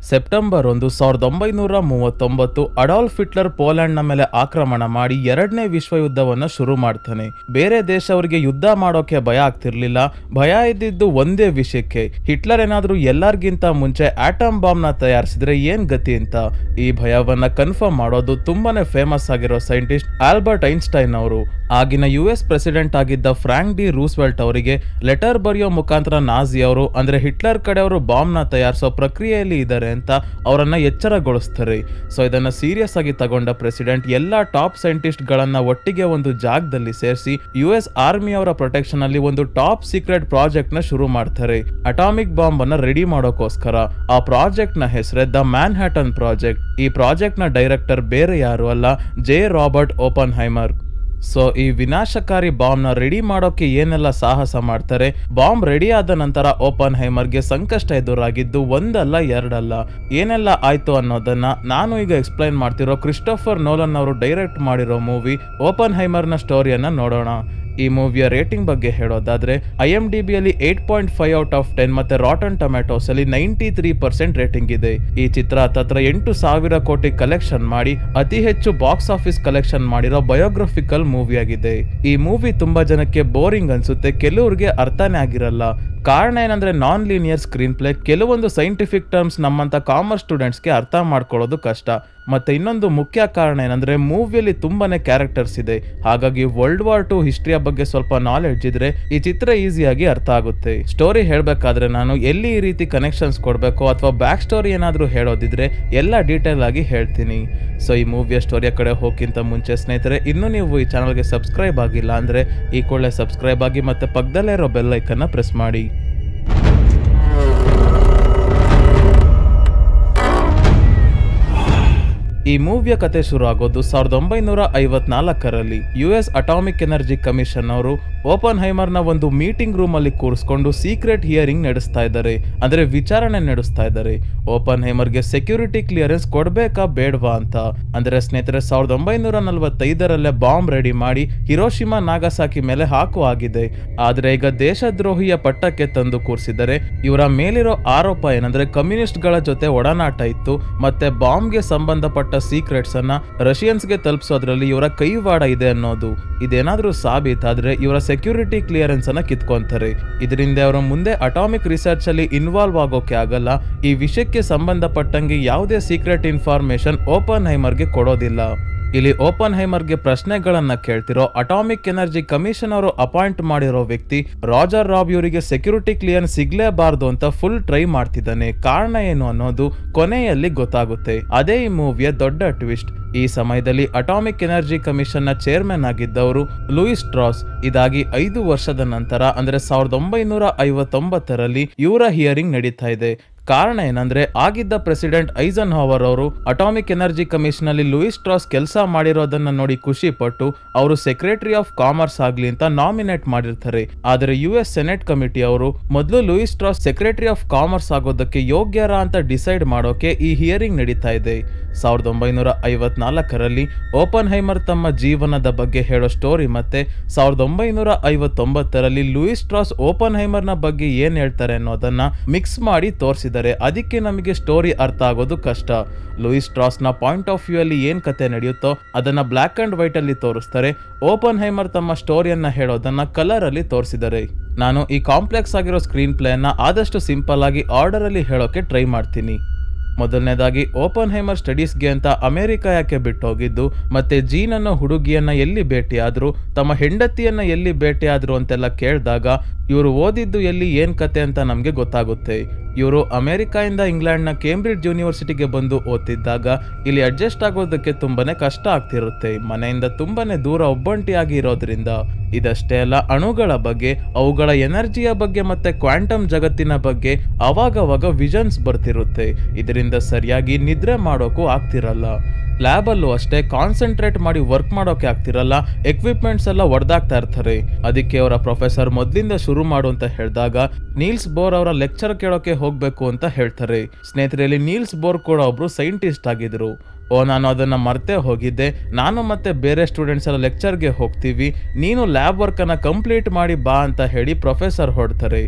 September 1, 1939 Adolf Hitler ಪೋಲೆಂಡ್ನ ಮೇಲೆ ಆಕ್ರಮಣ ಮಾಡಿ ಎರಡನೇ ವಿಶ್ವಯುದ್ಧವನ್ನು ಶುರು ಮಾಡ್ತಾನೆ. ಬೇರೆ ದೇಶವರಿಗೆ ಯುದ್ಧ ಮಾಡೋಕೆ ಭಯ ಆಗ್ತಿರ್ಲಿಲ್ಲ. ಭಯ ಇದ್ದಿದ್ದು ಒಂದೇ ವಿಷಯಕ್ಕೆ, ಹಿಟ್ಲರ್ ಏನಾದ್ರೂ ಎಲ್ಲರಿಗಿಂತ ಮುಂಚೆ ಆಟಮ್ ಬಾಂಬ್ ನ ತಯಾರಿಸಿದ್ರೆ ಏನ್ ಗತಿ ಅಂತ. ಈ ಭಯವನ್ನ ಕನ್ಫರ್ಮ್ ಮಾಡೋದು ತುಂಬಾನೇ ಫೇಮಸ್ ಆಗಿರೋ ಸೈಂಟಿಸ್ಟ್ ಆಲ್ಬರ್ಟ್ ಐನ್ಸ್ಟೈನ್ ಅವರು. ಆಗಿನ US ಪ್ರೆಸಿಡೆಂಟ್ ಆಗಿದ್ದ ಫ್ರಾಂಕ್ ಡಿ ರೂಸ್ವೆಲ್ಟ್ ಅವರಿಗೆ ಲೆಟರ್ ಬರೆಯೋ ಮುಖಾಂತರ ನಾಜಿ ಅವರು ಅಂದ್ರೆ ಹಿಟ್ಲರ್ ಕಡೆಯವರು ಬಾಂಬ್ ನ ತಯಾರಿಸೋ ಪ್ರಕ್ರಿಯೆಯಲ್ಲಿ ಇದ್ದಾರೆ ಅಂತ ಅವರನ್ನ ಎಚ್ಚರಗೊಳಿಸ್ತಾರೆ. ಸೊ ಇದನ್ನ ಸೀರಿಯಸ್ ಆಗಿ ತಗೊಂಡ ಪ್ರೆಸಿಡೆಂಟ್ ಎಲ್ಲಾ ಟಾಪ್ ಸೈಂಟಿಸ್ಟ್ ಗಳನ್ನ ಒಟ್ಟಿಗೆ ಒಂದು ಜಾಗದಲ್ಲಿ ಸೇರಿಸಿ US ಆರ್ಮಿ ಅವರ ಪ್ರೊಟೆಕ್ಷನ್ ಅಲ್ಲಿ ಒಂದು ಟಾಪ್ ಸೀಕ್ರೆಟ್ ಪ್ರಾಜೆಕ್ಟ್ ನ ಶುರು ಮಾಡ್ತಾರೆ. ಅಟಾಮಿಕ್ ಬಾಂಬ್ ಅನ್ನ ರೆಡಿ ಮಾಡೋಕೋಸ್ಕರ. ಆ ಪ್ರಾಜೆಕ್ಟ್ ನ ಹೆಸರೇ ದ ಮ್ಯಾನ್ಹ್ಯಾಟನ್ ಪ್ರಾಜೆಕ್ಟ್. ಈ ಪ್ರಾಜೆಕ್ಟ್ ನ ಡೈರೆಕ್ಟರ್ ಬೇರೆ ಯಾರು ಅಲ್ಲ, ಜೆ ರಾಬರ್ಟ್ ಓಪನ್ಹೈಮರ್. ಸೊ ಈ ವಿನಾಶಕಾರಿ ಬಾಂಬ್ ನ ರೆಡಿ ಮಾಡೋಕೆ ಏನೆಲ್ಲ ಸಾಹಸ ಮಾಡ್ತಾರೆ. ಬಾಂಬ್ ರೆಡಿ ಆದ ನಂತರ ಓಪನ್ಹೈಮರ್ಗೆ ಸಂಕಷ್ಟ ಎದುರಾಗಿದ್ದು ಒಂದಲ್ಲ ಎರಡಲ್ಲ. ಏನೆಲ್ಲ ಆಯ್ತು ಅನ್ನೋದನ್ನ ನಾನು ಈಗ ಎಕ್ಸ್ಪ್ಲೈನ್ ಮಾಡ್ತಿರೋ ಕ್ರಿಸ್ಟೋಫರ್ ನೋಲನ್ ಅವರು ಡೈರೆಕ್ಟ್ ಮಾಡಿರೋ ಮೂವಿ ಓಪನ್ಹೈಮರ್ ನ ಸ್ಟೋರಿಯನ್ನ ನೋಡೋಣ. ಈ ಮೂವಿಯ ರೇಟಿಂಗ್ ಬಗ್ಗೆ ಹೇಳೋದಾದ್ರೆ IMDb ಅಲ್ಲಿ 8.5 ಔಟ್ ಆಫ್ 10 ಮತ್ತೆ ರಾಟನ್ ಟೊಮ್ಯಾಟೋಸ್ ಅಲ್ಲಿ 93% ರೇಟಿಂಗ್ ಇದೆ. ಈ ಚಿತ್ರ ಹತ್ತತ್ರ 8,000 ಕೋಟಿ ಕಲೆಕ್ಷನ್ ಮಾಡಿ ಅತಿ ಹೆಚ್ಚು ಬಾಕ್ಸ್ ಆಫೀಸ್ ಕಲೆಕ್ಷನ್ ಮಾಡಿರೋ ಬಯೋಗ್ರಫಿಕಲ್ ಮೂವಿ ಆಗಿದೆ. ಈ ಮೂವಿ ತುಂಬಾ ಜನಕ್ಕೆ ಬೋರಿಂಗ್ ಅನ್ಸುತ್ತೆ, ಕೆಲವ್ರಿಗೆ ಅರ್ಥನೇ ಆಗಿರಲ್ಲ. ಕಾರಣ ಏನಂದ್ರೆ ನಾನ್ ಲೀನಿಯರ್ ಸ್ಕ್ರೀನ್ ಪ್ಲೇ. ಕೆಲವೊಂದು ಸೈಂಟಿಫಿಕ್ ಟರ್ಮ್ಸ್ ನಮ್ಮಂತ ಕಾಮರ್ಸ್ ಸ್ಟೂಡೆಂಟ್ಸ್ಗೆ ಅರ್ಥ ಮಾಡ್ಕೊಳ್ಳೋದು ಕಷ್ಟ. ಮತ್ತೆ ಇನ್ನೊಂದು ಮುಖ್ಯ ಕಾರಣ ಏನಂದ್ರೆ ಮೂವಿಯಲ್ಲಿ ತುಂಬಾನೇ ಕ್ಯಾರೆಕ್ಟರ್ಸ್ ಇದೆ. ಹಾಗಾಗಿ ವರ್ಲ್ಡ್ ವಾರ್ II ಹಿಸ್ಟ್ರಿಯ ಬಗ್ಗೆ ಸ್ವಲ್ಪ ನಾಲೆಡ್ಜ್ ಇದ್ರೆ ಈ ಚಿತ್ರ ಈಸಿಯಾಗಿ ಅರ್ಥ ಆಗುತ್ತೆ. ಸ್ಟೋರಿ ಹೇಳ್ಬೇಕಾದ್ರೆ ನಾನು ಎಲ್ಲಿ ಈ ರೀತಿ ಕನೆಕ್ಷನ್ಸ್ ಕೊಡ್ಬೇಕು ಅಥವಾ ಬ್ಯಾಕ್ ಸ್ಟೋರಿ ಏನಾದ್ರೂ ಹೇಳೋದಿದ್ರೆ ಎಲ್ಲ ಡೀಟೇಲ್ ಆಗಿ ಹೇಳ್ತೀನಿ. ಸೊ ಈ ಮೂವಿಯ ಸ್ಟೋರಿಯ ಕಡೆ ಹೋಗಿಂತ ಮುಂಚೆ ಸ್ನೇಹಿತರೆ, ಇನ್ನೂ ನೀವು ಈ ಚಾನಲ್ಗೆ ಸಬ್ಸ್ಕ್ರೈಬ್ ಆಗಿಲ್ಲ ಅಂದ್ರೆ ಈ ಕೂಡಲೇ ಸಬ್ಸ್ಕ್ರೈಬ್ ಆಗಿ ಮತ್ತೆ ಪಕ್ಕದಲ್ಲೇ ಇರೋ ಬೆಲ್ ಐಕನ್ನ ಪ್ರೆಸ್ ಮಾಡಿ. ಈ ಮೂವಿಯ ಕತೆ ಶುರು ಆಗೋದು 1954ರಲ್ಲಿ. US ಅಟಾಮಿಕ್ ಎನರ್ಜಿ ಕಮಿಷನ್ ಅವರು ಓಪನ್ಹೈಮರ್ ನ ಒಂದು ಮೀಟಿಂಗ್ ರೂಮ್ ಅಲ್ಲಿ ಕೂರಿಸ್ಕೊಂಡು ಸೀಕ್ರೆಟ್ ಹಿಯರಿಂಗ್ ನಡೆಸ್ತಾ ಇದ್ದಾರೆ, ಅಂದ್ರೆ ವಿಚಾರಣೆ ನಡೆಸ್ತಾ ಇದ್ದಾರೆ. ಓಪನ್ಹೈಮರ್ಗೆ ಸೆಕ್ಯೂರಿಟಿ ಕ್ಲಿಯರೆನ್ಸ್ ಕೊಡ್ಬೇಕಾ ಬೇಡವಾ ಅಂತ. ಅಂದ್ರೆ ಸ್ನೇಹಿತರೆ, 1945ರಲ್ಲೇ ಬಾಂಬ್ ರೆಡಿ ಮಾಡಿ ಹಿರೋಶಿಮಾ ನಾಗಸಾಕಿ ಮೇಲೆ ಹಾಕು ಆಗಿದೆ. ಆದ್ರೆ ಈಗ ದೇಶದ್ರೋಹಿಯ ಪಟ್ಟಕ್ಕೆ ತಂದು ಕೂರಿಸಿದರೆ. ಇವರ ಮೇಲಿರೋ ಆರೋಪ ಏನಂದ್ರೆ ಕಮ್ಯುನಿಸ್ಟ್ ಗಳ ಜೊತೆ ಒಡನಾಟ ಇತ್ತು, ಮತ್ತೆ ಬಾಂಬ್ಗೆ ಸಂಬಂಧಪಟ್ಟ ಸೀಕ್ರೆಟ್ಸ್ ಅನ್ನ ರಷ್ಯನ್ಸ್ಗೆ ತಲುಪಿಸೋದ್ರಲ್ಲಿ ಇವರ ಕೈವಾಡ ಇದೆ ಅನ್ನೋದು. ಇದೇನಾದ್ರೂ ಸಾಬೀತಾದ್ರೆ ಇವರ ಸೆಕ್ಯೂರಿಟಿ ಕ್ಲಿಯರೆನ್ಸ್ ಅನ್ನ ಕಿತ್ಕೊಂತಾರೆ. ಇದರಿಂದ ಅವರು ಮುಂದೆ ಅಟಾಮಿಕ್ ರಿಸರ್ಚ್ ಅಲ್ಲಿ ಇನ್ವಾಲ್ವ್ ಆಗೋಕೆ ಆಗಲ್ಲ. ಈ ವಿಷಯಕ್ಕೆ ಸಂಬಂಧಪಟ್ಟಂಗೆ ಯಾವುದೇ ಸೀಕ್ರೆಟ್ ಇನ್ಫಾರ್ಮೇಶನ್ ಓಪನ್ಹೈಮರ್ಗೆ ಕೊಡೋದಿಲ್ಲ. ಇಲ್ಲಿ ಓಪನ್ಹೈಮರ್ಗೆ ಪ್ರಶ್ನೆಗಳನ್ನ ಕೇಳ್ತಿರೋ ಅಟಾಮಿಕ್ ಎನರ್ಜಿ ಕಮಿಷನ್ ಅವರು ಅಪಾಯಿಂಟ್ ಮಾಡಿರೋ ವ್ಯಕ್ತಿ ರಾಜರ್ ರಾಬ್ ಇವರಿಗೆ ಸೆಕ್ಯೂರಿಟಿ ಕ್ಲಿಯರೆನ್ಸ್ ಸಿಗ್ಲೇಬಾರ್ದು ಅಂತ ಫುಲ್ ಟ್ರೈ ಮಾಡ್ತಿದ್ದಾನೆ. ಕಾರಣ ಏನು ಅನ್ನೋದು ಕೊನೆಯಲ್ಲಿ ಗೊತ್ತಾಗುತ್ತೆ. ಅದೇ ಈ ಮೂವಿಯ ದೊಡ್ಡ ಟ್ವಿಸ್ಟ್. ಈ ಸಮಯದಲ್ಲಿ ಅಟಾಮಿಕ್ ಎನರ್ಜಿ ಕಮಿಷನ್ ನ ಚೇರ್ಮನ್ ಆಗಿದ್ದವರು ಲೂಯಿಸ್ ಸ್ಟ್ರಾಸ್. ಇದಾಗಿ 5 ವರ್ಷದ ನಂತರ ಅಂದ್ರೆ 1959ರಲ್ಲಿ ಇವರ ಹಿಯರಿಂಗ್ ನಡೀತಾ ಇದೆ. ಕಾರಣ ಏನಂದ್ರೆ ಆಗಿದ್ದ ಪ್ರೆಸಿಡೆಂಟ್ ಐಸನ್ಹೋವರ್ ಅವರು ಅಟಾಮಿಕ್ ಎನರ್ಜಿ ಕಮಿಷನ್ ಅಲ್ಲಿ ಲೂಯಿಸ್ ಸ್ಟ್ರಾಸ್ ಕೆಲಸ ಮಾಡಿರೋದನ್ನ ನೋಡಿ ಖುಷಿ ಪಟ್ಟು ಅವರು ಸೆಕ್ರೆಟರಿ ಆಫ್ ಕಾಮರ್ಸ್ ಆಗ್ಲಿ ಅಂತ ನಾಮಿನೇಟ್ ಮಾಡಿರ್ತಾರೆ. ಆದ್ರೆ US ಸೆನೆಟ್ ಕಮಿಟಿ ಅವರು ಮೊದಲು Lewis Strauss secretary of commerce ಆಗೋದಕ್ಕೆ ಯೋಗ್ಯರ ಅಂತ ಡಿಸೈಡ್ ಮಾಡೋಕೆ ಈ ಹಿಯರಿಂಗ್ ನಡೀತಾ ಇದೆ. 1954ರಲ್ಲಿ ಓಪನ್ಹೈಮರ್ ತಮ್ಮ ಜೀವನದ ಬಗ್ಗೆ ಹೇಳೋ ಸ್ಟೋರಿ ಮತ್ತೆ 1959ರಲ್ಲಿ ಲೂಯಿಸ್ ಸ್ಟ್ರಾಸ್ ಓಪನ್ಹೈಮರ್ ನ ಬಗ್ಗೆ ಏನ್ ಹೇಳ್ತಾರೆ ಅನ್ನೋದನ್ನ ಮಿಕ್ಸ್ ಮಾಡಿ ತೋರಿಸಿದ್ದಾರೆ. ಅದಕ್ಕೆ ನಮಗೆ ಸ್ಟೋರಿ ಅರ್ಥ ಆಗೋದು ಕಷ್ಟ. ಲೂಯಿಸ್ ಸ್ಟ್ರಾಸ್ ನ ಪಾಯಿಂಟ್ ಆಫ್ ವ್ಯೂ ಅಲ್ಲಿ ಏನ್ ಕತೆ ನಡೆಯುತ್ತೋ ಅದನ್ನ ಬ್ಲಾಕ್ ಅಂಡ್ ವೈಟ್ ಅಲ್ಲಿ ತೋರಿಸ್ತಾರೆ. ಓಪನ್ಹೈಮರ್ ತಮ್ಮ ಸ್ಟೋರಿಯನ್ನ ಹೇಳೋದನ್ನ ಕಲರ್ ಅಲ್ಲಿ ತೋರಿಸಿದ್ದಾರೆ. ನಾನು ಈ ಕಾಂಪ್ಲೆಕ್ಸ್ ಆಗಿರೋ ಸ್ಕ್ರೀನ್ ಪ್ಲೇ ಅನ್ನ ಆದಷ್ಟು ಸಿಂಪಲ್ ಆಗಿ ಆರ್ಡರ್ ಅಲ್ಲಿ ಹೇಳೋಕೆ ಟ್ರೈ ಮಾಡ್ತೀನಿ. ಮೊದಲನೇದಾಗಿ ಓಪನ್ಹೈಮರ್ ಸ್ಟಡೀಸ್ಗೆ ಅಂತ ಅಮೆರಿಕ ಯಾಕೆ ಬಿಟ್ಟು ಹೋಗಿದ್ದು, ಮತ್ತೆ ಜೀನ್ ಅನ್ನೋ ಹುಡುಗಿಯನ್ನ ಎಲ್ಲಿ ಭೇಟಿಯಾದ್ರು, ತಮ್ಮ ಹೆಂಡತಿಯನ್ನ ಎಲ್ಲಿ ಭೇಟಿಯಾದ್ರು ಅಂತೆಲ್ಲ ಕೇಳಿದಾಗ ಇವರು ಓದಿದ್ದು ಎಲ್ಲಿ ಏನ್ ಕತೆ ಅಂತ ನಮ್ಗೆ ಗೊತ್ತಾಗುತ್ತೆ. ಇವರು ಅಮೆರಿಕಾಯಿಂದ ಇಂಗ್ಲೆಂಡ್ನ ಕೇಂಬ್ರಿಡ್ಜ್ ಯೂನಿವರ್ಸಿಟಿಗೆ ಬಂದು ಓದ್ತಿದ್ದಾಗ ಇಲ್ಲಿ ಅಡ್ಜಸ್ಟ್ ಆಗೋದಕ್ಕೆ ತುಂಬಾನೇ ಕಷ್ಟ ಆಗ್ತಿರುತ್ತೆ. ಮನೆಯಿಂದ ತುಂಬಾನೇ ದೂರ ಒಬ್ಬಂಟಿಯಾಗಿ ಇರೋದ್ರಿಂದ. ಇದಷ್ಟೇ ಅಲ್ಲ, ಅಣುಗಳ ಬಗ್ಗೆ, ಅವುಗಳ ಎನರ್ಜಿಯ ಬಗ್ಗೆ ಮತ್ತೆ ಕ್ವಾಂಟಮ್ ಜಗತ್ತಿನ ಬಗ್ಗೆ ಅವಾಗವಾಗ ವಿಷನ್ಸ್ ಬರ್ತಿರುತ್ತೆ. ಇದರಿಂದ ಸರಿಯಾಗಿ ನಿದ್ರೆ ಮಾಡೋಕ್ಕೂ ಆಗ್ತಿರಲ್ಲ. ಲ್ಯಾಬ್ ಅಲ್ಲೂ ಅಷ್ಟೇ ಕಾನ್ಸಂಟ್ರೇಟ್ ಮಾಡಿ ವರ್ಕ್ ಮಾಡೋಕೆ ಆಗ್ತಿರಲ್ಲ. ಎಕ್ವಿಪ್ಮೆಂಟ್ಸ್ ಎಲ್ಲ ಒಡೆದಾಗ್ತಾ ಇರ್ತಾರೆ. ಅದಕ್ಕೆ ಅವರ ಪ್ರೊಫೆಸರ್ ಮೊದಲಿಂದ ಶುರು ಮಾಡು ಅಂತ ಹೇಳಿದಾಗ ನೀಲ್ಸ್ ಬೋರ್ ಅವರ ಲೆಕ್ಚರ್ ಕೇಳೋಕೆ ಹೋಗ್ಬೇಕು ಅಂತ ಹೇಳ್ತಾರೆ. ಸ್ನೇಹಿತರಲ್ಲಿ ನೀಲ್ಸ್ ಬೋರ್ ಕೂಡ ಒಬ್ರು ಸೈಂಟಿಸ್ಟ್ ಆಗಿದ್ರು. ನಾನು ಅದನ್ನ ಮರ್ತೇ ಹೋಗಿದ್ದೆ. ನಾನು ಮತ್ತೆ ಬೇರೆ ಸ್ಟೂಡೆಂಟ್ಸ್ ಎಲ್ಲ ಲೆಕ್ಚರ್ಗೆ ಹೋಗ್ತೀವಿ, ನೀನು ಲ್ಯಾಬ್ ವರ್ಕ್ ಅನ್ನ ಕಂಪ್ಲೀಟ್ ಮಾಡಿ ಬಾ ಅಂತ ಹೇಳಿ ಪ್ರೊಫೆಸರ್ ಹೊಡ್ತಾರೆ.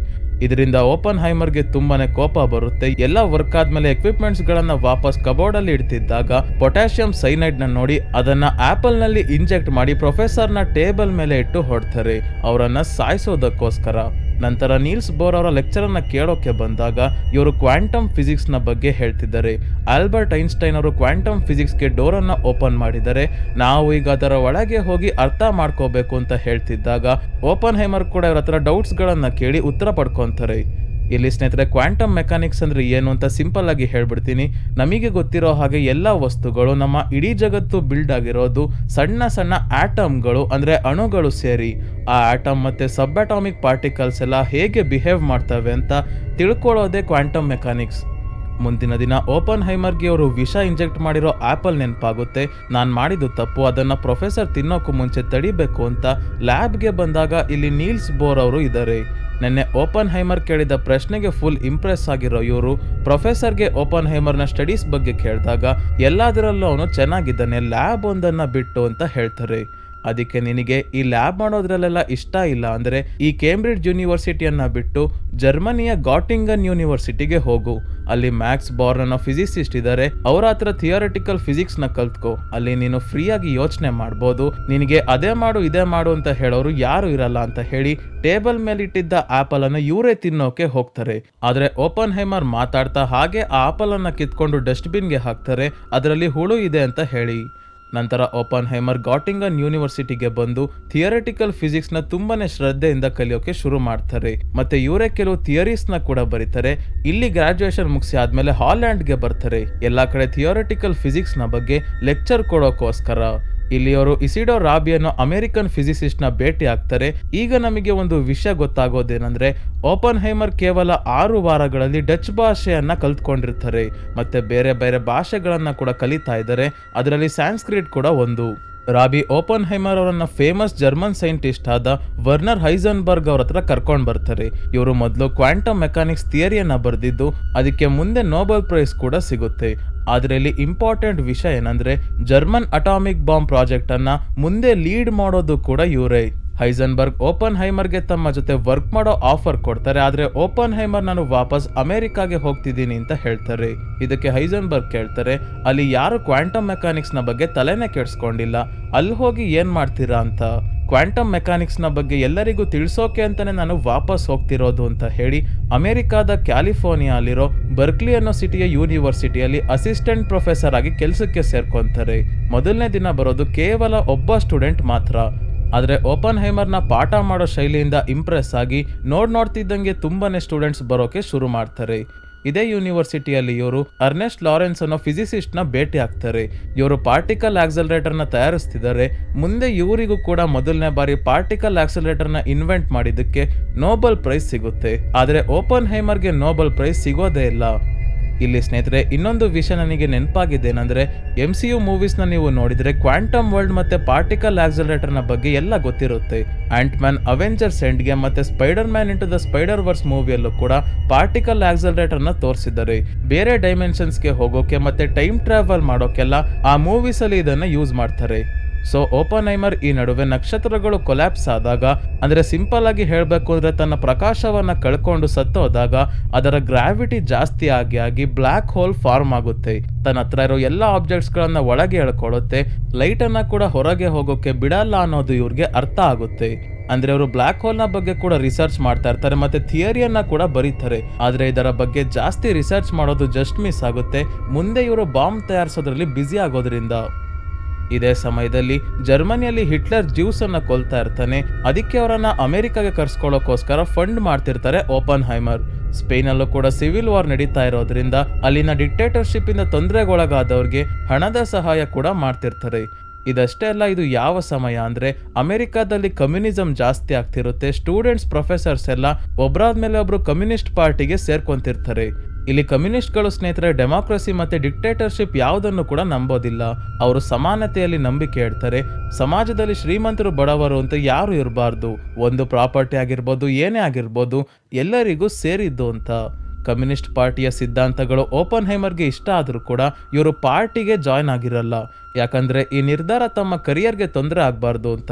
ಇದರಿಂದ ಓಪನ್ ಹೈಮರ್ಗೆ ತುಂಬಾನೇ ಕೋಪ ಬರುತ್ತೆ. ಎಲ್ಲ ವರ್ಕ್ ಆದ್ಮೇಲೆ ಎಕ್ವಿಪ್ಮೆಂಟ್ಸ್ ಗಳನ್ನ ವಾಪಸ್ ಕಬೋರ್ಡ್ ಅಲ್ಲಿ ಇಡ್ತಿದ್ದಾಗ ಪೊಟ್ಯಾಷಿಯಂ ಸೈನೈಡ್ ನ ನೋಡಿ ಅದನ್ನ ಆಪಲ್ ನಲ್ಲಿ ಇಂಜೆಕ್ಟ್ ಮಾಡಿ ಪ್ರೊಫೆಸರ್ ನ ಟೇಬಲ್ ಮೇಲೆ ಇಟ್ಟು ಹೊಡ್ತಾರೆ, ಅವರನ್ನ ಸಾಯಿಸೋದಕ್ಕೋಸ್ಕರ. ನಂತರ ನೀಲ್ಸ್ ಬೋರ್ ಅವರ ಲೆಕ್ಚರ್ ಅನ್ನ ಕೇಳೋಕೆ ಬಂದಾಗ ಇವರು ಕ್ವಾಂಟಮ್ ಫಿಸಿಕ್ಸ್ ನ ಬಗ್ಗೆ ಹೇಳ್ತಿದ್ದಾರೆ. ಆಲ್ಬರ್ಟ್ ಐನ್ಸ್ಟೈನ್ ಅವರು ಕ್ವಾಂಟಮ್ ಫಿಸಿಕ್ಸ್ ಗೆ ಡೋರ್ ಅನ್ನ ಓಪನ್ ಮಾಡಿದರೆ, ನಾವು ಈಗ ಅದರ ಒಳಗೆ ಹೋಗಿ ಅರ್ಥ ಮಾಡ್ಕೋಬೇಕು ಅಂತ ಹೇಳ್ತಿದ್ದಾಗ ಓಪನ್ ಹೈಮರ್ ಕೂಡ ಇವ್ರ ಹತ್ರ ಡೌಟ್ಸ್ ಗಳನ್ನ ಕೇಳಿ ಉತ್ತರ ಪಡ್ಕೊಂತಾರೆ. ಇಲ್ಲಿ ಸ್ನೇಹಿತರೆ, ಕ್ವಾಂಟಮ್ ಮೆಕ್ಯಾನಿಕ್ಸ್ ಅಂದ್ರೆ ಏನು ಅಂತ ಸಿಂಪಲ್ ಆಗಿ ಹೇಳ್ಬಿಡ್ತೀನಿ. ನಮಗೆ ಗೊತ್ತಿರೋ ಹಾಗೆ ಎಲ್ಲ ವಸ್ತುಗಳು, ನಮ್ಮ ಇಡೀ ಜಗತ್ತು ಬಿಲ್ಡ್ ಆಗಿರೋದು ಸಣ್ಣ ಸಣ್ಣ ಆಟಮ್ಗಳು ಅಂದ್ರೆ ಅಣುಗಳು ಸೇರಿ. ಆ ಆಟಮ್ ಮತ್ತೆ ಸಬ್ ಅಟಾಮಿಕ್ ಪಾರ್ಟಿಕಲ್ಸ್ ಎಲ್ಲ ಹೇಗೆ ಬಿಹೇವ್ ಮಾಡ್ತವೆ ಅಂತ ತಿಳ್ಕೊಳ್ಳೋದೇ ಕ್ವಾಂಟಮ್ ಮೆಕ್ಯಾನಿಕ್ಸ್. ಮುಂದಿನ ದಿನ ಓಪನ್ ಹೈಮರ್ಗೆ ಅವರು ವಿಷ ಇಂಜೆಕ್ಟ್ ಮಾಡಿರೋ ಆಪಲ್ ನೆನಪಾಗುತ್ತೆ. ನಾನು ಮಾಡಿದ್ದು ತಪ್ಪು, ಅದನ್ನ ಪ್ರೊಫೆಸರ್ ತಿನ್ನೋಕ್ಕೂ ಮುಂಚೆ ತಡಿಬೇಕು ಅಂತ ಲ್ಯಾಬ್ಗೆ ಬಂದಾಗ ಇಲ್ಲಿ ನೀಲ್ಸ್ ಬೋರ್ ಅವರು ಇದ್ದಾರೆ. ನೆನ್ನೆ ಓಪನ್ ಹೈಮರ್ ಕೇಳಿದ ಪ್ರಶ್ನೆಗೆ ಫುಲ್ ಇಂಪ್ರೆಸ್ ಆಗಿರೋ ಇವರು ಪ್ರೊಫೆಸರ್ಗೆ ಓಪನ್ ಹೈಮರ್ನ ಸ್ಟಡೀಸ್ ಬಗ್ಗೆ ಕೇಳಿದಾಗ ಎಲ್ಲದರಲ್ಲೂ ಅವನು ಚೆನ್ನಾಗಿದ್ದಾನೆ, ಲ್ಯಾಬ್ ಒಂದನ್ನ ಬಿಟ್ಟು ಅಂತ ಹೇಳ್ತಾರೆ. ಅದಕ್ಕೆ ನಿನಗೆ ಈ ಲ್ಯಾಬ್ ಮಾಡೋದ್ರಲ್ಲೆಲ್ಲ ಇಷ್ಟ ಇಲ್ಲ ಅಂದ್ರೆ ಈ ಕೇಂಬ್ರಿಡ್ಜ್ ಯೂನಿವರ್ಸಿಟಿಯನ್ನ ಬಿಟ್ಟು ಜರ್ಮನಿಯ ಗಾಟಿಂಗನ್ ಯೂನಿವರ್ಸಿಟಿಗೆ ಹೋಗು. ಅಲ್ಲಿ ಮ್ಯಾಕ್ಸ್ ಬಾರ್ನ್ ಅನ್ನೋ ಫಿಸಿಸಿಸ್ಟ್ ಇದ್ದಾರೆ, ಅವರ ಹತ್ರ ಥಿಯರಿಟಿಕಲ್ ಫಿಸಿಕ್ಸ್ ನ ಕಲ್ತ್ಕೋ. ಅಲ್ಲಿ ನೀನು ಫ್ರೀ ಆಗಿ ಯೋಚನೆ ಮಾಡ್ಬೋದು. ನಿನಗೆ ಅದೇ ಮಾಡು ಇದೇ ಮಾಡು ಅಂತ ಹೇಳೋರು ಯಾರು ಇರಲ್ಲ ಅಂತ ಹೇಳಿ ಟೇಬಲ್ ಮೇಲೆ ಇಟ್ಟಿದ್ದ ಆಪಲ್ ಅನ್ನು ಇವರೇ ತಿನ್ನೋಕೆ ಹೋಗ್ತಾರೆ. ಆದ್ರೆ ಓಪನ್ ಹೈಮರ್ ಮಾತಾಡ್ತಾ ಹಾಗೆ ಆ ಆಪಲ್ ಅನ್ನ ಕಿತ್ಕೊಂಡು ಡಸ್ಟ್ಬಿನ್ ಗೆ ಹಾಕ್ತಾರೆ, ಅದರಲ್ಲಿ ಹುಳು ಇದೆ ಅಂತ ಹೇಳಿ. ನಂತರ ಓಪನ್ ಹೈಮರ್ ಗಾಟಿಂಗನ್ ಯೂನಿವರ್ಸಿಟಿಗೆ ಬಂದು ಥಿಯರಿಟಿಕಲ್ ಫಿಸಿಕ್ಸ್ ನ ತುಂಬಾನೇ ಶ್ರದ್ಧೆಯಿಂದ ಕಲಿಯೋಕೆ ಶುರು ಮಾಡ್ತಾರೆ. ಮತ್ತೆ ಇವರೇ ಕೆಲವು ಥಿಯರೀಸ್ ನ ಕೂಡ ಬರೀತಾರೆ. ಇಲ್ಲಿ ಗ್ರಾಜುಯೇಷನ್ ಮುಗಿಸಿ ಆದ್ಮೇಲೆ ಹಾಲ್ಯಾಂಡ್ಗೆ ಬರ್ತಾರೆ, ಎಲ್ಲಾ ಕಡೆ ಥಿಯರಿಟಿಕಲ್ ಫಿಸಿಕ್ಸ್ ನ ಬಗ್ಗೆ ಲೆಕ್ಚರ್ ಕೊಡೋಕೋಸ್ಕರ. ಇಲ್ಲಿ ಅವರು ಇಸಿಡೋ ರಾಬಿ ಅನ್ನೋ ಅಮೆರಿಕನ್ ಫಿಸಿಸಿಸ್ಟ್ ನ ಭೇಟಿ ಆಗ್ತಾರೆ. ಈಗ ನಮಗೆ ಒಂದು ವಿಷಯ ಗೊತ್ತಾಗೋದೇನಂದ್ರೆ, ಓಪನ್ ಹೈಮರ್ ಕೇವಲ 6 ವಾರಗಳಲ್ಲಿ ಡಚ್ ಭಾಷೆಯನ್ನ ಕಲ್ತ್ಕೊಂಡಿರ್ತಾರೆ, ಮತ್ತೆ ಬೇರೆ ಬೇರೆ ಭಾಷೆಗಳನ್ನ ಕೂಡ ಕಲಿತಾ ಇದ್ದಾರೆ. ಅದರಲ್ಲಿ ಸ್ಯಾನ್ಸ್ಕ್ರಿಟ್ ಕೂಡ ಒಂದು. ರಾಬಿ ಓಪನ್ ಹೈಮರ್ ಅವರನ್ನ ಫೇಮಸ್ ಜರ್ಮನ್ ಸೈಂಟಿಸ್ಟ್ ಆದ ವರ್ನರ್ ಹೈಸನ್ಬರ್ಗ್ ಅವ್ರ ಹತ್ರ ಕರ್ಕೊಂಡ್ ಬರ್ತಾರೆ. ಇವರು ಮೊದಲು ಕ್ವಾಂಟಮ್ ಮೆಕ್ಯಾನಿಕ್ಸ್ ಥಿಯರಿಯನ್ನ ಬರೆದಿದ್ದು, ಅದಕ್ಕೆ ಮುಂದೆ ನೊಬೆಲ್ ಪ್ರೈಸ್ ಕೂಡ ಸಿಗುತ್ತೆ. ಆದ್ರೆ ಇಲ್ಲಿ ಇಂಪಾರ್ಟೆಂಟ್ ವಿಷಯ ಏನಂದ್ರೆ, ಜರ್ಮನ್ ಅಟಾಮಿಕ್ ಬಾಂಬ್ ಪ್ರಾಜೆಕ್ಟ್ ಅನ್ನ ಮುಂದೆ ಲೀಡ್ ಮಾಡೋದು ಕೂಡ ಇವರೇ. ಹೈಸನ್ಬರ್ಗ್ ಓಪನ್ ಹೈಮರ್ಗೆ ತಮ್ಮ ಜೊತೆ ವರ್ಕ್ ಮಾಡೋ ಆಫರ್ ಕೊಡ್ತಾರೆ, ಆದ್ರೆ ಓಪನ್ ಹೈಮರ್ ನಾನು ವಾಪಸ್ ಅಮೆರಿಕಾಗೆ ಹೋಗ್ತಿದ್ದೀನಿ ಅಂತ ಹೇಳ್ತಾರೆ. ಇದಕ್ಕೆ ಹೈಸನ್ಬರ್ಗ್ ಕೇಳ್ತಾರೆ, ಅಲ್ಲಿ ಯಾರು ಕ್ವಾಂಟಮ್ ಮೆಕ್ಯಾನಿಕ್ಸ್ ನ ಬಗ್ಗೆ ತಲೆನೇ ಕೆಡ್ಸ್ಕೊಂಡಿಲ್ಲ, ಅಲ್ಲಿ ಹೋಗಿ ಏನ್ ಮಾಡ್ತೀರಾ ಅಂತ. ಕ್ವಾಂಟಮ್ ಮೆಕ್ಯಾನಿಕ್ಸ್ ನ ಬಗ್ಗೆ ಎಲ್ಲರಿಗೂ ತಿಳಿಸೋಕೆ ಅಂತಾನೆ ನಾನು ವಾಪಸ್ ಹೋಗ್ತಿರೋದು ಅಂತ ಹೇಳಿ ಅಮೆರಿಕಾದ ಕ್ಯಾಲಿಫೋರ್ನಿಯಾ ಅಲ್ಲಿರೋ ಬರ್ಕ್ಲಿ ಅನ್ನೋ ಸಿಟಿಯ ಯೂನಿವರ್ಸಿಟಿಯಲ್ಲಿ ಅಸಿಸ್ಟೆಂಟ್ ಪ್ರೊಫೆಸರ್ ಆಗಿ ಕೆಲಸಕ್ಕೆ ಸೇರ್ಕೊಂತಾರೆ. ಮೊದಲನೇ ದಿನ ಬರೋದು ಕೇವಲ ಒಬ್ಬ ಸ್ಟೂಡೆಂಟ್ ಮಾತ್ರ. ಆದ್ರೆ ಓಪನ್ ಹೈಮರ್ನ ಪಾಠ ಮಾಡೋ ಶೈಲಿಯಿಂದ ಇಂಪ್ರೆಸ್ ಆಗಿ ನೋಡ್ತಿದ್ದಂಗೆ ತುಂಬಾನೇ ಸ್ಟೂಡೆಂಟ್ಸ್ ಬರೋಕೆ ಶುರು ಮಾಡ್ತಾರೆ. ಇದೇ ಯೂನಿವರ್ಸಿಟಿಯಲ್ಲಿ ಇವರು ಅರ್ನೆಸ್ಟ್ ಲಾರೆನ್ಸ್ ಅನ್ನೋ ಫಿಸಿಸಿಸ್ಟ್ ನ ಭೇಟಿ ಆಗ್ತಾರೆ. ಇವರು ಪಾರ್ಟಿಕಲ್ ಆಕ್ಸಲರೇಟರ್ ನ ತಯಾರಿಸ್ತಿದ್ದಾರೆ. ಮುಂದೆ ಇವರಿಗೂ ಕೂಡ ಮೊದಲನೇ ಬಾರಿ ಪಾರ್ಟಿಕಲ್ ಆಕ್ಸಲರೇಟರ್ ನ ಇನ್ವೆಂಟ್ ಮಾಡಿದ್ದಕ್ಕೆ ನೊಬೆಲ್ ಪ್ರೈಸ್ ಸಿಗುತ್ತೆ. ಆದ್ರೆ ಓಪನ್ ಹೈಮರ್ಗೆ ನೊಬೆಲ್ ಪ್ರೈಸ್ ಸಿಗೋದೇ ಇಲ್ಲ. ಇಲ್ಲಿ ಸ್ನೇಹಿತರೆ, ಇನ್ನೊಂದು ವಿಷಯ ನನಗೆ ನೆನಪಾಗಿದೆ ಏನಂದ್ರೆ, MCU ಮೂವೀಸ್ ನ ನೀವು ನೋಡಿದ್ರೆ ಕ್ವಾಂಟಮ್ ವರ್ಲ್ಡ್ ಮತ್ತೆ ಪಾರ್ಟಿಕಲ್ ಆಕ್ಸಲರೇಟರ್ ನ ಬಗ್ಗೆ ಎಲ್ಲ ಗೊತ್ತಿರುತ್ತೆ. Ant Man, Avengers Endgame ಮತ್ತೆ Spider Man into the Spider Verse ಮೂವಿಯಲ್ಲೂ ಕೂಡ ಪಾರ್ಟಿಕಲ್ ಆಕ್ಸಲರೇಟರ್ ನ ತೋರಿಸಿದ್ದಾರೆ. ಬೇರೆ ಡೈಮೆನ್ಷನ್ಸ್ ಗೆ ಹೋಗೋಕೆ ಮತ್ತೆ ಟೈಮ್ ಟ್ರಾವೆಲ್ ಮಾಡೋಕೆಲ್ಲ ಆ ಮೂವೀಸ್ ಅಲ್ಲಿ ಇದನ್ನ ಯೂಸ್ ಮಾಡ್ತಾರೆ. ಸೊ ಓಪನ್ ಹೈಮರ್ ಈ ನಡುವೆ ನಕ್ಷತ್ರಗಳು ಕೊಲ್ಯಾಪ್ಸ್ ಆದಾಗ, ಅಂದ್ರೆ ಸಿಂಪಲ್ ಆಗಿ ಹೇಳ್ಬೇಕು ಅಂದ್ರೆ ತನ್ನ ಪ್ರಕಾಶವನ್ನ ಕಳ್ಕೊಂಡು ಸತ್ತೋದಾಗ ಅದರ ಗ್ರಾವಿಟಿ ಜಾಸ್ತಿ ಆಗಿ ಬ್ಲಾಕ್ ಹೋಲ್ ಫಾರ್ಮ್ ಆಗುತ್ತೆ. ತನ್ನ ಹತ್ರ ಇರೋ ಎಲ್ಲ ಆಬ್ಜೆಕ್ಟ್ಸ್ ಗಳನ್ನ ಒಳಗೆ ಎಳ್ಕೊಳ್ಳುತ್ತೆ, ಲೈಟ್ ಅನ್ನ ಕೂಡ ಹೊರಗೆ ಹೋಗೋಕೆ ಬಿಡಲ್ಲ ಅನ್ನೋದು ಇವ್ರಿಗೆ ಅರ್ಥ ಆಗುತ್ತೆ. ಅಂದ್ರೆ ಅವರು ಬ್ಲಾಕ್ ಹೋಲ್ ನ ಬಗ್ಗೆ ಕೂಡ ರಿಸರ್ಚ್ ಮಾಡ್ತಾ ಇರ್ತಾರೆ, ಮತ್ತೆ ಥಿಯರಿಯನ್ನ ಕೂಡ ಬರೀತಾರೆ. ಆದ್ರೆ ಇದರ ಬಗ್ಗೆ ಜಾಸ್ತಿ ರಿಸರ್ಚ್ ಮಾಡೋದು ಜಸ್ಟ್ ಮಿಸ್ ಆಗುತ್ತೆ, ಮುಂದೆ ಇವರು ಬಾಂಬ್ ತಯಾರಿಸೋದ್ರಲ್ಲಿ ಬ್ಯುಸಿ ಆಗೋದ್ರಿಂದ. ಇದೇ ಸಮಯದಲ್ಲಿ ಜರ್ಮನಿಯಲ್ಲಿ ಹಿಟ್ಲರ್ ಜ್ಯೂಸ್ ಅನ್ನ ಕೊಲ್ತಾ ಇರ್ತಾನೆ. ಅದಕ್ಕೆ ಅವರನ್ನ ಅಮೆರಿಕಾಗೆ ಕರ್ಸ್ಕೊಳ್ಳೋಕೋಸ್ಕರ ಫಂಡ್ ಮಾಡ್ತಿರ್ತಾರೆ ಓಪನ್ ಹೈಮರ್. ಸ್ಪೇನ್ ಅಲ್ಲೂ ಕೂಡ ಸಿವಿಲ್ ವಾರ್ ನಡೀತಾ ಇರೋದ್ರಿಂದ ಅಲ್ಲಿನ ಡಿಕ್ಟೇಟರ್ಶಿಪ್ ಇಂದ ತೊಂದರೆಗೊಳಗಾದವ್ರಿಗೆ ಹಣದ ಸಹಾಯ ಕೂಡ ಮಾಡ್ತಿರ್ತಾರೆ. ಇದಷ್ಟೇ ಅಲ್ಲ, ಇದು ಯಾವ ಸಮಯ ಅಂದ್ರೆ ಅಮೆರಿಕಾದಲ್ಲಿ ಕಮ್ಯುನಿಸಂ ಜಾಸ್ತಿ ಆಗ್ತಿರುತ್ತೆ. ಸ್ಟೂಡೆಂಟ್ಸ್, ಪ್ರೊಫೆಸರ್ಸ್ ಎಲ್ಲ ಒಬ್ರಾದ್ಮೇಲೆ ಒಬ್ರು ಕಮ್ಯುನಿಸ್ಟ್ ಪಾರ್ಟಿಗೆ ಸೇರ್ಕೊಂತಿರ್ತಾರೆ. ಇಲ್ಲಿ ಕಮ್ಯುನಿಸ್ಟ್ಗಳು ಸ್ನೇಹಿತರೆ ಡೆಮಾಕ್ರಸಿ ಮತ್ತೆ ಡಿಕ್ಟೇಟರ್ಶಿಪ್ ಯಾವುದನ್ನು ಕೂಡ ನಂಬೋದಿಲ್ಲ. ಅವರು ಸಮಾನತೆಯಲ್ಲಿ ನಂಬಿಕೆ ಇಡ್ತಾರೆ. ಸಮಾಜದಲ್ಲಿ ಶ್ರೀಮಂತರು ಬಡವರು ಅಂತ ಯಾರು ಇರಬಾರ್ದು, ಒಂದು ಪ್ರಾಪರ್ಟಿ ಆಗಿರ್ಬೋದು, ಏನೇ ಆಗಿರ್ಬೋದು, ಎಲ್ಲರಿಗೂ ಸೇರಿದ್ದು ಅಂತ. ಕಮ್ಯುನಿಸ್ಟ್ ಪಾರ್ಟಿಯ ಸಿದ್ಧಾಂತಗಳು ಓಪನ್ ಹೈಮರ್ಗೆ ಇಷ್ಟ ಆದ್ರೂ ಕೂಡ ಇವರು ಪಾರ್ಟಿಗೆ ಜಾಯ್ನ್ ಆಗಿರಲ್ಲ. ಯಾಕಂದ್ರೆ ಈ ನಿರ್ಧಾರ ತಮ್ಮ ಕರಿಯರ್ಗೆ ತೊಂದರೆ ಆಗ್ಬಾರ್ದು ಅಂತ.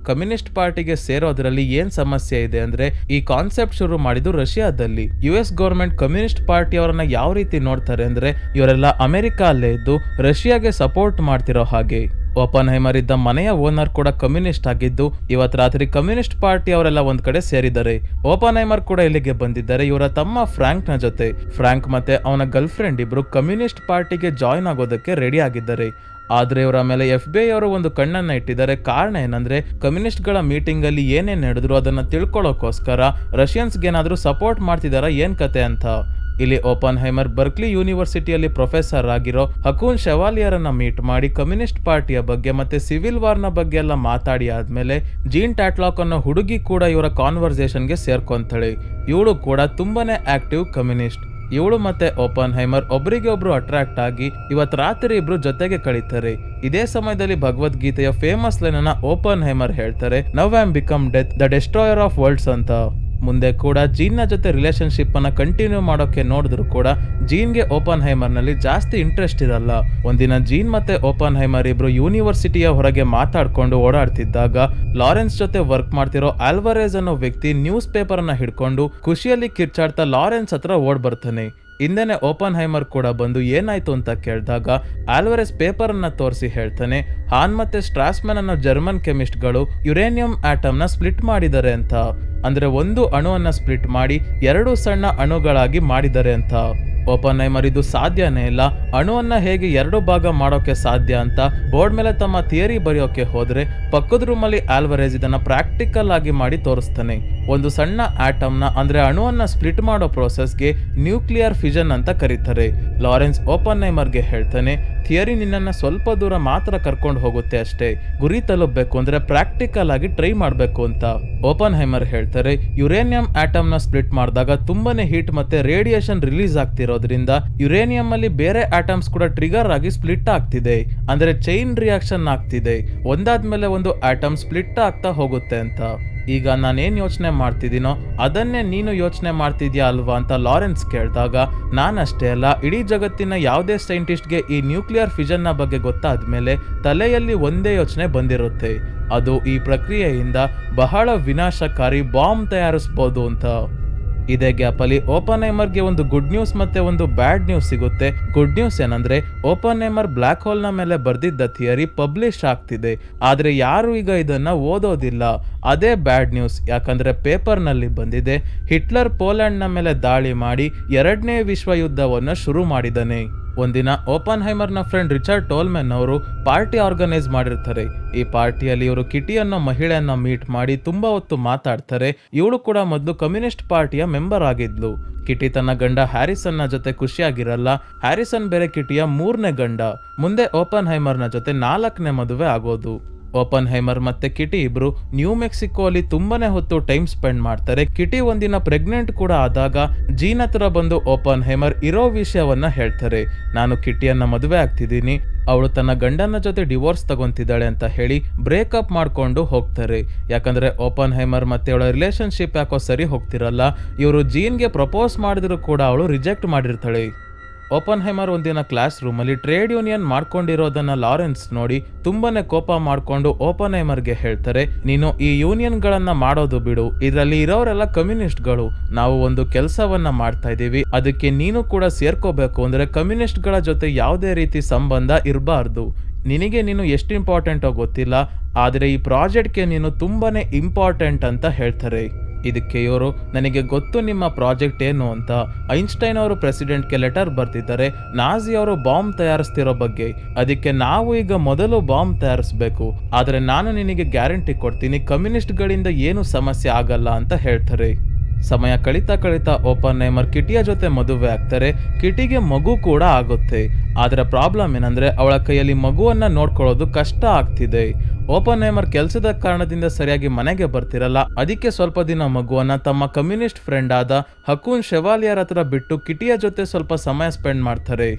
ಕಮ್ಯುನಿಸ್ಟ್ ಪಾರ್ಟಿಗೆ ಸೇರೋದ್ರಲ್ಲಿ ಏನ್ ಸಮಸ್ಯೆ ಇದೆ ಅಂದ್ರೆ ಈ ಕಾನ್ಸೆಪ್ಟ್ ಶುರು ಮಾಡಿದ್ದು ರಷ್ಯಾದಲ್ಲಿ. US ಗವರ್ಮೆಂಟ್ ಕಮ್ಯುನಿಸ್ಟ್ ಪಾರ್ಟಿ ಅವರನ್ನ ಯಾವ ರೀತಿ ನೋಡ್ತಾರೆ ಅಂದ್ರೆ ಇವರೆಲ್ಲ ಅಮೆರಿಕ ಅಲ್ಲೇ ಇದ್ದು ರಷ್ಯಾಗೆ ಸಪೋರ್ಟ್ ಮಾಡ್ತಿರೋ ಹಾಗೆ. ಓಪನ್ಹೈಮರ್ ಇದ್ದ ಮನೆಯ ಓನರ್ ಕೂಡ ಕಮ್ಯುನಿಸ್ಟ್ ಆಗಿದ್ದು ಇವತ್ತು ರಾತ್ರಿ ಕಮ್ಯುನಿಸ್ಟ್ ಪಾರ್ಟಿ ಅವರೆಲ್ಲ ಒಂದ್ ಕಡೆ ಸೇರಿದ್ದಾರೆ. ಓಪನ್ಹೈಮರ್ ಕೂಡ ಇಲ್ಲಿಗೆ ಬಂದಿದ್ದಾರೆ ಇವರ ತಮ್ಮ ಫ್ರಾಂಕ್ ನ ಜೊತೆ. ಫ್ರಾಂಕ್ ಮತ್ತೆ ಅವನ ಗರ್ಲ್ ಫ್ರೆಂಡ್ ಇಬ್ರು ಕಮ್ಯುನಿಸ್ಟ್ ಪಾರ್ಟಿಗೆ ಜಾಯಿನ್ ಆಗೋದಕ್ಕೆ ರೆಡಿ ಆಗಿದ್ದಾರೆ. ಆದ್ರೆ ಇವರ ಮೇಲೆ FBI ಅವರು ಒಂದು ಕಣ್ಣನ್ನ ಇಟ್ಟಿದ್ದಾರೆ. ಕಾರಣ ಏನಂದ್ರೆ ಕಮ್ಯುನಿಸ್ಟ್ ಗಳ ಮೀಟಿಂಗ್ ಅಲ್ಲಿ ಏನೇನ್ ನಡೆದ್ರು ಅದನ್ನ ತಿಳ್ಕೊಳ್ಳೋಕೋಸ್ಕರ ರಷ್ಯನ್ಸ್ಗೆ ಏನಾದ್ರೂ ಸಪೋರ್ಟ್ ಮಾಡ್ತಿದಾರ ಏನ್ ಕತೆ ಅಂತ. ಇಲ್ಲಿ ಓಪನ್ಹೈಮರ್ ಬರ್ಕ್ಲಿ ಯೂನಿವರ್ಸಿಟಿಯಲ್ಲಿ ಪ್ರೊಫೆಸರ್ ಆಗಿರೋ ಹಕೂನ್ ಶೆವಾಲಿಯರ್ ಅನ್ನ ಮೀಟ್ ಮಾಡಿ ಕಮ್ಯುನಿಸ್ಟ್ ಪಾರ್ಟಿಯ ಬಗ್ಗೆ ಮತ್ತೆ ಸಿವಿಲ್ ವಾರ್ ನ ಬಗ್ಗೆ ಎಲ್ಲ ಮಾತಾಡಿ ಆದ್ಮೇಲೆ ಜೀನ್ ಟ್ಯಾಟ್ಲಾಕ್ ಅನ್ನೋ ಹುಡುಗಿ ಕೂಡ ಇವರ ಕಾನ್ವರ್ಸೇಷನ್ಗೆ ಸೇರ್ಕೊಂತಾಳೆ. ಇವಳು ಕೂಡ ತುಂಬಾನೇ ಆಕ್ಟಿವ್ ಕಮ್ಯುನಿಸ್ಟ್. ಇವಳು ಮತ್ತೆ ಓಪನ್ಹೈಮರ್ ಒಬ್ರಿಗೆ ಒಬ್ರು ಅಟ್ರಾಕ್ಟ್ ಆಗಿ ಇವತ್ ರಾತ್ರಿ ಇಬ್ರು ಜೊತೆಗೆ ಕಳೀತಾರೆ. ಇದೇ ಸಮಯದಲ್ಲಿ ಭಗವದ್ಗೀತೆಯ ಫೇಮಸ್ ಲೈನ್ ಅನ್ನ ಓಪನ್ಹೈಮರ್ ಹೇಳ್ತಾರೆ, now I am become death the destroyer of worlds ಅಂತ. ಮುಂದೆ ಕೂಡ ಜೀನ್ ನ ಜೊತೆ ರಿಲೇಶನ್ಶಿಪ್ ಅನ್ನ ಕಂಟಿನ್ಯೂ ಮಾಡೋಕೆ ನೋಡಿದ್ರು ಕೂಡ ಜೀನ್ಗೆ ಓಪನ್ಹೈಮರ್ ನಲ್ಲಿ ಜಾಸ್ತಿ ಇಂಟ್ರೆಸ್ಟ್ ಇರಲ್ಲ. ಒಂದಿನ ಜೀನ್ ಮತ್ತೆ ಓಪನ್ಹೈಮರ್ ಇಬ್ರು ಯೂನಿವರ್ಸಿಟಿಯ ಹೊರಗೆ ಮಾತಾಡ್ಕೊಂಡು ಓಡಾಡ್ತಿದ್ದಾಗ ಲಾರೆನ್ಸ್ ಜೊತೆ ವರ್ಕ್ ಮಾಡ್ತಿರೋ ಆಲ್ವರೇಜ್ ಅನ್ನೋ ವ್ಯಕ್ತಿ ನ್ಯೂಸ್ ಪೇಪರ್ ಅನ್ನ ಹಿಡ್ಕೊಂಡು ಖುಷಿಯಲ್ಲಿ ಕಿರ್ಚಾಡ್ತಾ ಲಾರೆನ್ಸ್ ಹತ್ರ ಓಡ್ ಬರ್ತಾನೆ. ಹಿಂದೆನೆ ಓಪನ್ಹೈಮರ್ ಕೂಡ ಬಂದು ಏನಾಯ್ತು ಅಂತ ಕೇಳಿದಾಗ ಆಲ್ವರೆಸ್ ಪೇಪರ್ ಅನ್ನ ತೋರಿಸಿ ಹೇಳ್ತಾನೆ, ಹಾನ್ ಮತ್ತೆ ಸ್ಟ್ರಾಸ್ಮನ್ ಅನ್ನೋ ಜರ್ಮನ್ ಕೆಮಿಸ್ಟ್ಗಳು ಯುರೇನಿಯಂ ಆಟಮ್ ನ ಸ್ಪ್ಲಿಟ್ ಮಾಡಿದ್ದಾರೆ ಅಂತ. ಅಂದ್ರೆ ಒಂದು ಅಣುವನ್ನ ಸ್ಪ್ಲಿಟ್ ಮಾಡಿ 2 ಸಣ್ಣ ಅಣುಗಳಾಗಿ ಮಾಡಿದ್ದಾರೆ ಅಂತ. ಓಪನ್ಹೈಮರ್ ಇದು ಸಾಧ್ಯನೇ ಇಲ್ಲ, ಅಣುವನ್ನ ಹೇಗೆ 2 ಭಾಗ ಮಾಡೋಕೆ ಸಾಧ್ಯ ಅಂತ ಬೋರ್ಡ್ ಮೇಲೆ ತಮ್ಮ ಥಿಯರಿ ಬರೆಯೋಕೆ ಹೋದ್ರೆ ಪಕ್ಕದ ರೂಮಲ್ಲಿ ಆಲ್ವರೇಜ್ ಇದನ್ನ ಪ್ರಾಕ್ಟಿಕಲ್ ಆಗಿ ಮಾಡಿ ತೋರಿಸ್ತಾನೆ. ಒಂದು ಸಣ್ಣ ಆಟಮ್ ನ ಅಂದ್ರೆ ಅಣುವನ್ನ ಸ್ಪ್ಲಿಟ್ ಮಾಡೋ ಪ್ರೋಸೆಸ್ಗೆ ನ್ಯೂಕ್ಲಿಯರ್ ಫಿಷನ್ ಅಂತ ಕರೀತಾರೆ. ಲಾರೆನ್ಸ್ ಓಪನ್ಹೈಮರ್ಗೆ ಹೇಳ್ತಾನೆ, ಥಿಯರಿ ನಿನ್ನನ್ನ ಸ್ವಲ್ಪ ದೂರ ಮಾತ್ರ ಕರ್ಕೊಂಡು ಹೋಗುತ್ತೆ ಅಷ್ಟೇ, ಗುರಿ ತಲುಪಬೇಕು ಅಂದ್ರೆ ಪ್ರಾಕ್ಟಿಕಲ್ ಆಗಿ ಟ್ರೈ ಮಾಡ್ಬೇಕು ಅಂತ. ಓಪನ್ಹೈಮರ್ ಹೇಳ್ತಾರೆ, ಯುರೇನಿಯಂ ಆಟಮ್ ನ ಸ್ಪ್ಲಿಟ್ ಮಾಡಿದಾಗ ತುಂಬಾನೇ ಹೀಟ್ ಮತ್ತೆ ರೇಡಿಯೇಷನ್ ರಿಲೀಸ್ ಆಗ್ತಿರೋದ್ರಿಂದ ಯುರೇನಿಯಂ ಅಲ್ಲಿ ಬೇರೆ ಆಟಮ್ಸ್ ಕೂಡ ಟ್ರಿಗರ್ ಆಗಿ ಸ್ಪ್ಲಿಟ್ ಆಗ್ತಿದೆ, ಅಂದ್ರೆ ಚೈನ್ ರಿಯಾಕ್ಷನ್ ಆಗ್ತಿದೆ, ಒಂದಾದ್ಮೇಲೆ ಒಂದು ಆಟಮ್ ಸ್ಪ್ಲಿಟ್ ಆಗ್ತಾ ಹೋಗುತ್ತೆ ಅಂತ. ಈಗ ನಾನೇನ್ ಯೋಚನೆ ಮಾಡ್ತಿದ್ದೀನೋ ಅದನ್ನೇ ನೀನು ಯೋಚನೆ ಮಾಡ್ತಿದ್ಯಾ ಅಲ್ವಾ ಅಂತ ಲಾರೆನ್ಸ್ ಕೇಳಿದಾಗ, ನಾನಷ್ಟೇ ಅಲ್ಲ ಇಡೀ ಜಗತ್ತಿನ ಯಾವುದೇ ಸೈಂಟಿಸ್ಟ್ಗೆ ಈ ನ್ಯೂಕ್ಲಿಯರ್ ಫಿಷನ್ ನ ಬಗ್ಗೆ ಗೊತ್ತಾದ್ಮೇಲೆ ತಲೆಯಲ್ಲಿ ಒಂದೇ ಯೋಚನೆ ಬಂದಿರುತ್ತೆ, ಅದು ಈ ಪ್ರಕ್ರಿಯೆಯಿಂದ ಬಹಳ ವಿನಾಶಕಾರಿ ಬಾಂಬ್ ತಯಾರಿಸಬಹುದು ಅಂತ. ಇದೇ ಗ್ಯಾಪಲ್ಲಿ ಓಪನ್ಹೈಮರ್ಗೆ ಒಂದು ಗುಡ್ ನ್ಯೂಸ್ ಮತ್ತೆ ಒಂದು ಬ್ಯಾಡ್ ನ್ಯೂಸ್ ಸಿಗುತ್ತೆ. ಗುಡ್ ನ್ಯೂಸ್ ಏನಂದ್ರೆ ಓಪನ್ಹೈಮರ್ ಬ್ಲಾಕ್ ಹೋಲ್ ನ ಮೇಲೆ ಬರ್ದಿದ್ದ ಥಿಯರಿ ಪಬ್ಲಿಷ್ ಆಗ್ತಿದೆ, ಆದ್ರೆ ಯಾರು ಈಗ ಇದನ್ನ ಓದೋದಿಲ್ಲ. ಅದೇ ಬ್ಯಾಡ್ ನ್ಯೂಸ್, ಯಾಕಂದ್ರೆ ಪೇಪರ್ ನಲ್ಲಿ ಬಂದಿದೆ ಹಿಟ್ಲರ್ ಪೋಲೆಂಡ್ ನ ಮೇಲೆ ದಾಳಿ ಮಾಡಿ 2ನೇ ವಿಶ್ವ ಯುದ್ಧವನ್ನ ಶುರು ಮಾಡಿದಾನೆ. ಒಂದಿನ ಓಪನ್ಹೈಮರ್ ನ ಫ್ರೆಂಡ್ ರಿಚರ್ಡ್ ಟೋಲ್ಮೆನ್ ಅವರು ಪಾರ್ಟಿ ಆರ್ಗನೈಸ್ ಮಾಡಿರ್ತಾರೆ. ಈ ಪಾರ್ಟಿಯಲ್ಲಿ ಇವರು ಕಿಟಿ ಅನ್ನೋ ಮಹಿಳೆಯನ್ನ ಮೀಟ್ ಮಾಡಿ ತುಂಬಾ ಹೊತ್ತು ಮಾತಾಡ್ತಾರೆ. ಇವಳು ಕೂಡ ಮೊದಲು ಕಮ್ಯುನಿಸ್ಟ್ ಪಾರ್ಟಿಯ ಮೆಂಬರ್ ಆಗಿದ್ಲು. ಕಿಟಿ ತನ್ನ ಗಂಡ ಹ್ಯಾರಿಸನ್ ನ ಜೊತೆ ಖುಷಿಯಾಗಿರಲ್ಲ. ಹ್ಯಾರಿಸನ್ ಬೇರೆ ಕಿಟಿಯ 3ನೇ ಗಂಡ. ಮುಂದೆ ಓಪನ್ಹೈಮರ್ ನ ಜೊತೆ 4ನೇ ಮದುವೆ ಆಗೋದು. ಓಪನ್ಹೈಮರ್ ಮತ್ತೆ ಕಿಟಿ ಇಬ್ರು ನ್ಯೂ ಮೆಕ್ಸಿಕೋ ಅಲ್ಲಿ ತುಂಬಾನೇ ಹೊತ್ತು ಟೈಮ್ ಸ್ಪೆಂಡ್ ಮಾಡ್ತಾರೆ. ಕಿಟಿ ಒಂದಿನ ಪ್ರೆಗ್ನೆಂಟ್ ಕೂಡ ಆದಾಗ ಜೀನ್ ಹತ್ರ ಬಂದು ಓಪನ್ಹೈಮರ್ ಇರೋ ವಿಷಯವನ್ನ ಹೇಳ್ತಾರೆ, ನಾನು ಕಿಟಿಯನ್ನ ಮದುವೆ ಆಗ್ತಿದ್ದೀನಿ, ಅವಳು ತನ್ನ ಗಂಡನ ಜೊತೆ ಡಿವೋರ್ಸ್ ತಗೊಂತಿದ್ದಾಳೆ ಅಂತ ಹೇಳಿ ಬ್ರೇಕಪ್ ಮಾಡ್ಕೊಂಡು ಹೋಗ್ತಾರೆ. ಯಾಕಂದ್ರೆ ಓಪನ್ಹೈಮರ್ ಮತ್ತೆ ಅವಳ ರಿಲೇಶನ್ಶಿಪ್ ಯಾಕೋ ಸರಿ ಹೋಗ್ತಿರಲ್ಲ. ಇವರು ಜೀನ್ಗೆ ಪ್ರಪೋಸ್ ಮಾಡಿದ್ರು ಕೂಡ ಅವಳು ರಿಜೆಕ್ಟ್ ಮಾಡಿರ್ತಾಳೆ. ಓಪನ್ಹೈಮರ್ ಒಂದಿನ ಕ್ಲಾಸ್ ರೂಮಲ್ಲಿ ಟ್ರೇಡ್ ಯೂನಿಯನ್ ಮಾಡ್ಕೊಂಡಿರೋದನ್ನ ಲಾರೆನ್ಸ್ ನೋಡಿ ತುಂಬಾನೇ ಕೋಪ ಮಾಡ್ಕೊಂಡು ಓಪನ್ಹೈಮರ್ಗೆ ಹೇಳ್ತಾರೆ, ನೀನು ಈ ಯೂನಿಯನ್ ಗಳನ್ನ ಮಾಡೋದು ಬಿಡು, ಇದರಲ್ಲಿ ಇರೋರೆಲ್ಲ ಕಮ್ಯುನಿಸ್ಟ್ಗಳು, ನಾವು ಒಂದು ಕೆಲಸವನ್ನ ಮಾಡ್ತಾ ಇದೀವಿ, ಅದಕ್ಕೆ ನೀನು ಕೂಡ ಸೇರ್ಕೋಬೇಕು. ಅಂದ್ರೆ ಕಮ್ಯುನಿಸ್ಟ್ ಗಳ ಜೊತೆ ಯಾವುದೇ ರೀತಿ ಸಂಬಂಧ ಇರಬಾರ್ದು. ನಿನಗೆ ನೀನು ಎಷ್ಟು ಇಂಪಾರ್ಟೆಂಟೋ ಗೊತ್ತಿಲ್ಲ, ಆದ್ರೆ ಈ ಪ್ರಾಜೆಕ್ಟ್ಗೆ ನೀನು ತುಂಬಾನೇ ಇಂಪಾರ್ಟೆಂಟ್ ಅಂತ ಹೇಳ್ತಾರೆ. ಇದಕ್ಕೆ ಇವರು, ನನಗೆ ಗೊತ್ತು ನಿಮ್ಮ ಪ್ರಾಜೆಕ್ಟ್ ಏನು ಅಂತ. ಐನ್ಸ್ಟೈನ್ ಅವರು ಪ್ರೆಸಿಡೆಂಟ್ಗೆ ಲೆಟರ್ ಬರ್ತಿದ್ದಾರೆ ನಾಜಿ ಅವರು ಬಾಂಬ್ ತಯಾರಿಸ್ತಿರೋ ಬಗ್ಗೆ, ಅದಕ್ಕೆ ನಾವು ಈಗ ಮೊದಲು ಬಾಂಬ್ ತಯಾರಿಸ್ಬೇಕು, ಆದ್ರೆ ನಾನು ನಿನಗೆ ಗ್ಯಾರಂಟಿ ಕೊಡ್ತೀನಿ ಕಮ್ಯುನಿಸ್ಟ್ ಗಳಿಂದ ಏನು ಸಮಸ್ಯೆ ಆಗಲ್ಲ ಅಂತ ಹೇಳ್ತಾರೆ. ಸಮಯ ಕಳಿತಾ ಓಪನ್ಹೈಮರ್ ಕಿಟಿಯ ಜೊತೆ ಮದುವೆ ಆಗ್ತಾರೆ. ಕಿಟಿಗೆ ಮಗು ಕೂಡ ಆಗುತ್ತೆ. ಆದ್ರೆ ಪ್ರಾಬ್ಲಮ್ ಏನಂದ್ರೆ ಅವಳ ಕೈಯಲ್ಲಿ ಮಗುವನ್ನ ನೋಡ್ಕೊಳ್ಳೋದು ಕಷ್ಟ ಆಗ್ತಿದೆ. ಓಪನ್ಹೈಮರ್ ಕೆಲಸದ ಕಾರಣದಿಂದ ಸರಿಯಾಗಿ ಮನೆಗೆ ಬರ್ತಿರಲ್ಲ. ಅದಕ್ಕೆ ಸ್ವಲ್ಪ ದಿನ ಮಗುವನ್ನ ತಮ್ಮ ಕಮ್ಯುನಿಸ್ಟ್ ಫ್ರೆಂಡ್ ಆದ ಹಕೂನ್ ಶೆವಾಲಿಯರ್ ಹತ್ರ ಬಿಟ್ಟು ಕಿಟಿಯ ಜೊತೆ ಸ್ವಲ್ಪ ಸಮಯ ಸ್ಪೆಂಡ್ ಮಾಡ್ತಾರೆ.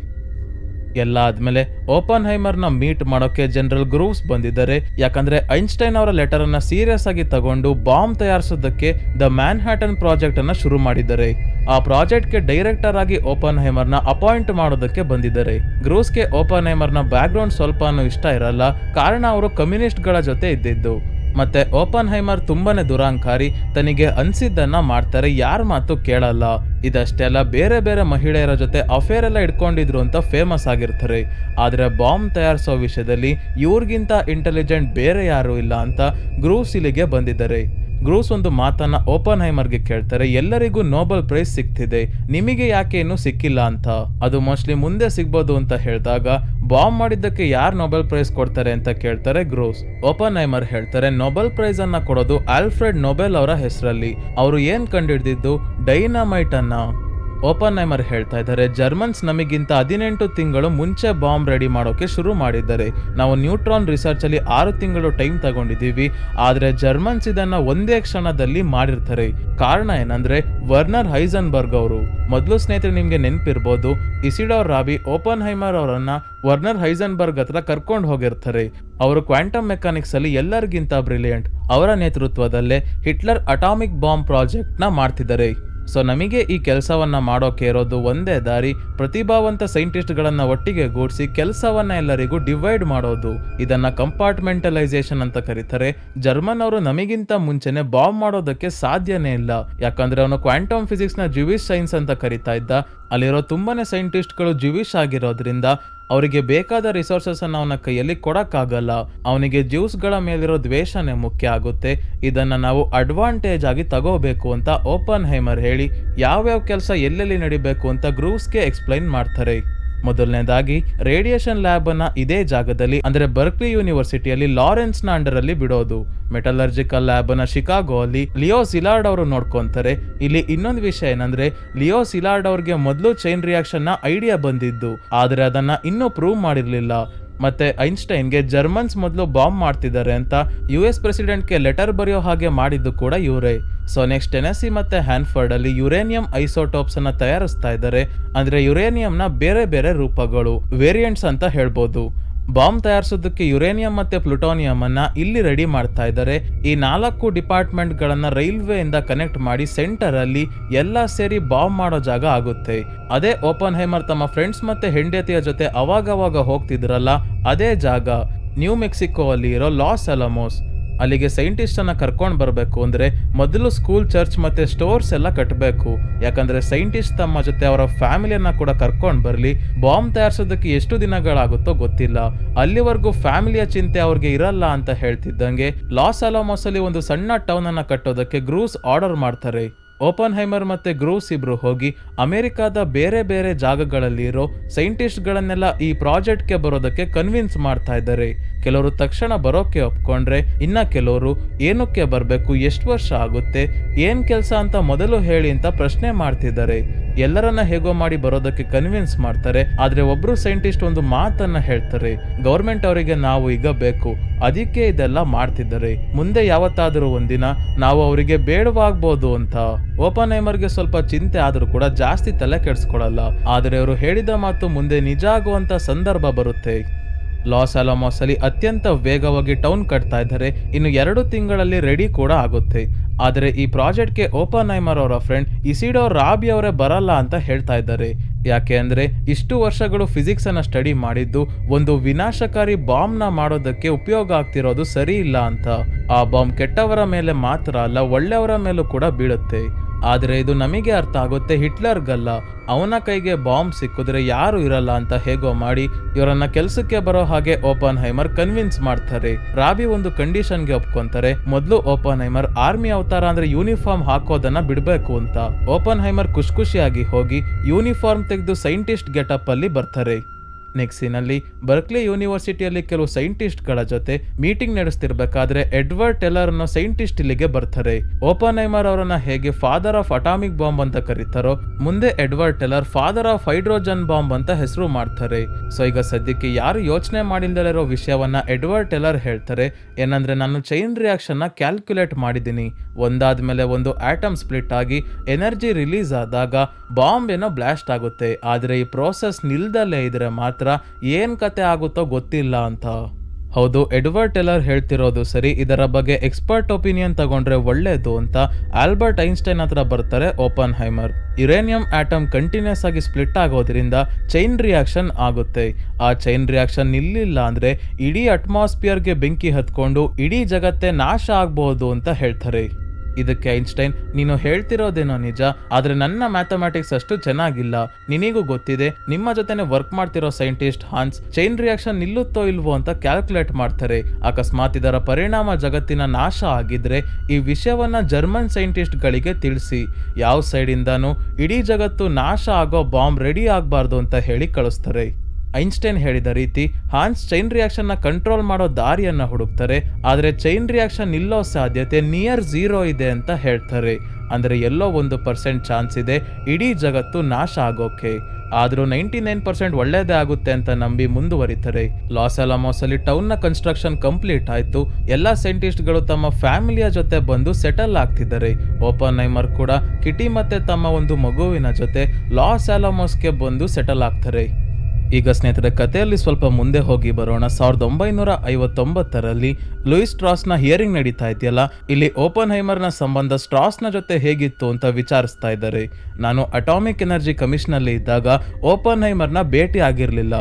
ಎಲ್ಲ ಆದ್ಮೇಲೆ ಓಪನ್ಹೈಮರ್ ನ ಮೀಟ್ ಮಾಡೋಕೆ ಜನರಲ್ ಗ್ರೂವ್ಸ್ ಬಂದಿದ್ದಾರೆ. ಯಾಕಂದ್ರೆ ಐನ್ಸ್ಟೈನ್ ಅವರ ಲೆಟರ್ ಅನ್ನ ಸೀರಿಯಸ್ ಆಗಿ ತಗೊಂಡು ಬಾಂಬ್ ತಯಾರಿಸೋದಕ್ಕೆ ದ ಮ್ಯಾನ್ಹ್ಯಾಟನ್ ಪ್ರಾಜೆಕ್ಟ್ ಅನ್ನ ಶುರು ಮಾಡಿದ್ದಾರೆ. ಆ ಪ್ರಾಜೆಕ್ಟ್ ಗೆ ಡೈರೆಕ್ಟರ್ ಆಗಿ ಓಪನ್ಹೈಮರ್ ನ ಅಪಾಯಿಂಟ್ ಮಾಡೋದಕ್ಕೆ ಬಂದಿದ್ದಾರೆ. ಗ್ರೂವ್ಸ್ಗೆ ಓಪನ್ಹೈಮರ್ ನ ಬ್ಯಾಕ್ ಗ್ರೌಂಡ್ ಸ್ವಲ್ಪನೂ ಇಷ್ಟ ಇರಲ್ಲ, ಕಾರಣ ಅವರು ಕಮ್ಯುನಿಸ್ಟ್ ಗಳ ಜೊತೆ ಇದ್ದಿದ್ದು. ಮತ್ತೆ ಓಪನ್ ಹೈಮರ್ ತುಂಬಾನೇ ದುರಾಂಕಾರಿ, ತನಗೆ ಅನ್ಸಿದ್ದನ್ನ ಮಾಡ್ತಾರೆ, ಯಾರ ಮಾತು ಕೇಳಲ್ಲ. ಇದಷ್ಟೇ ಅಲ್ಲ, ಬೇರೆ ಬೇರೆ ಮಹಿಳೆಯರ ಜೊತೆ ಅಫೇರ್ ಎಲ್ಲ ಇಟ್ಕೊಂಡಿದ್ರು ಅಂತ ಫೇಮಸ್ ಆಗಿರ್ತಾರೆ. ಆದ್ರೆ ಬಾಂಬ್ ತಯಾರಿಸೋ ವಿಷಯದಲ್ಲಿ ಇವ್ರಿಗಿಂತ ಇಂಟೆಲಿಜೆಂಟ್ ಬೇರೆ ಯಾರು ಇಲ್ಲ ಅಂತ ಗ್ರೂಸ್ ಇಲ್ಲಿಗೆ ಬಂದಿದ್ದಾರೆ. ಗ್ರೂಸ್ ಒಂದು ಮಾತನ್ನ ಓಪನ್ ಹೈಮರ್ಗೆ ಕೇಳ್ತಾರೆ, ಎಲ್ಲರಿಗೂ ನೋಬೆಲ್ ಪ್ರೈಸ್ ಸಿಗ್ತಿದೆ, ನಿಮಗೆ ಯಾಕೆ ಇನ್ನೂ ಸಿಕ್ಕಿಲ್ಲ ಅಂತ. ಅದು ಮೋಸ್ಟ್ಲಿ ಮುಂದೆ ಸಿಗ್ಬೋದು ಅಂತ ಹೇಳಿದಾಗ, ಬಾಂಬ್ ಮಾಡಿದ್ದಕ್ಕೆ ಯಾರು ನೊಬೆಲ್ ಪ್ರೈಸ್ ಕೊಡ್ತಾರೆ ಅಂತ ಕೇಳ್ತಾರೆ ಗ್ರೂಸ್. ಓಪನ್ ಹೈಮರ್ ಹೇಳ್ತಾರೆ, ನೊಬೆಲ್ ಪ್ರೈಸ್ ಅನ್ನ ಕೊಡೋದು ಆಲ್ಫ್ರೆಡ್ ನೊಬೆಲ್ ಅವರ ಹೆಸರಲ್ಲಿ. ಅವರು ಏನ್ ಕಂಡಿಡ್ದಿದ್ದು ಡೈನಾಮೈಟ್ ಅನ್ನ. ಓಪನ್ ಹೈಮರ್ ಹೇಳ್ತಾ ಇದ್ದಾರೆ, ಜರ್ಮನ್ಸ್ ನಮಗಿಂತ 18 ತಿಂಗಳು ಮುಂಚೆ ಬಾಂಬ್ ರೆಡಿ ಮಾಡೋಕೆ ಶುರು ಮಾಡಿದ್ದಾರೆ. ನಾವು ನ್ಯೂಟ್ರಾನ್ ರಿಸರ್ಚ್ ಅಲ್ಲಿ 6 ತಿಂಗಳು ಟೈಮ್ ತಗೊಂಡಿದ್ದೀವಿ, ಆದ್ರೆ ಜರ್ಮನ್ಸ್ ಇದನ್ನ ಒಂದೇ ಕ್ಷಣದಲ್ಲಿ ಮಾಡಿರ್ತಾರೆ. ಕಾರಣ ಏನಂದ್ರೆ ವರ್ನರ್ ಹೈಸನ್ಬರ್ಗ್ ಅವರು. ಮೊದಲು ಸ್ನೇಹಿತರೆ ನಿಮ್ಗೆ ನೆನಪಿರ್ಬೋದು, ಇಸಿಡೋರ್ ರಾಬಿ ಓಪನ್ ಹೈಮರ್ ಅವರನ್ನ ವರ್ನರ್ ಹೈಸನ್ಬರ್ಗ್ ಹತ್ರ ಕರ್ಕೊಂಡು ಹೋಗಿರ್ತಾರೆ. ಅವರು ಕ್ವಾಂಟಮ್ ಮೆಕ್ಯಾನಿಕ್ಸ್ ಅಲ್ಲಿ ಎಲ್ಲರಿಗಿಂತ ಬ್ರಿಲಿಯಂಟ್. ಅವರ ನೇತೃತ್ವದಲ್ಲೇ ಹಿಟ್ಲರ್ ಅಟಾಮಿಕ್ ಬಾಂಬ್ ಪ್ರಾಜೆಕ್ಟ್ ನ ಮಾಡ್ತಿದ್ದಾರೆ. ಸೊ ನಮಗೆ ಈ ಕೆಲಸವನ್ನ ಮಾಡೋಕೆ ಇರೋದು ಒಂದೇ ದಾರಿ, ಪ್ರತಿಭಾವಂತ ಸೈಂಟಿಸ್ಟ್ ಗಳನ್ನ ಒಟ್ಟಿಗೆ ಗೂಡಿಸಿ ಕೆಲಸವನ್ನ ಎಲ್ಲರಿಗೂ ಡಿವೈಡ್ ಮಾಡೋದು. ಇದನ್ನ ಕಂಪಾರ್ಟ್ಮೆಂಟಲೈಸೇಷನ್ ಅಂತ ಕರೀತಾರೆ. ಜರ್ಮನ್ ಅವರು ನಮಗಿಂತ ಮುಂಚೆನೆ ಬಾಂಬ್ ಮಾಡೋದಕ್ಕೆ ಸಾಧ್ಯನೇ ಇಲ್ಲ, ಯಾಕಂದ್ರೆ ಅವನು ಕ್ವಾಂಟಮ್ ಫಿಸಿಕ್ಸ್ ನ ಜ್ಯೂವಿಶ್ ಸೈನ್ಸ್ ಅಂತ ಕರೀತಾ ಇದ್ದ. ಅಲ್ಲಿರೋ ತುಂಬಾನೇ ಸೈಂಟಿಸ್ಟ್ಗಳು ಜ್ಯೂವಿಶ್ ಆಗಿರೋದ್ರಿಂದ ಅವರಿಗೆ ಬೇಕಾದ ರಿಸೋರ್ಸಸ್ ಅನ್ನ ಅವನ ಕೈಯಲ್ಲಿ ಕೊಡಕ್ಕಾಗಲ್ಲ. ಅವನಿಗೆ ಜ್ಯೂಸ್ಗಳ ಮೇಲಿರೋ ದ್ವೇಷನೇ ಮುಖ್ಯ ಆಗುತ್ತೆ. ಇದನ್ನ ನಾವು ಅಡ್ವಾಂಟೇಜ್ ಆಗಿ ತಗೋಬೇಕು ಅಂತ ಓಪನ್ ಹೈಮರ್ ಹೇಳಿ ಯಾವ್ಯಾವ ಕೆಲಸ ಎಲ್ಲೆಲ್ಲಿ ನಡಿಬೇಕು ಅಂತ ಗ್ರೂಸ್ಗೆ ಎಕ್ಸ್ಪ್ಲೈನ್ ಮಾಡ್ತಾರೆ. ಮೊದಲನೇದಾಗಿ ರೇಡಿಯೇಷನ್ ಲ್ಯಾಬ್ ಅನ್ನ ಇದೇ ಜಾಗದಲ್ಲಿ ಅಂದ್ರೆ ಬರ್ಕ್ಲಿ ಯೂನಿವರ್ಸಿಟಿಯಲ್ಲಿ ಲಾರೆನ್ಸ್ ನ ಅಂಡರ್ ಅಲ್ಲಿ ಬಿಡೋದು. ಮೆಟಲರ್ಜಿಕಲ್ ಲ್ಯಾಬ್ ಅನ್ನ ಶಿಕಾಗೋ ಅಲ್ಲಿ ಲಿಯೋ ಸಿಲಾರ್ಡ್ ಅವರು ನೋಡ್ಕೊಂತಾರೆ. ಇಲ್ಲಿ ಇನ್ನೊಂದು ವಿಷಯ ಏನಂದ್ರೆ ಲಿಯೋ ಸಿಲಾರ್ಡ್ ಅವ್ರಿಗೆ ಮೊದಲು ಚೈನ್ ರಿಯಾಕ್ಷನ್ ನ ಐಡಿಯಾ ಬಂದಿದ್ದು, ಆದ್ರೆ ಅದನ್ನ ಇನ್ನೂ ಪ್ರೂವ್ ಮಾಡಿರ್ಲಿಲ್ಲ. ಮತ್ತೆ ಐನ್ಸ್ಟೈನ್ಗೆ ಜರ್ಮನ್ಸ್ ಮೊದಲು ಬಾಂಬ್ ಮಾಡ್ತಿದ್ದಾರೆ ಅಂತ US ಪ್ರೆಸಿಡೆಂಟ್ಗೆ ಲೆಟರ್ ಬರೆಯೋ ಹಾಗೆ ಮಾಡಿದ್ದು ಕೂಡ ಇವರೇ. ಸೊ ನೆಕ್ಸ್ಟ್ ಟೆನೆಸಿ ಮತ್ತೆ ಹ್ಯಾನ್ಫರ್ಡ್ ಅಲ್ಲಿ ಯುರೇನಿಯಂ ಐಸೋಟೋಪ್ಸ್ ಅನ್ನ ತಯಾರಿಸ್ತಾ ಇದ್ದಾರೆ. ಅಂದ್ರೆ ಯುರೇನಿಯಂ ನ ಬೇರೆ ಬೇರೆ ರೂಪಗಳು, ವೇರಿಯಂಟ್ಸ್ ಅಂತ ಹೇಳ್ಬೋದು. ಬಾಂಬ್ ತಯಾರಿಸೋದಕ್ಕೆ ಯುರೇನಿಯಂ ಮತ್ತೆ ಪ್ಲುಟೋನಿಯಂ ಅನ್ನ ಇಲ್ಲಿ ರೆಡಿ ಮಾಡ್ತಾ ಇದ್ದಾರೆ. ಈ 4 ಡಿಪಾರ್ಟ್ಮೆಂಟ್ ಗಳನ್ನ ರೈಲ್ವೆ ಇಂದ ಕನೆಕ್ಟ್ ಮಾಡಿ ಸೆಂಟರ್ ಅಲ್ಲಿ ಎಲ್ಲ ಸೇರಿ ಬಾಂಬ್ ಮಾಡೋ ಜಾಗ ಆಗುತ್ತೆ. ಅದೇ ಓಪನ್ ಹೈಮರ್ ತಮ್ಮ ಫ್ರೆಂಡ್ಸ್ ಮತ್ತೆ ಹೆಂಡತಿಯ ಜೊತೆ ಅವಾಗವಾಗ ಹೋಗ್ತಿದ್ರಲ್ಲ, ಅದೇ ಜಾಗ ನ್ಯೂ ಮೆಕ್ಸಿಕೋ ಅಲ್ಲಿ ಇರೋ ಲಾಸ್ ಅಲಮೋಸ್. ಅಲ್ಲಿಗೆ ಸೈಂಟಿಸ್ಟ್ ಅನ್ನ ಕರ್ಕೊಂಡು ಬರಬೇಕು ಅಂದ್ರೆ ಮೊದಲು ಸ್ಕೂಲ್, ಚರ್ಚ್ ಮತ್ತೆ ಸ್ಟೋರ್ಸ್ ಎಲ್ಲ ಕಟ್ಟಬೇಕು. ಯಾಕಂದ್ರೆ ಸೈಂಟಿಸ್ಟ್ ತಮ್ಮ ಜೊತೆ ಅವರ ಫ್ಯಾಮಿಲಿಯನ್ನ ಕೂಡ ಕರ್ಕೊಂಡು ಬರ್ಲಿ. ಬಾಂಬ್ ತಯಾರಿಸೋದಕ್ಕೆ ಎಷ್ಟು ದಿನಗಳಾಗುತ್ತೋ ಗೊತ್ತಿಲ್ಲ, ಅಲ್ಲಿವರೆಗೂ ಫ್ಯಾಮಿಲಿಯ ಚಿಂತೆ ಅವ್ರಿಗೆ ಇರಲ್ಲ ಅಂತ ಹೇಳ್ತಿದ್ದಂಗೆ ಲಾಸ್ ಅಲಾಮೋಸ್ ಅಲ್ಲಿ ಒಂದು ಸಣ್ಣ ಟೌನ್ ಅನ್ನ ಕಟ್ಟೋದಕ್ಕೆ ಗ್ರೂಸ್ ಆರ್ಡರ್ ಮಾಡ್ತಾರೆ. ಓಪನ್ ಹೈಮರ್ ಮತ್ತೆ ಗ್ರೂಸ್ ಇಬ್ರು ಹೋಗಿ ಅಮೆರಿಕಾದ ಬೇರೆ ಬೇರೆ ಜಾಗಗಳಲ್ಲಿ ಇರೋ ಸೈಂಟಿಸ್ಟ್ ಗಳನ್ನೆಲ್ಲ ಈ ಪ್ರಾಜೆಕ್ಟ್ಗೆ ಬರೋದಕ್ಕೆ ಕನ್ವಿನ್ಸ್ ಮಾಡ್ತಾ ಇದ್ದಾರೆ. ಕೆಲವರು ತಕ್ಷಣ ಬರೋಕೆ ಒಪ್ಕೊಂಡ್ರೆ, ಇನ್ನ ಕೆಲವರು ಏನಕ್ಕೆ ಬರಬೇಕು, ಎಷ್ಟು ವರ್ಷ ಆಗುತ್ತೆ, ಏನ್ ಕೆಲಸ ಅಂತ ಮೊದಲು ಹೇಳಿ ಅಂತ ಪ್ರಶ್ನೆ ಮಾಡ್ತಿದ್ದಾರೆ. ಎಲ್ಲರನ್ನ ಹೇಗೋ ಮಾಡಿ ಬರೋದಕ್ಕೆ ಕನ್ವಿನ್ಸ್ ಮಾಡ್ತಾರೆ. ಆದ್ರೆ ಒಬ್ರು ಸೈಂಟಿಸ್ಟ್ ಒಂದು ಮಾತನ್ನ ಹೇಳ್ತಾರೆ, ಗೌರ್ಮೆಂಟ್ ಅವರಿಗೆ ನಾವು ಈಗ ಬೇಕು, ಅದಕ್ಕೆ ಇದೆಲ್ಲ ಮಾಡ್ತಿದ್ದಾರೆ, ಮುಂದೆ ಯಾವತ್ತಾದ್ರೂ ಒಂದಿನ ನಾವು ಅವರಿಗೆ ಬೇಡವಾಗ್ಬೋದು ಅಂತ. ಓಪನ್ ಹೈಮರ್ಗೆ ಸ್ವಲ್ಪ ಚಿಂತೆ ಆದ್ರೂ ಕೂಡ ಜಾಸ್ತಿ ತಲೆ ಕೆಡಿಸ್ಕೊಳಲ್ಲ. ಆದ್ರೆ ಅವರು ಹೇಳಿದ ಮಾತು ಮುಂದೆ ನಿಜ ಆಗುವಂತ ಸಂದರ್ಭ ಬರುತ್ತೆ. ಲಾಸ್ ಅಲಾಮೋಸ್ ಅಲ್ಲಿ ಅತ್ಯಂತ ವೇಗವಾಗಿ ಟೌನ್ ಕಟ್ತಾ ಇದ್ದಾರೆ. ಇನ್ನು 2 ತಿಂಗಳಲ್ಲಿ ರೆಡಿ ಕೂಡ ಆಗುತ್ತೆ. ಆದರೆ ಈ ಪ್ರಾಜೆಕ್ಟ್ಗೆ ಓಪನ್ ಹೈಮರ್ ಅವರ ಫ್ರೆಂಡ್ ಇಸಿಡೋರ್ ರಾಬಿ ಅವರೇ ಬರಲ್ಲ ಅಂತ ಹೇಳ್ತಾ ಇದ್ದಾರೆ. ಯಾಕೆ ಅಂದ್ರೆ ಇಷ್ಟು ವರ್ಷಗಳು ಫಿಸಿಕ್ಸ್ ಅನ್ನ ಸ್ಟಡಿ ಮಾಡಿದ್ದು ಒಂದು ವಿನಾಶಕಾರಿ ಬಾಂಬ್ ನ ಮಾಡೋದಕ್ಕೆ ಉಪಯೋಗ ಆಗ್ತಿರೋದು ಸರಿ ಇಲ್ಲ ಅಂತ. ಆ ಬಾಂಬ್ ಕೆಟ್ಟವರ ಮೇಲೆ ಮಾತ್ರ ಅಲ್ಲ, ಒಳ್ಳೆಯವರ ಮೇಲೂ ಕೂಡ ಬೀಳುತ್ತೆ. ಆದ್ರೆ ಇದು ನಮಗೆ ಅರ್ಥ ಆಗುತ್ತೆ, ಹಿಟ್ಲರ್ಗಲ್ಲ. ಅವನ ಕೈಗೆ ಬಾಂಬ್ ಸಿಕ್ಕಿದ್ರೆ ಯಾರು ಇರಲ್ಲ ಅಂತ ಹೇಗೋ ಮಾಡಿ ಇವರನ್ನ ಕೆಲ್ಸಕ್ಕೆ ಬರೋ ಹಾಗೆ ಓಪನ್ ಹೈಮರ್ ಕನ್ವಿನ್ಸ್ ಮಾಡ್ತಾರೆ. ರಾಬಿ ಒಂದು ಕಂಡೀಷನ್ಗೆ ಒಪ್ಕೊಂತಾರೆ, ಮೊದಲು ಓಪನ್ ಹೈಮರ್ ಆರ್ಮಿ ಅವತಾರ ಅಂದ್ರೆ ಯೂನಿಫಾರ್ಮ್ ಹಾಕೋದನ್ನ ಬಿಡ್ಬೇಕು ಅಂತ. ಓಪನ್ ಹೈಮರ್ ಖುಷಿಯಾಗಿ ಹೋಗಿ ಯೂನಿಫಾರ್ಮ್ ತೆಗೆದು ಸೈಂಟಿಸ್ಟ್ ಗೆಟಪ್ ಅಲ್ಲಿ ಬರ್ತಾರೆ. ನೆಕ್ಸ್ಟ್ ಸೀನಲ್ಲಿ ಬರ್ಕ್ಲಿ ಯೂನಿವರ್ಸಿಟಿಯಲ್ಲಿ ಕೆಲವು ಸೈಂಟಿಸ್ಟ್ಗಳ ಜೊತೆ ಮೀಟಿಂಗ್ ನಡೆಸ್ತಿರ್ಬೇಕಾದ್ರೆ ಎಡ್ವರ್ಡ್ ಟೆಲ್ಲರ್ ಅನ್ನೋ ಸೈಂಟಿಸ್ಟ್ ಇಲ್ಲಿಗೆ ಬರ್ತಾರೆ. ಓಪನ್ ಹೈಮರ್ ಅವರನ್ನ ಹೇಗೆ ಫಾದರ್ ಆಫ್ ಅಟಾಮಿಕ್ ಬಾಂಬ್ ಅಂತ ಕರೀತಾರೋ, ಮುಂದೆ Edward Teller father of hydrogen bomb ಅಂತ ಹೆಸರು ಮಾಡ್ತಾರೆ. ಸೊ ಈಗ ಸದ್ಯಕ್ಕೆ ಯಾರು ಯೋಚನೆ ಮಾಡಿಲ್ದಿರೋ ವಿಷಯವನ್ನ ಎಡ್ವರ್ಡ್ ಟೆಲ್ಲರ್ ಹೇಳ್ತಾರೆ. ಏನಂದ್ರೆ ನಾನು ಚೈನ್ ರಿಯಾಕ್ಷನ್ ನ ಕ್ಯಾಲ್ಕುಲೇಟ್ ಮಾಡಿದ್ದೀನಿ. ಒಂದಾದ್ಮೇಲೆ ಒಂದು ಆಟಮ್ ಸ್ಪ್ಲಿಟ್ ಆಗಿ ಎನರ್ಜಿ ರಿಲೀಸ್ ಆದಾಗ ಬಾಂಬ್ ಏನೋ ಬ್ಲಾಸ್ಟ್ ಆಗುತ್ತೆ. ಆದ್ರೆ ಈ ಪ್ರೋಸೆಸ್ ನಿಲ್ದಲ್ಲೇ ಇದ್ರೆ ಮಾತ್ರ ಏನ್ ಕತೆ ಆಗುತ್ತೋ ಗೊತ್ತಿಲ್ಲ ಅಂತ. ಹೌದು, ಎಡ್ವರ್ಡ್ ಟೆಲ್ಲರ್ ಹೇಳ್ತಿರೋದು ಸರಿ. ಇದರ ಬಗ್ಗೆ ಎಕ್ಸ್ಪರ್ಟ್ ಒಪಿನಿಯನ್ ತಗೊಂಡ್ರೆ ಒಳ್ಳೇದು ಅಂತ ಆಲ್ಬರ್ಟ್ ಐನ್ಸ್ಟೈನ್ ಹತ್ರ ಬರ್ತಾರೆ Oppenheimer. Uranium atom continuous ಆಗಿ ಸ್ಪ್ಲಿಟ್ ಆಗೋದ್ರಿಂದ ಚೈನ್ ರಿಯಾಕ್ಷನ್ ಆಗುತ್ತೆ. ಆ ಚೈನ್ ರಿಯಾಕ್ಷನ್ ನಿಲ್ಲಿಲ್ಲ ಅಂದ್ರೆ ಇಡೀ ಅಟ್ಮಾಸ್ಫಿಯರ್ಗೆ ಬೆಂಕಿ ಹತ್ಕೊಂಡು ಇಡೀ ಜಗತ್ತೇ ನಾಶ ಆಗ್ಬಹುದು ಅಂತ ಹೇಳ್ತಾರೆ. ಇದಕ್ಕೆ ಐನ್ಸ್ಟೈನ್, ನೀನು ಹೇಳ್ತಿರೋದೇನೋ ನಿಜ, ಆದ್ರೆ ನನ್ನ ಮ್ಯಾಥಮೆಟಿಕ್ಸ್ ಅಷ್ಟು ಚೆನ್ನಾಗಿಲ್ಲ. ನಿನಗೂ ಗೊತ್ತಿದೆ, ನಿಮ್ಮ ಜೊತೆನೆ ವರ್ಕ್ ಮಾಡ್ತಿರೋ ಸೈಂಟಿಸ್ಟ್ ಹಾನ್ಸ್ ಚೈನ್ ರಿಯಾಕ್ಷನ್ ನಿಲ್ಲುತ್ತೋ ಇಲ್ವೋ ಅಂತ ಕ್ಯಾಲ್ಕುಲೇಟ್ ಮಾಡ್ತಾರೆ. ಅಕಸ್ಮಾತ್ ಇದರ ಪರಿಣಾಮ ಜಗತ್ತಿನ ನಾಶ ಆಗಿದ್ರೆ ಈ ವಿಷಯವನ್ನ ಜರ್ಮನ್ ಸೈಂಟಿಸ್ಟ್ ಗಳಿಗೆ ತಿಳಿಸಿ, ಯಾವ ಸೈಡ್ ಇಂದಾನು ಇಡೀ ಜಗತ್ತು ನಾಶ ಆಗೋ ಬಾಂಬ್ ರೆಡಿ ಆಗ್ಬಾರ್ದು ಅಂತ ಹೇಳಿ ಕಳಿಸ್ತಾರೆ. ಐನ್ಸ್ಟೈನ್ ಹೇಳಿದ ರೀತಿ ಹಾನ್ಸ್ ಚೈನ್ ರಿಯಾಕ್ಷನ್ ನ ಕಂಟ್ರೋಲ್ ಮಾಡೋ ದಾರಿಯನ್ನ ಹುಡುಕ್ತಾರೆ. ಆದ್ರೆ ಚೈನ್ ರಿಯಾಕ್ಷನ್ ನಿಲ್ಲೋ ಸಾಧ್ಯತೆ ನಿಯರ್ 0 ಇದೆ ಅಂತ ಹೇಳ್ತಾರೆ. ಅಂದ್ರೆ ಎಲ್ಲೋ 1% ಚಾನ್ಸ್ ಇದೆ ಇಡೀ ಜಗತ್ತು ನಾಶ ಆಗೋಕೆ. ಆದ್ರೂ 99% ಒಳ್ಳೇದೇ ಆಗುತ್ತೆ ಅಂತ ನಂಬಿ ಮುಂದುವರಿತಾರೆ. ಲಾಸ್ ಅಲಾಮೋಸ್ ಅಲ್ಲಿ ಟೌನ್ ನ ಕನ್ಸ್ಟ್ರಕ್ಷನ್ ಕಂಪ್ಲೀಟ್ ಆಯ್ತು. ಎಲ್ಲಾ ಸೈಂಟಿಸ್ಟ್ ಗಳು ತಮ್ಮ ಫ್ಯಾಮಿಲಿಯ ಜೊತೆ ಬಂದು ಸೆಟಲ್ ಆಗ್ತಿದ್ದಾರೆ. ಓಪನ್ ಹೈಮರ್ ಕೂಡ ಕಿಟಿ ಮತ್ತೆ ತಮ್ಮ ಒಂದು ಮಗುವಿನ ಜೊತೆ ಲಾಸ್ ಅಲಾಮೋಸ್ಗೆ ಬಂದು ಸೆಟಲ್ ಆಗ್ತಾರೆ. ಈಗ ಸ್ನೇಹಿತರೆ, ಕಥೆಯಲ್ಲಿ ಸ್ವಲ್ಪ ಮುಂದೆ ಹೋಗಿ ಬರೋಣ. 1959ರಲ್ಲಿ ಲೂಯಿಸ್ ಸ್ಟ್ರಾಸ್ನ ಹಿಯರಿಂಗ್ ನಡೀತಾ ಇದೆಯಲ್ಲ, ಇಲ್ಲಿ ಓಪನ್ ಹೈಮರ್ನ ಸಂಬಂಧ ಸ್ಟ್ರಾಸ್ನ ಜೊತೆ ಹೇಗಿತ್ತು ಅಂತ ವಿಚಾರಿಸ್ತಾ ಇದ್ದಾರೆ. ನಾನು ಅಟಾಮಿಕ್ ಎನರ್ಜಿ ಕಮಿಷನ್ ಅಲ್ಲಿ ಇದ್ದಾಗ ಓಪನ್ ಹೈಮರ್ನ ಭೇಟಿ ಆಗಿರಲಿಲ್ಲ.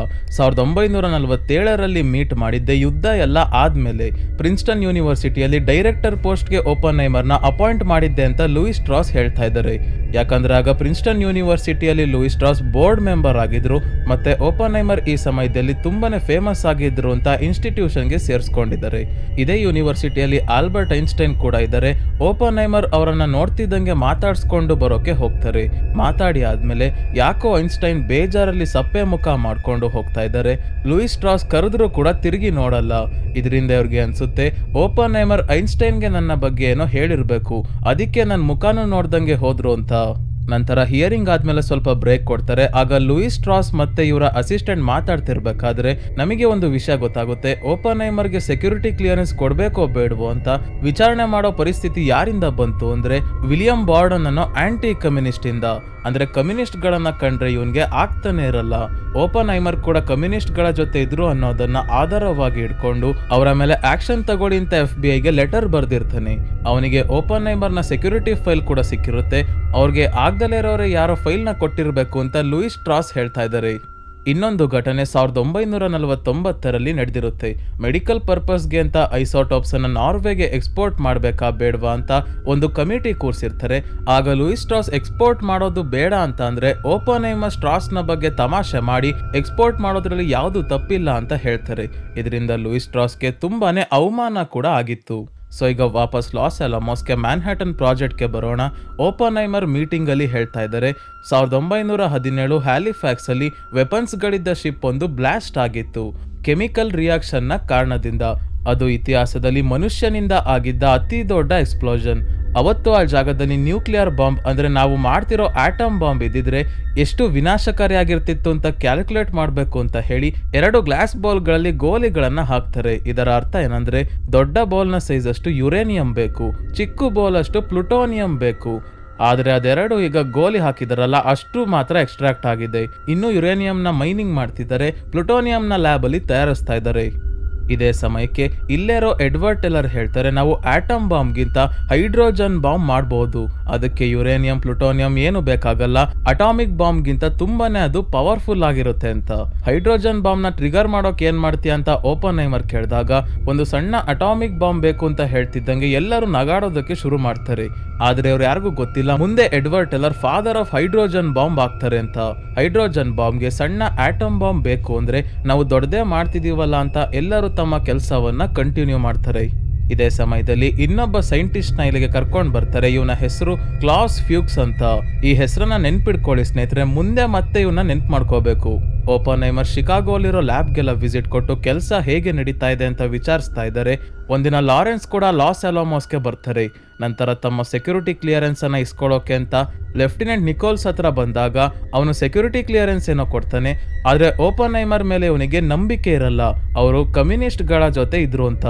1947ರಲ್ಲಿ ಮೀಟ್ ಮಾಡಿದ್ದೆ. ಯುದ್ಧ ಎಲ್ಲ ಆದ್ಮೇಲೆ ಪ್ರಿನ್ಸ್ಟನ್ ಯೂನಿವರ್ಸಿಟಿಯಲ್ಲಿ ಡೈರೆಕ್ಟರ್ ಪೋಸ್ಟ್ಗೆ ಓಪನ್ ಹೈಮರ್ನ ಅಪಾಯಿಂಟ್ ಮಾಡಿದ್ದೆ ಅಂತ ಲೂಯಿಸ್ ಸ್ಟ್ರಾಸ್ ಹೇಳ್ತಾ ಇದ್ದಾರೆ. ಯಾಕಂದ್ರೆ ಆಗ ಪ್ರಿನ್ಸ್ಟನ್ ಯೂನಿವರ್ಸಿಟಿಯಲ್ಲಿ ಲೂಯಿಸ್ ಸ್ಟ್ರಾಸ್ ಬೋರ್ಡ್ ಮೆಂಬರ್ ಆಗಿದ್ರು ಮತ್ತೆ ಓಪನ್ ಹೈಮರ್ ಈ ಸಮಯದಲ್ಲಿ ತುಂಬಾನೇ ಫೇಮಸ್ ಆಗಿದ್ರು ಅಂತ ಇನ್ಸ್ಟಿಟ್ಯೂಷನ್ಗೆ ಸೇರಿಸ್ಕೊಂಡಿದ್ದಾರೆ. ಇದೇ ಯೂನಿವರ್ಸಿಟಿಯಲ್ಲಿ ಆಲ್ಬರ್ಟ್ ಐನ್ಸ್ಟೈನ್ ಕೂಡ ಇದ್ದಾರೆ. ಓಪನ್ ಹೈಮರ್ ಅವರನ್ನ ನೋಡ್ತಿದ್ದಂಗೆ ಮಾತಾಡ್ಸ್ಕೊಂಡು ಬರೋಕೆ ಹೋಗ್ತಾರೆ. ಮಾತಾಡಿ ಆದ್ಮೇಲೆ ಯಾಕೋ ಐನ್ಸ್ಟೈನ್ ಬೇಜಾರಲ್ಲಿ ಸಪ್ಪೆ ಮುಖ ಮಾಡ್ಕೊಂಡು ಹೋಗ್ತಾ ಇದ್ದಾರೆ. ಲೂಯಿಸ್ ಸ್ಟ್ರಾಸ್ ಕರೆದ್ರು ಕೂಡ ತಿರುಗಿ ನೋಡಲ್ಲ. ಇದರಿಂದ ಅವ್ರಿಗೆ ಅನ್ಸುತ್ತೆ ಓಪನ್ ಹೈಮರ್ ಐನ್ಸ್ಟೈನ್ಗೆ ನನ್ನ ಬಗ್ಗೆ ಏನೋ ಹೇಳಿರ್ಬೇಕು, ಅದಕ್ಕೆ ನನ್ನ ಮುಖಾನು ನೋಡ್ದಂಗೆ ಹೋದ್ರು ಅಂತ. ನಂತರ ಹಿಯರಿಂಗ್ ಆದ್ಮೇಲೆ ಸ್ವಲ್ಪ ಬ್ರೇಕ್ ಕೊಡ್ತಾರೆ. ಆಗ ಲೂಯಿಸ್ ಸ್ಟ್ರಾಸ್ ಮತ್ತೆ ಇವರ ಅಸಿಸ್ಟೆಂಟ್ ಮಾತಾಡ್ತಿರ್ಬೇಕಾದ್ರೆ ನಮಗೆ ಒಂದು ವಿಷಯ ಗೊತ್ತಾಗುತ್ತೆ. ಓಪನ್ ಹೈಮರ್ಗೆ ಸೆಕ್ಯೂರಿಟಿ ಕ್ಲಿಯರೆನ್ಸ್ ಕೊಡ್ಬೇಕೋ ಬೇಡವೋ ಅಂತ ವಿಚಾರಣೆ ಮಾಡೋ ಪರಿಸ್ಥಿತಿ ಯಾರಿಂದ ಬಂತು ಅಂದ್ರೆ ವಿಲಿಯಂ ಬಾರ್ಡನ್ ಅನ್ನೋ ಆಂಟಿ ಕಮ್ಯುನಿಸ್ಟ್ ಇಂದ. ಅಂದ್ರೆ ಕಮ್ಯುನಿಸ್ಟ್ ಗಳನ್ನ ಕಂಡ್ರೆ ಇವನ್ಗೆ ಆಗ್ತಾನೆ ಇರಲ್ಲ. ಓಪನ್ ಹೈಮರ್ ಕೂಡ ಕಮ್ಯುನಿಸ್ಟ್ ಗಳ ಜೊತೆ ಇದ್ರು ಅನ್ನೋದನ್ನ ಆಧಾರವಾಗಿ ಇಟ್ಕೊಂಡು ಅವರ ಮೇಲೆ ಆಕ್ಷನ್ ತಗೊಳ್ಳಿ ಅಂತ FBI ಲೆಟರ್ ಬರ್ದಿರ್ತಾನೆ. ಅವನಿಗೆ ಓಪನ್ ಹೈಮರ್ ನ ಸೆಕ್ಯೂರಿಟಿ ಫೈಲ್ ಕೂಡ ಸಿಕ್ಕಿರುತ್ತೆ. ಅವ್ರಿಗೆ ಆಗ್ದಲೇ ಇರೋರೆ ಯಾರೋ ಫೈಲ್ ನ ಕೊಟ್ಟಿರ್ಬೇಕು ಅಂತ ಲೂಯಿಸ್ ಸ್ಟ್ರಾಸ್ ಹೇಳ್ತಾ ಇದ್ದಾರೆ. ಇನ್ನೊಂದು ಘಟನೆ 1949ರಲ್ಲಿ ನಡೆದಿರುತ್ತೆ. ಮೆಡಿಕಲ್ ಪರ್ಪಸ್ಗೆ ಅಂತ ಐಸೋಟೋಪ್ಸ್ ಅನ್ನ ನಾರ್ವೆಗೆ ಎಕ್ಸ್ಪೋರ್ಟ್ ಮಾಡಬೇಕಾ ಬೇಡವಾ ಅಂತ ಒಂದು ಕಮಿಟಿ ಕೂರಿಸಿರ್ತಾರೆ. ಆಗ ಲೂಯಿಸ್ ಸ್ಟ್ರಾಸ್ ಎಕ್ಸ್ಪೋರ್ಟ್ ಮಾಡೋದು ಬೇಡ ಅಂತ ಅಂದ್ರೆ ಓಪನ್ ಹೈಮರ್ ಸ್ಟ್ರಾಸ್ನ ಬಗ್ಗೆ ತಮಾಷೆ ಮಾಡಿ ಎಕ್ಸ್ಪೋರ್ಟ್ ಮಾಡೋದ್ರಲ್ಲಿ ಯಾವುದು ತಪ್ಪಿಲ್ಲ ಅಂತ ಹೇಳ್ತಾರೆ. ಇದರಿಂದ ಲೂಯಿಸ್ ಸ್ಟ್ರಾಸ್ಗೆ ತುಂಬಾನೇ ಅವಮಾನ ಕೂಡ ಆಗಿತ್ತು. ಸೊ ಈಗ ವಾಪಸ್ ಲಾಸ್ ಅಲಾಮೋಸ್ಗೆ ಮ್ಯಾನ್ಹ್ಯಾಟನ್ ಪ್ರಾಜೆಕ್ಟ್ಗೆ ಬರೋಣ. ಓಪನ್ ಹೈಮರ್ ಮೀಟಿಂಗ್ ಅಲ್ಲಿ ಹೇಳ್ತಾ ಇದ್ದಾರೆ 1917 ಹ್ಯಾಲಿಫ್ಯಾಕ್ಸ್ ಅಲ್ಲಿ ವೆಪನ್ಸ್ಗಳಿದ್ದ ಶಿಪ್ ಒಂದು ಬ್ಲಾಸ್ಟ್ ಆಗಿತ್ತು ಕೆಮಿಕಲ್ ರಿಯಾಕ್ಷನ್ ನ ಕಾರಣದಿಂದ. ಅದು ಇತಿಹಾಸದಲ್ಲಿ ಮನುಷ್ಯನಿಂದ ಆಗಿದ್ದ ಅತಿ ದೊಡ್ಡ ಎಕ್ಸ್ಪ್ಲೋಷನ್. ಅವತ್ತು ಆ ಜಾಗದಲ್ಲಿ ನ್ಯೂಕ್ಲಿಯರ್ ಬಾಂಬ್ ಅಂದ್ರೆ ನಾವು ಮಾಡ್ತಿರೋ ಆಟಮ್ ಬಾಂಬ್ ಇದ್ದಿದ್ರೆ ಎಷ್ಟು ವಿನಾಶಕಾರಿಯಾಗಿರ್ತಿತ್ತು ಅಂತ ಕ್ಯಾಲ್ಕುಲೇಟ್ ಮಾಡಬೇಕು ಅಂತ ಹೇಳಿ 2 ಗ್ಲಾಸ್ ಬೌಲ್ಗಳಲ್ಲಿ ಗೋಲಿಗಳನ್ನ ಹಾಕ್ತಾರೆ. ಇದರ ಅರ್ಥ ಏನಂದ್ರೆ ದೊಡ್ಡ ಬೌಲ್ನ ಸೈಜ್ ಅಷ್ಟು ಯುರೇನಿಯಂ ಬೇಕು, ಚಿಕ್ಕ ಬೌಲ್ ಅಷ್ಟು ಪ್ಲುಟೋನಿಯಂ ಬೇಕು. ಆದ್ರೆ ಅದೆರಡು ಈಗ ಗೋಲಿ ಹಾಕಿದಾರಲ್ಲ ಅಷ್ಟು ಮಾತ್ರ ಎಕ್ಸ್ಟ್ರಾಕ್ಟ್ ಆಗಿದೆ. ಇನ್ನು ಯುರೇನಿಯಂನ ಮೈನಿಂಗ್ ಮಾಡ್ತಿದ್ದಾರೆ, ಪ್ಲುಟೋನಿಯಂನ ಲ್ಯಾಬ್ ಅಲ್ಲಿ ತಯಾರಿಸ್ತಾ ಇದ್ದಾರೆ. ಇದೇ ಸಮಯಕ್ಕೆ ಇಲ್ಲೇರೋ ಎಡ್ವರ್ಡ್ ಟೆಲ್ಲರ್ ಹೇಳ್ತಾರೆ ನಾವು ಆಟಮ್ ಬಾಂಬ್ಗಿಂತ ಹೈಡ್ರೋಜನ್ ಬಾಂಬ್ ಮಾಡಬಹುದು, ಅದಕ್ಕೆ ಯುರೇನಿಯಂ ಪ್ಲುಟೋನಿಯಂ ಏನು ಬೇಕಾಗಲ್ಲ, ಅಟಾಮಿಕ್ ಬಾಂಬ್ಗಿಂತ ತುಂಬಾನೇ ಅದು ಪವರ್ಫುಲ್ ಆಗಿರುತ್ತೆ ಅಂತ. ಹೈಡ್ರೋಜನ್ ಬಾಂಬ್ ನ ಟ್ರಿಗರ್ ಮಾಡೋಕೆ ಏನ್ ಮಾಡ್ತೀಯ ಅಂತ ಓಪನ್ ಹೈಮರ್ ಕೇಳಿದಾಗ ಒಂದು ಸಣ್ಣ ಅಟಾಮಿಕ್ ಬಾಂಬ್ ಬೇಕು ಅಂತ ಹೇಳ್ತಿದ್ದಂಗೆ ಎಲ್ಲರೂ ನಗಾಡೋದಕ್ಕೆ ಶುರು ಮಾಡ್ತಾರೆ. ಆದ್ರೆ ಅವ್ರು ಯಾರಿಗೂ ಗೊತ್ತಿಲ್ಲ ಮುಂದೆ Edward Teller father of hydrogen bomb ಆಗ್ತಾರೆ ಅಂತ. ಹೈಡ್ರೋಜನ್ ಬಾಂಬ್ಗೆ ಸಣ್ಣ ಆಟಮ್ ಬಾಂಬ್ ಬೇಕು ಅಂದ್ರೆ ನಾವು ದೊಡ್ಡದೇ ಮಾಡ್ತಿದೀವಲ್ಲ ಅಂತ ಎಲ್ಲರೂ ತಮ್ಮ ಕೆಲಸವನ್ನ ಕಂಟಿನ್ಯೂ ಮಾಡ್ತಾರೆ. ಇದೇ ಸಮಯದಲ್ಲಿ ಇನ್ನೊಬ್ಬ ಸೈಂಟಿಸ್ಟ್ ನ ಇಲ್ಲಿಗೆ ಕರ್ಕೊಂಡ್ ಬರ್ತಾರೆ. ಇವನ ಹೆಸರು ಕ್ಲಾಸ್ ಫ್ಯೂಕ್ಸ್ ಅಂತ. ಈ ಹೆಸರನ್ನ ನೆನ್ಪಿಡ್ಕೊಳ್ಳಿ ಸ್ನೇಹಿತರೆ, ಮುಂದೆ ಮತ್ತೆ ಇವನ್ನ ನೆನ್ಪು ಮಾಡ್ಕೋಬೇಕು. ಓಪನ್ ಹೈಮರ್ ಶಿಕಾಗೋಲಿರೋ ಲ್ಯಾಬ್ಗೆಲ್ಲ ವಿಸಿಟ್ ಕೊಟ್ಟು ಕೆಲಸ ಹೇಗೆ ನಡೀತಾ ಇದೆ ಅಂತ ವಿಚಾರಿಸ್ತಾ ಇದ್ದಾರೆ. ಒಂದಿನ ಲಾರೆನ್ಸ್ ಕೂಡ ಲಾಸ್ ಅಲಾಮೋಸ್ಗೆ ಬರ್ತಾರೆ. ನಂತರ ತಮ್ಮ ಸೆಕ್ಯೂರಿಟಿ ಕ್ಲಿಯರೆನ್ಸ್ ಅನ್ನ ಇಸ್ಕೊಳ್ಳೋಕೆ ಅಂತ ಲೆಫ್ಟಿನೆಂಟ್ ನಿಕೋಲ್ಸ್ ಹತ್ರ ಬಂದಾಗ ಅವನು ಸೆಕ್ಯೂರಿಟಿ ಕ್ಲಿಯರೆನ್ಸ್ ಏನೋ ಕೊಡ್ತಾನೆ. ಆದ್ರೆ ಓಪನ್ ಹೈಮರ್ ಮೇಲೆ ಇವನಿಗೆ ನಂಬಿಕೆ ಇರಲ್ಲ, ಅವರು ಕಮ್ಯುನಿಸ್ಟ್ ಗಳ ಜೊತೆ ಇದ್ರು ಅಂತ.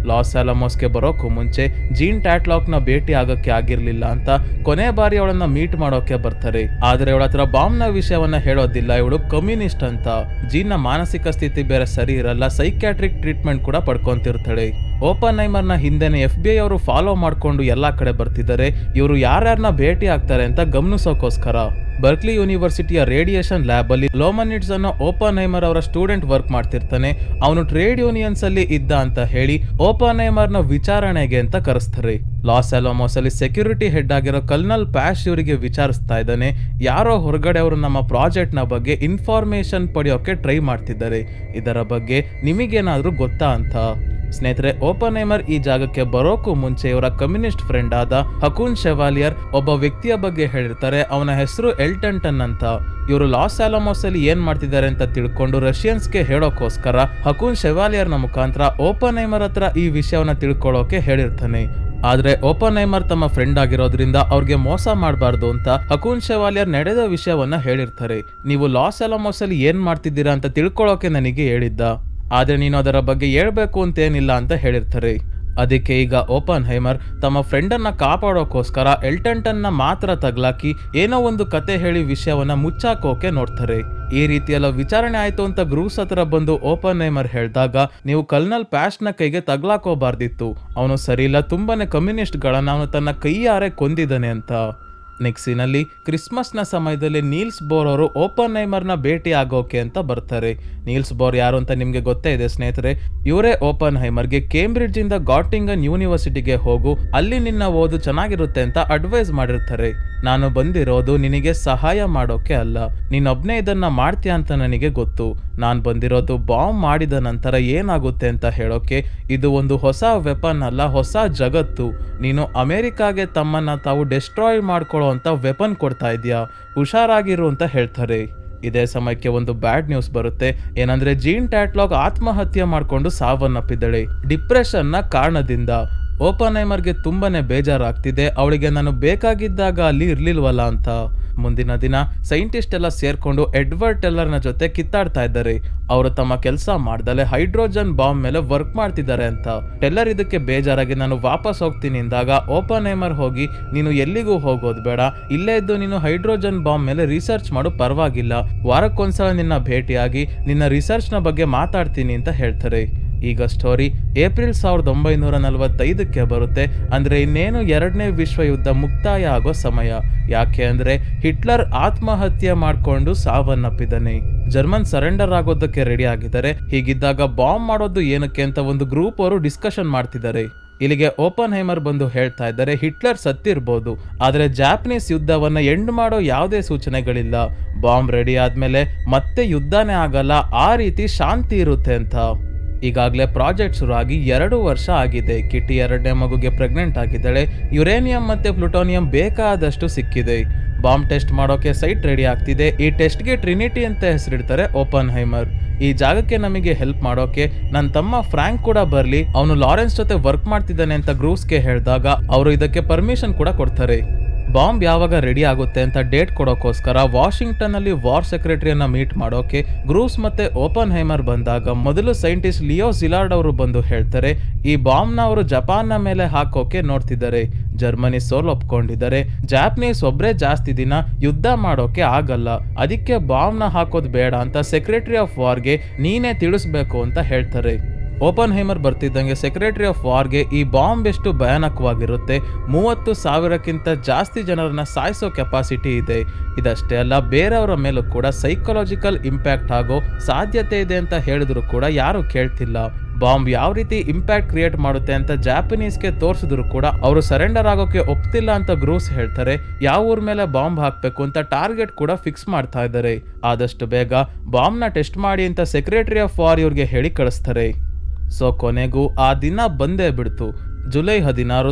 ಲಾಸ್ ಆಲಮೋಸ್ಗೆ ಬರೋಕ್ಕೂ ಮುಂಚೆ ಜೀನ್ ಟ್ಯಾಟ್ಲಾಕ್ನ ಭೇಟಿ ಆಗಕ್ಕೆ ಆಗಿರ್ಲಿಲ್ಲ ಅಂತ ಕೊನೆ ಬಾರಿ ಅವಳನ್ನ ಮೀಟ್ ಮಾಡೋಕೆ ಬರ್ತಾರೆ. ಆದ್ರೆ ಇವಳ ಹತ್ರ ಬಾಂಬ್ನ ವಿಷಯವನ್ನ ಹೇಳೋದಿಲ್ಲ. ಇವಳು ಕಮ್ಯುನಿಸ್ಟ್ ಅಂತ. ಜೀನ್ನ ಮಾನಸಿಕ ಸ್ಥಿತಿ ಬೇರೆ ಸರಿ ಇರಲ್ಲ, ಸೈಕ್ಯಾಟ್ರಿಕ್ ಟ್ರೀಟ್ಮೆಂಟ್ ಕೂಡ ಪಡ್ಕೊಂತಿರ್ತಾಳೆ. ಓಪನ್ಹೈಮರ್ನ ಹಿಂದೆನೆ FBI ಅವರು ಫಾಲೋ ಮಾಡ್ಕೊಂಡು ಎಲ್ಲಾ ಕಡೆ ಬರ್ತಿದ್ದಾರೆ. ಇವರು ಯಾರ್ಯಾರನ್ನ ಭೇಟಿ ಆಗ್ತಾರೆ ಅಂತ ಗಮನಿಸೋಕೋಸ್ಕರ ಬರ್ಕ್ಲಿ ಯೂನಿವರ್ಸಿಟಿಯ ರೇಡಿಯೇಷನ್ ಲ್ಯಾಬ್ ಅಲ್ಲಿ ಲೋಮನಿಡ್ಸ್ ಅನ್ನೋ ಓಪನ್ಹೈಮರ್ ಅವರ ಸ್ಟೂಡೆಂಟ್ ವರ್ಕ್ ಮಾಡ್ತಿರ್ತಾನೆ. ಅವನು ಟ್ರೇಡ್ ಯೂನಿಯನ್ಸ್ ಅಲ್ಲಿ ಇದ್ದ ಅಂತ ಹೇಳಿ ಓಪನ್ಹೈಮರ್ನ ವಿಚಾರಣೆಗೆ ಅಂತ ಕರೆಸ್ತಾರೆ. ಲಾಸ್ ಆಲಮೋಸ್ ಅಲ್ಲಿ ಸೆಕ್ಯೂರಿಟಿ ಹೆಡ್ ಆಗಿರೋ ಕಲ್ನಲ್ ಪ್ಯಾಶ್ ಇವರಿಗೆ ವಿಚಾರಿಸ್ತಾ ಇದ್ದಾನೆ. ಯಾರೋ ಹೊರಗಡೆ ಅವರು ನಮ್ಮ ಪ್ರಾಜೆಕ್ಟ್ ನ ಬಗ್ಗೆ ಇನ್ಫಾರ್ಮೇಶನ್ ಪಡೆಯೋಕೆ ಟ್ರೈ ಮಾಡ್ತಿದ್ದಾರೆ. ಇದರ ಬಗ್ಗೆ ನಿಮಗೇನಾದ್ರೂ ಗೊತ್ತಾ ಅಂತ. ಸ್ನೇಹಿತರೆ, ಓಪನ್ಹೈಮರ್ ಈ ಜಾಗಕ್ಕೆ ಬರೋಕ್ಕೂ ಮುಂಚೆ ಇವರ ಕಮ್ಯುನಿಸ್ಟ್ ಫ್ರೆಂಡ್ ಆದ ಹಕೂನ್ ಶೆವಾಲಿಯರ್ ಒಬ್ಬ ವ್ಯಕ್ತಿಯ ಬಗ್ಗೆ ಹೇಳಿರ್ತಾರೆ. ಅವನ ಹೆಸರು ಎಲ್ಟನ್ ಅಂತ. ಇವರು ಲಾಸ್ ಆಲಮೋಸ್ ಅಲ್ಲಿ ಏನ್ ಮಾಡ್ತಿದ್ದಾರೆ ಅಂತ ತಿಳ್ಕೊಂಡು ರಷ್ಯನ್ಸ್ಗೆ ಹೇಳೋಕೋಸ್ಕರ ಹಕೂನ್ ಶೆವಾಲಿಯರ್ನ ಮುಖಾಂತರ ಓಪನ್ಹೈಮರ್ ಹತ್ರ ಈ ವಿಷಯವನ್ನ ತಿಳ್ಕೊಳ್ಳೋಕೆ ಹೇಳಿರ್ತಾನೆ. ಆದ್ರೆ ಓಪನ್ಹೈಮರ್ ತಮ್ಮ ಫ್ರೆಂಡ್ ಆಗಿರೋದ್ರಿಂದ ಅವ್ರಿಗೆ ಮೋಸ ಮಾಡಬಾರ್ದು ಅಂತ ಹಕೂನ್ ಶೆವಾಲಿಯರ್ ನಡೆದ ವಿಷಯವನ್ನ ಹೇಳಿರ್ತಾರೆ. ನೀವು ಲಾಸ್ ಆಲಮೋಸ್ ಅಲ್ಲಿ ಏನ್ ಮಾಡ್ತಿದ್ದೀರಾ ಅಂತ ತಿಳ್ಕೊಳ್ಳೋಕೆ ನನಗೆ ಹೇಳಿದ್ದ, ಆದ್ರೆ ನೀನು ಅದರ ಬಗ್ಗೆ ಹೇಳ್ಬೇಕು ಅಂತೇನಿಲ್ಲ ಅಂತ ಹೇಳಿರ್ತಾರೆ. ಅದಕ್ಕೆ ಈಗ ಓಪನ್ಹೈಮರ್ ತಮ್ಮ ಫ್ರೆಂಡನ್ನ ಕಾಪಾಡೋಕೋಸ್ಕರ ಎಲ್ಟನ್ನ ಮಾತ್ರ ತಗ್ಲಾಕಿ ಏನೋ ಒಂದು ಕತೆ ಹೇಳಿ ವಿಷಯವನ್ನ ಮುಚ್ಚಾಕೋಕೆ ನೋಡ್ತಾರೆ. ಈ ರೀತಿಯೆಲ್ಲ ವಿಚಾರಣೆ ಆಯ್ತು ಅಂತ ಗ್ರೂಸ್ ಹತ್ರ ಬಂದು ಓಪನ್ಹೈಮರ್ ಹೇಳಿದಾಗ, ನೀವು ಕಲ್ನಲ್ ಪ್ಯಾಶ್ನ ಕೈಗೆ ತಗ್ಲಾಕೋಬಾರ್ದಿತ್ತು, ಅವನು ಸರಿಯಿಲ್ಲ, ತುಂಬಾನೇ ಕಮ್ಯುನಿಸ್ಟ್ಗಳನ್ನ ಅವನು ತನ್ನ ಕೈಯಾರೆ ಕೊಂದಿದ್ದಾನೆ ಅಂತ. ನೆಕ್ಸ್ಟ್ ಸೀನಲ್ಲಿ ಕ್ರಿಸ್ಮಸ್ನ ಸಮಯದಲ್ಲಿ ನೀಲ್ಸ್ ಬೋರ್ ಅವರು ಓಪನ್ಹೈಮರ್ನ ಭೇಟಿ ಆಗೋಕೆ ಅಂತ ಬರ್ತಾರೆ. ನೀಲ್ಸ್ ಬೋರ್ ಯಾರು ಅಂತ ನಿಮ್ಗೆ ಗೊತ್ತೇ ಇದೆ ಸ್ನೇಹಿತರೆ. ಇವರೇ ಓಪನ್ಹೈಮರ್ಗೆ ಕೇಂಬ್ರಿಡ್ಜ್ ಇಂದ ಗಾಟಿಂಗನ್ ಯೂನಿವರ್ಸಿಟಿಗೆ ಹೋಗು, ಅಲ್ಲಿ ನಿನ್ನ ಓದು ಚೆನ್ನಾಗಿರುತ್ತೆ ಅಂತ ಅಡ್ವೈಸ್ ಮಾಡಿರ್ತಾರೆ. ನಾನು ಬಂದಿರೋದು ನಿನಗೆ ಸಹಾಯ ಮಾಡೋಕೆ ಅಲ್ಲ, ನೀನೊಬ್ನೇ ಇದನ್ನ ಮಾಡ್ತೀಯ ಅಂತ ನನಗೆ ಗೊತ್ತು. ನಾನು ಬಂದಿರೋದು ಬಾಂಬ್ ಮಾಡಿದ ನಂತರ ಏನಾಗುತ್ತೆ ಅಂತ ಹೇಳೋಕೆ. ಇದು ಒಂದು ಹೊಸ ವೆಪನ್ ಅಲ್ಲ, ಹೊಸ ಜಗತ್ತು. ನೀನು ಅಮೆರಿಕಾಗೆ ತಮ್ಮನ್ನ ತಾವು ಡೆಸ್ಟ್ರಾಯ್ ಮಾಡ್ಕೊಳ್ಳೋ ಅಂತ ವೆಪನ್ ಕೊಡ್ತಾ ಇದೀಯಾ, ಹುಷಾರಾಗಿರು ಅಂತ ಹೇಳ್ತಾರೆ. ಇದೇ ಸಮಯಕ್ಕೆ ಒಂದು ಬ್ಯಾಡ್ ನ್ಯೂಸ್ ಬರುತ್ತೆ. ಏನಂದ್ರೆ ಜೀನ್ ಟ್ಯಾಟ್ಲಾಕ್ ಆತ್ಮಹತ್ಯೆ ಮಾಡ್ಕೊಂಡು ಸಾವನ್ನಪ್ಪಿದ್ದಾಳೆ ಡಿಪ್ರೆಷನ್ನ ಕಾರಣದಿಂದ. ಓಪನ್ಹೈಮರ್ಗೆ ತುಂಬಾನೇ ಬೇಜಾರಾಗ್ತಿದೆ. ಅವಳಿಗೆ ನಾನು ಬೇಕಾಗಿದ್ದಾಗ ಅಲ್ಲಿ ಇರ್ಲಿಲ್ವಲ್ಲ ಅಂತ. ಮುಂದಿನ ದಿನ ಸೈಂಟಿಸ್ಟ್ ಎಲ್ಲ ಸೇರ್ಕೊಂಡು ಎಡ್ವರ್ಡ್ ಟೆಲ್ಲರ್ನ ಜೊತೆ ಕಿತ್ತಾಡ್ತಾ ಇದ್ದಾರೆ. ಅವರು ತಮ್ಮ ಕೆಲಸ ಮಾಡ್ದಲೆ ಹೈಡ್ರೋಜನ್ ಬಾಂಬ್ ಮೇಲೆ ವರ್ಕ್ ಮಾಡ್ತಿದ್ದಾರೆ ಅಂತ. ಟೆಲ್ಲರ್ ಇದಕ್ಕೆ ಬೇಜಾರಾಗಿ ನಾನು ವಾಪಸ್ ಹೋಗ್ತೀನಿ ಅಂದಾಗ ಓಪನ್ಹೈಮರ್ ಹೋಗಿ, ನೀನು ಎಲ್ಲಿಗೂ ಹೋಗೋದು ಬೇಡ, ಇಲ್ಲೇ ಇದ್ದು ನೀನು ಹೈಡ್ರೋಜನ್ ಬಾಂಬ್ ಮೇಲೆ ರಿಸರ್ಚ್ ಮಾಡು, ಪರವಾಗಿಲ್ಲ, ವಾರಕ್ಕೊಂದ್ಸಲ ನಿನ್ನ ಭೇಟಿಯಾಗಿ ನಿನ್ನ ರಿಸರ್ಚ್ನ ಬಗ್ಗೆ ಮಾತಾಡ್ತೀನಿ ಅಂತ ಹೇಳ್ತಾರೆ. ಈಗ ಸ್ಟೋರಿ ಏಪ್ರಿಲ್ 1945ಕ್ಕೆ ಬರುತ್ತೆ. ಅಂದ್ರೆ ಇನ್ನೇನು ಎರಡನೇ ವಿಶ್ವ ಯುದ್ಧ ಮುಕ್ತಾಯ ಆಗೋ ಸಮಯ. ಯಾಕೆ ಅಂದ್ರೆ ಹಿಟ್ಲರ್ ಆತ್ಮಹತ್ಯೆ ಮಾಡ್ಕೊಂಡು ಸಾವನ್ನಪ್ಪಿದ್ದಾನೆ. ಜರ್ಮನ್ ಸರೆಂಡರ್ ಆಗೋದಕ್ಕೆ ರೆಡಿ ಆಗಿದ್ದಾರೆ. ಹೀಗಿದ್ದಾಗ ಬಾಂಬ್ ಮಾಡೋದು ಏನಕ್ಕೆ ಅಂತ ಒಂದು ಗ್ರೂಪ್ ಅವರು ಡಿಸ್ಕಷನ್ ಮಾಡ್ತಿದ್ದಾರೆ. ಇಲ್ಲಿಗೆ ಓಪನ್ಹೈಮರ್ ಬಂದು ಹೇಳ್ತಾ ಇದ್ದಾರೆ, ಹಿಟ್ಲರ್ ಸತ್ತಿರ್ಬೋದು, ಆದ್ರೆ ಜಾಪನೀಸ್ ಯುದ್ಧವನ್ನ ಎಂಡ್ ಮಾಡೋ ಯಾವುದೇ ಸೂಚನೆಗಳಿಲ್ಲ. ಬಾಂಬ್ ರೆಡಿ ಆದ್ಮೇಲೆ ಮತ್ತೆ ಯುದ್ಧನೇ ಆಗಲ್ಲ, ಆ ರೀತಿ ಶಾಂತಿ ಇರುತ್ತೆ ಅಂತ. ಈಗಾಗಲೇ ಪ್ರಾಜೆಕ್ಟ್ ಶುರು ಆಗಿ 2 ವರ್ಷ ಆಗಿದೆ. ಕಿಟಿ 2ನೇ ಮಗುಗೆ ಪ್ರೆಗ್ನೆಂಟ್ ಆಗಿದ್ದಾಳೆ. ಯುರೇನಿಯಂ ಮತ್ತೆ ಪ್ಲುಟೋನಿಯಂ ಬೇಕಾದಷ್ಟು ಸಿಕ್ಕಿದೆ. ಬಾಂಬ್ ಟೆಸ್ಟ್ ಮಾಡೋಕೆ ಸೈಟ್ ರೆಡಿ ಆಗ್ತಿದೆ. ಈ ಟೆಸ್ಟ್ಗೆ ಟ್ರಿನಿಟಿ ಅಂತ ಹೆಸರಿಡ್ತಾರೆ ಓಪನ್ಹೈಮರ್. ಈ ಜಾಗಕ್ಕೆ ನಮಗೆ ಹೆಲ್ಪ್ ಮಾಡೋಕೆ ನನ್ನ ತಮ್ಮ ಫ್ರಾಂಕ್ ಕೂಡ ಬರ್ಲಿ, ಅವನು ಲಾರೆನ್ಸ್ ಜೊತೆ ವರ್ಕ್ ಮಾಡ್ತಿದ್ದಾನೆ ಅಂತ ಗ್ರೂಸ್ಗೆ ಹೇಳಿದಾಗ ಅವರು ಇದಕ್ಕೆ ಪರ್ಮಿಷನ್ ಕೂಡ ಕೊಡ್ತಾರೆ. ಬಾಂಬ್ ಯಾವಾಗ ರೆಡಿ ಆಗುತ್ತೆ ಅಂತ ಡೇಟ್ ಕೊಡೋಕೋಸ್ಕರ ವಾಷಿಂಗ್ಟನ್ ಅಲ್ಲಿ ವಾರ್ ಸೆಕ್ರೆಟರಿಯನ್ನ ಮೀಟ್ ಮಾಡೋಕೆ ಗ್ರೂಸ್ ಮತ್ತೆ ಓಪನ್ಹೈಮರ್ ಬಂದಾಗ ಮೊದಲು ಸೈಂಟಿಸ್ಟ್ ಲಿಯೋ ಜಿಲಾರ್ಡ್ ಅವರು ಬಂದು ಹೇಳ್ತಾರೆ, ಈ ಬಾಂಬ್ ನ ಅವರು ಜಪಾನ್ನ ಮೇಲೆ ಹಾಕೋಕೆ ನೋಡ್ತಿದ್ದಾರೆ. ಜರ್ಮನಿ ಸೋಲ್ ಒಪ್ಕೊಂಡಿದ್ದಾರೆ. ಜಾಪನೀಸ್ ಒಬ್ರೇ ಜಾಸ್ತಿ ದಿನ ಯುದ್ಧ ಮಾಡೋಕೆ ಆಗಲ್ಲ, ಅದಕ್ಕೆ ಬಾಂಬ್ ನ ಹಾಕೋದು ಬೇಡ ಅಂತ ಸೆಕ್ರೆಟರಿ ಆಫ್ ವಾರ್ಗೆ ನೀನೇ ತಿಳಿಸ್ಬೇಕು ಅಂತ ಹೇಳ್ತಾರೆ. ಓಪನ್ಹೈಮರ್ ಬರ್ತಿದ್ದಂಗೆ ಸೆಕ್ರೆಟರಿ ಆಫ್ ವಾರ್ಗೆ ಈ ಬಾಂಬ್ ಎಷ್ಟು ಭಯಾನಕವಾಗಿರುತ್ತೆ, 30,000ಕ್ಕಿಂತ ಜಾಸ್ತಿ ಜನರನ್ನ ಸಾಯಿಸೋ ಕೆಪಾಸಿಟಿ ಇದೆ. ಇದಷ್ಟೇ ಅಲ್ಲ, ಬೇರೆಯವರ ಮೇಲೂ ಕೂಡ ಸೈಕಾಲಜಿಕಲ್ ಇಂಪ್ಯಾಕ್ಟ್ ಆಗೋ ಸಾಧ್ಯತೆ ಇದೆ ಅಂತ ಹೇಳಿದ್ರು ಕೂಡ ಯಾರು ಕೇಳ್ತಿಲ್ಲ. ಬಾಂಬ್ ಯಾವ ರೀತಿ ಇಂಪ್ಯಾಕ್ಟ್ ಕ್ರಿಯೇಟ್ ಮಾಡುತ್ತೆ ಅಂತ ಜಾಪನೀಸ್ಗೆ ತೋರಿಸಿದ್ರು ಕೂಡ ಅವರು ಸರೆಂಡರ್ ಆಗೋಕೆ ಒಪ್ತಿಲ್ಲ ಅಂತ ಗ್ರೂಸ್ ಹೇಳ್ತಾರೆ. ಯಾವ ಊರ್ ಮೇಲೆ ಬಾಂಬ್ ಹಾಕ್ಬೇಕು ಅಂತ ಟಾರ್ಗೆಟ್ ಕೂಡ ಫಿಕ್ಸ್ ಮಾಡ್ತಾ ಇದ್ದಾರೆ. ಆದಷ್ಟು ಬೇಗ ಬಾಂಬ್ ನ ಟೆಸ್ಟ್ ಮಾಡಿ ಅಂತ ಸೆಕ್ರೆಟರಿ ಆಫ್ ವಾರ್ ಇವ್ರಿಗೆ ಹೇಳಿ ಕಳಿಸ್ತಾರೆ. ಸೊ ಕೊನೆಗೂ ಆ ದಿನ ಬಂದೇ ಬಿಡ್ತು. ಜುಲೈ 16,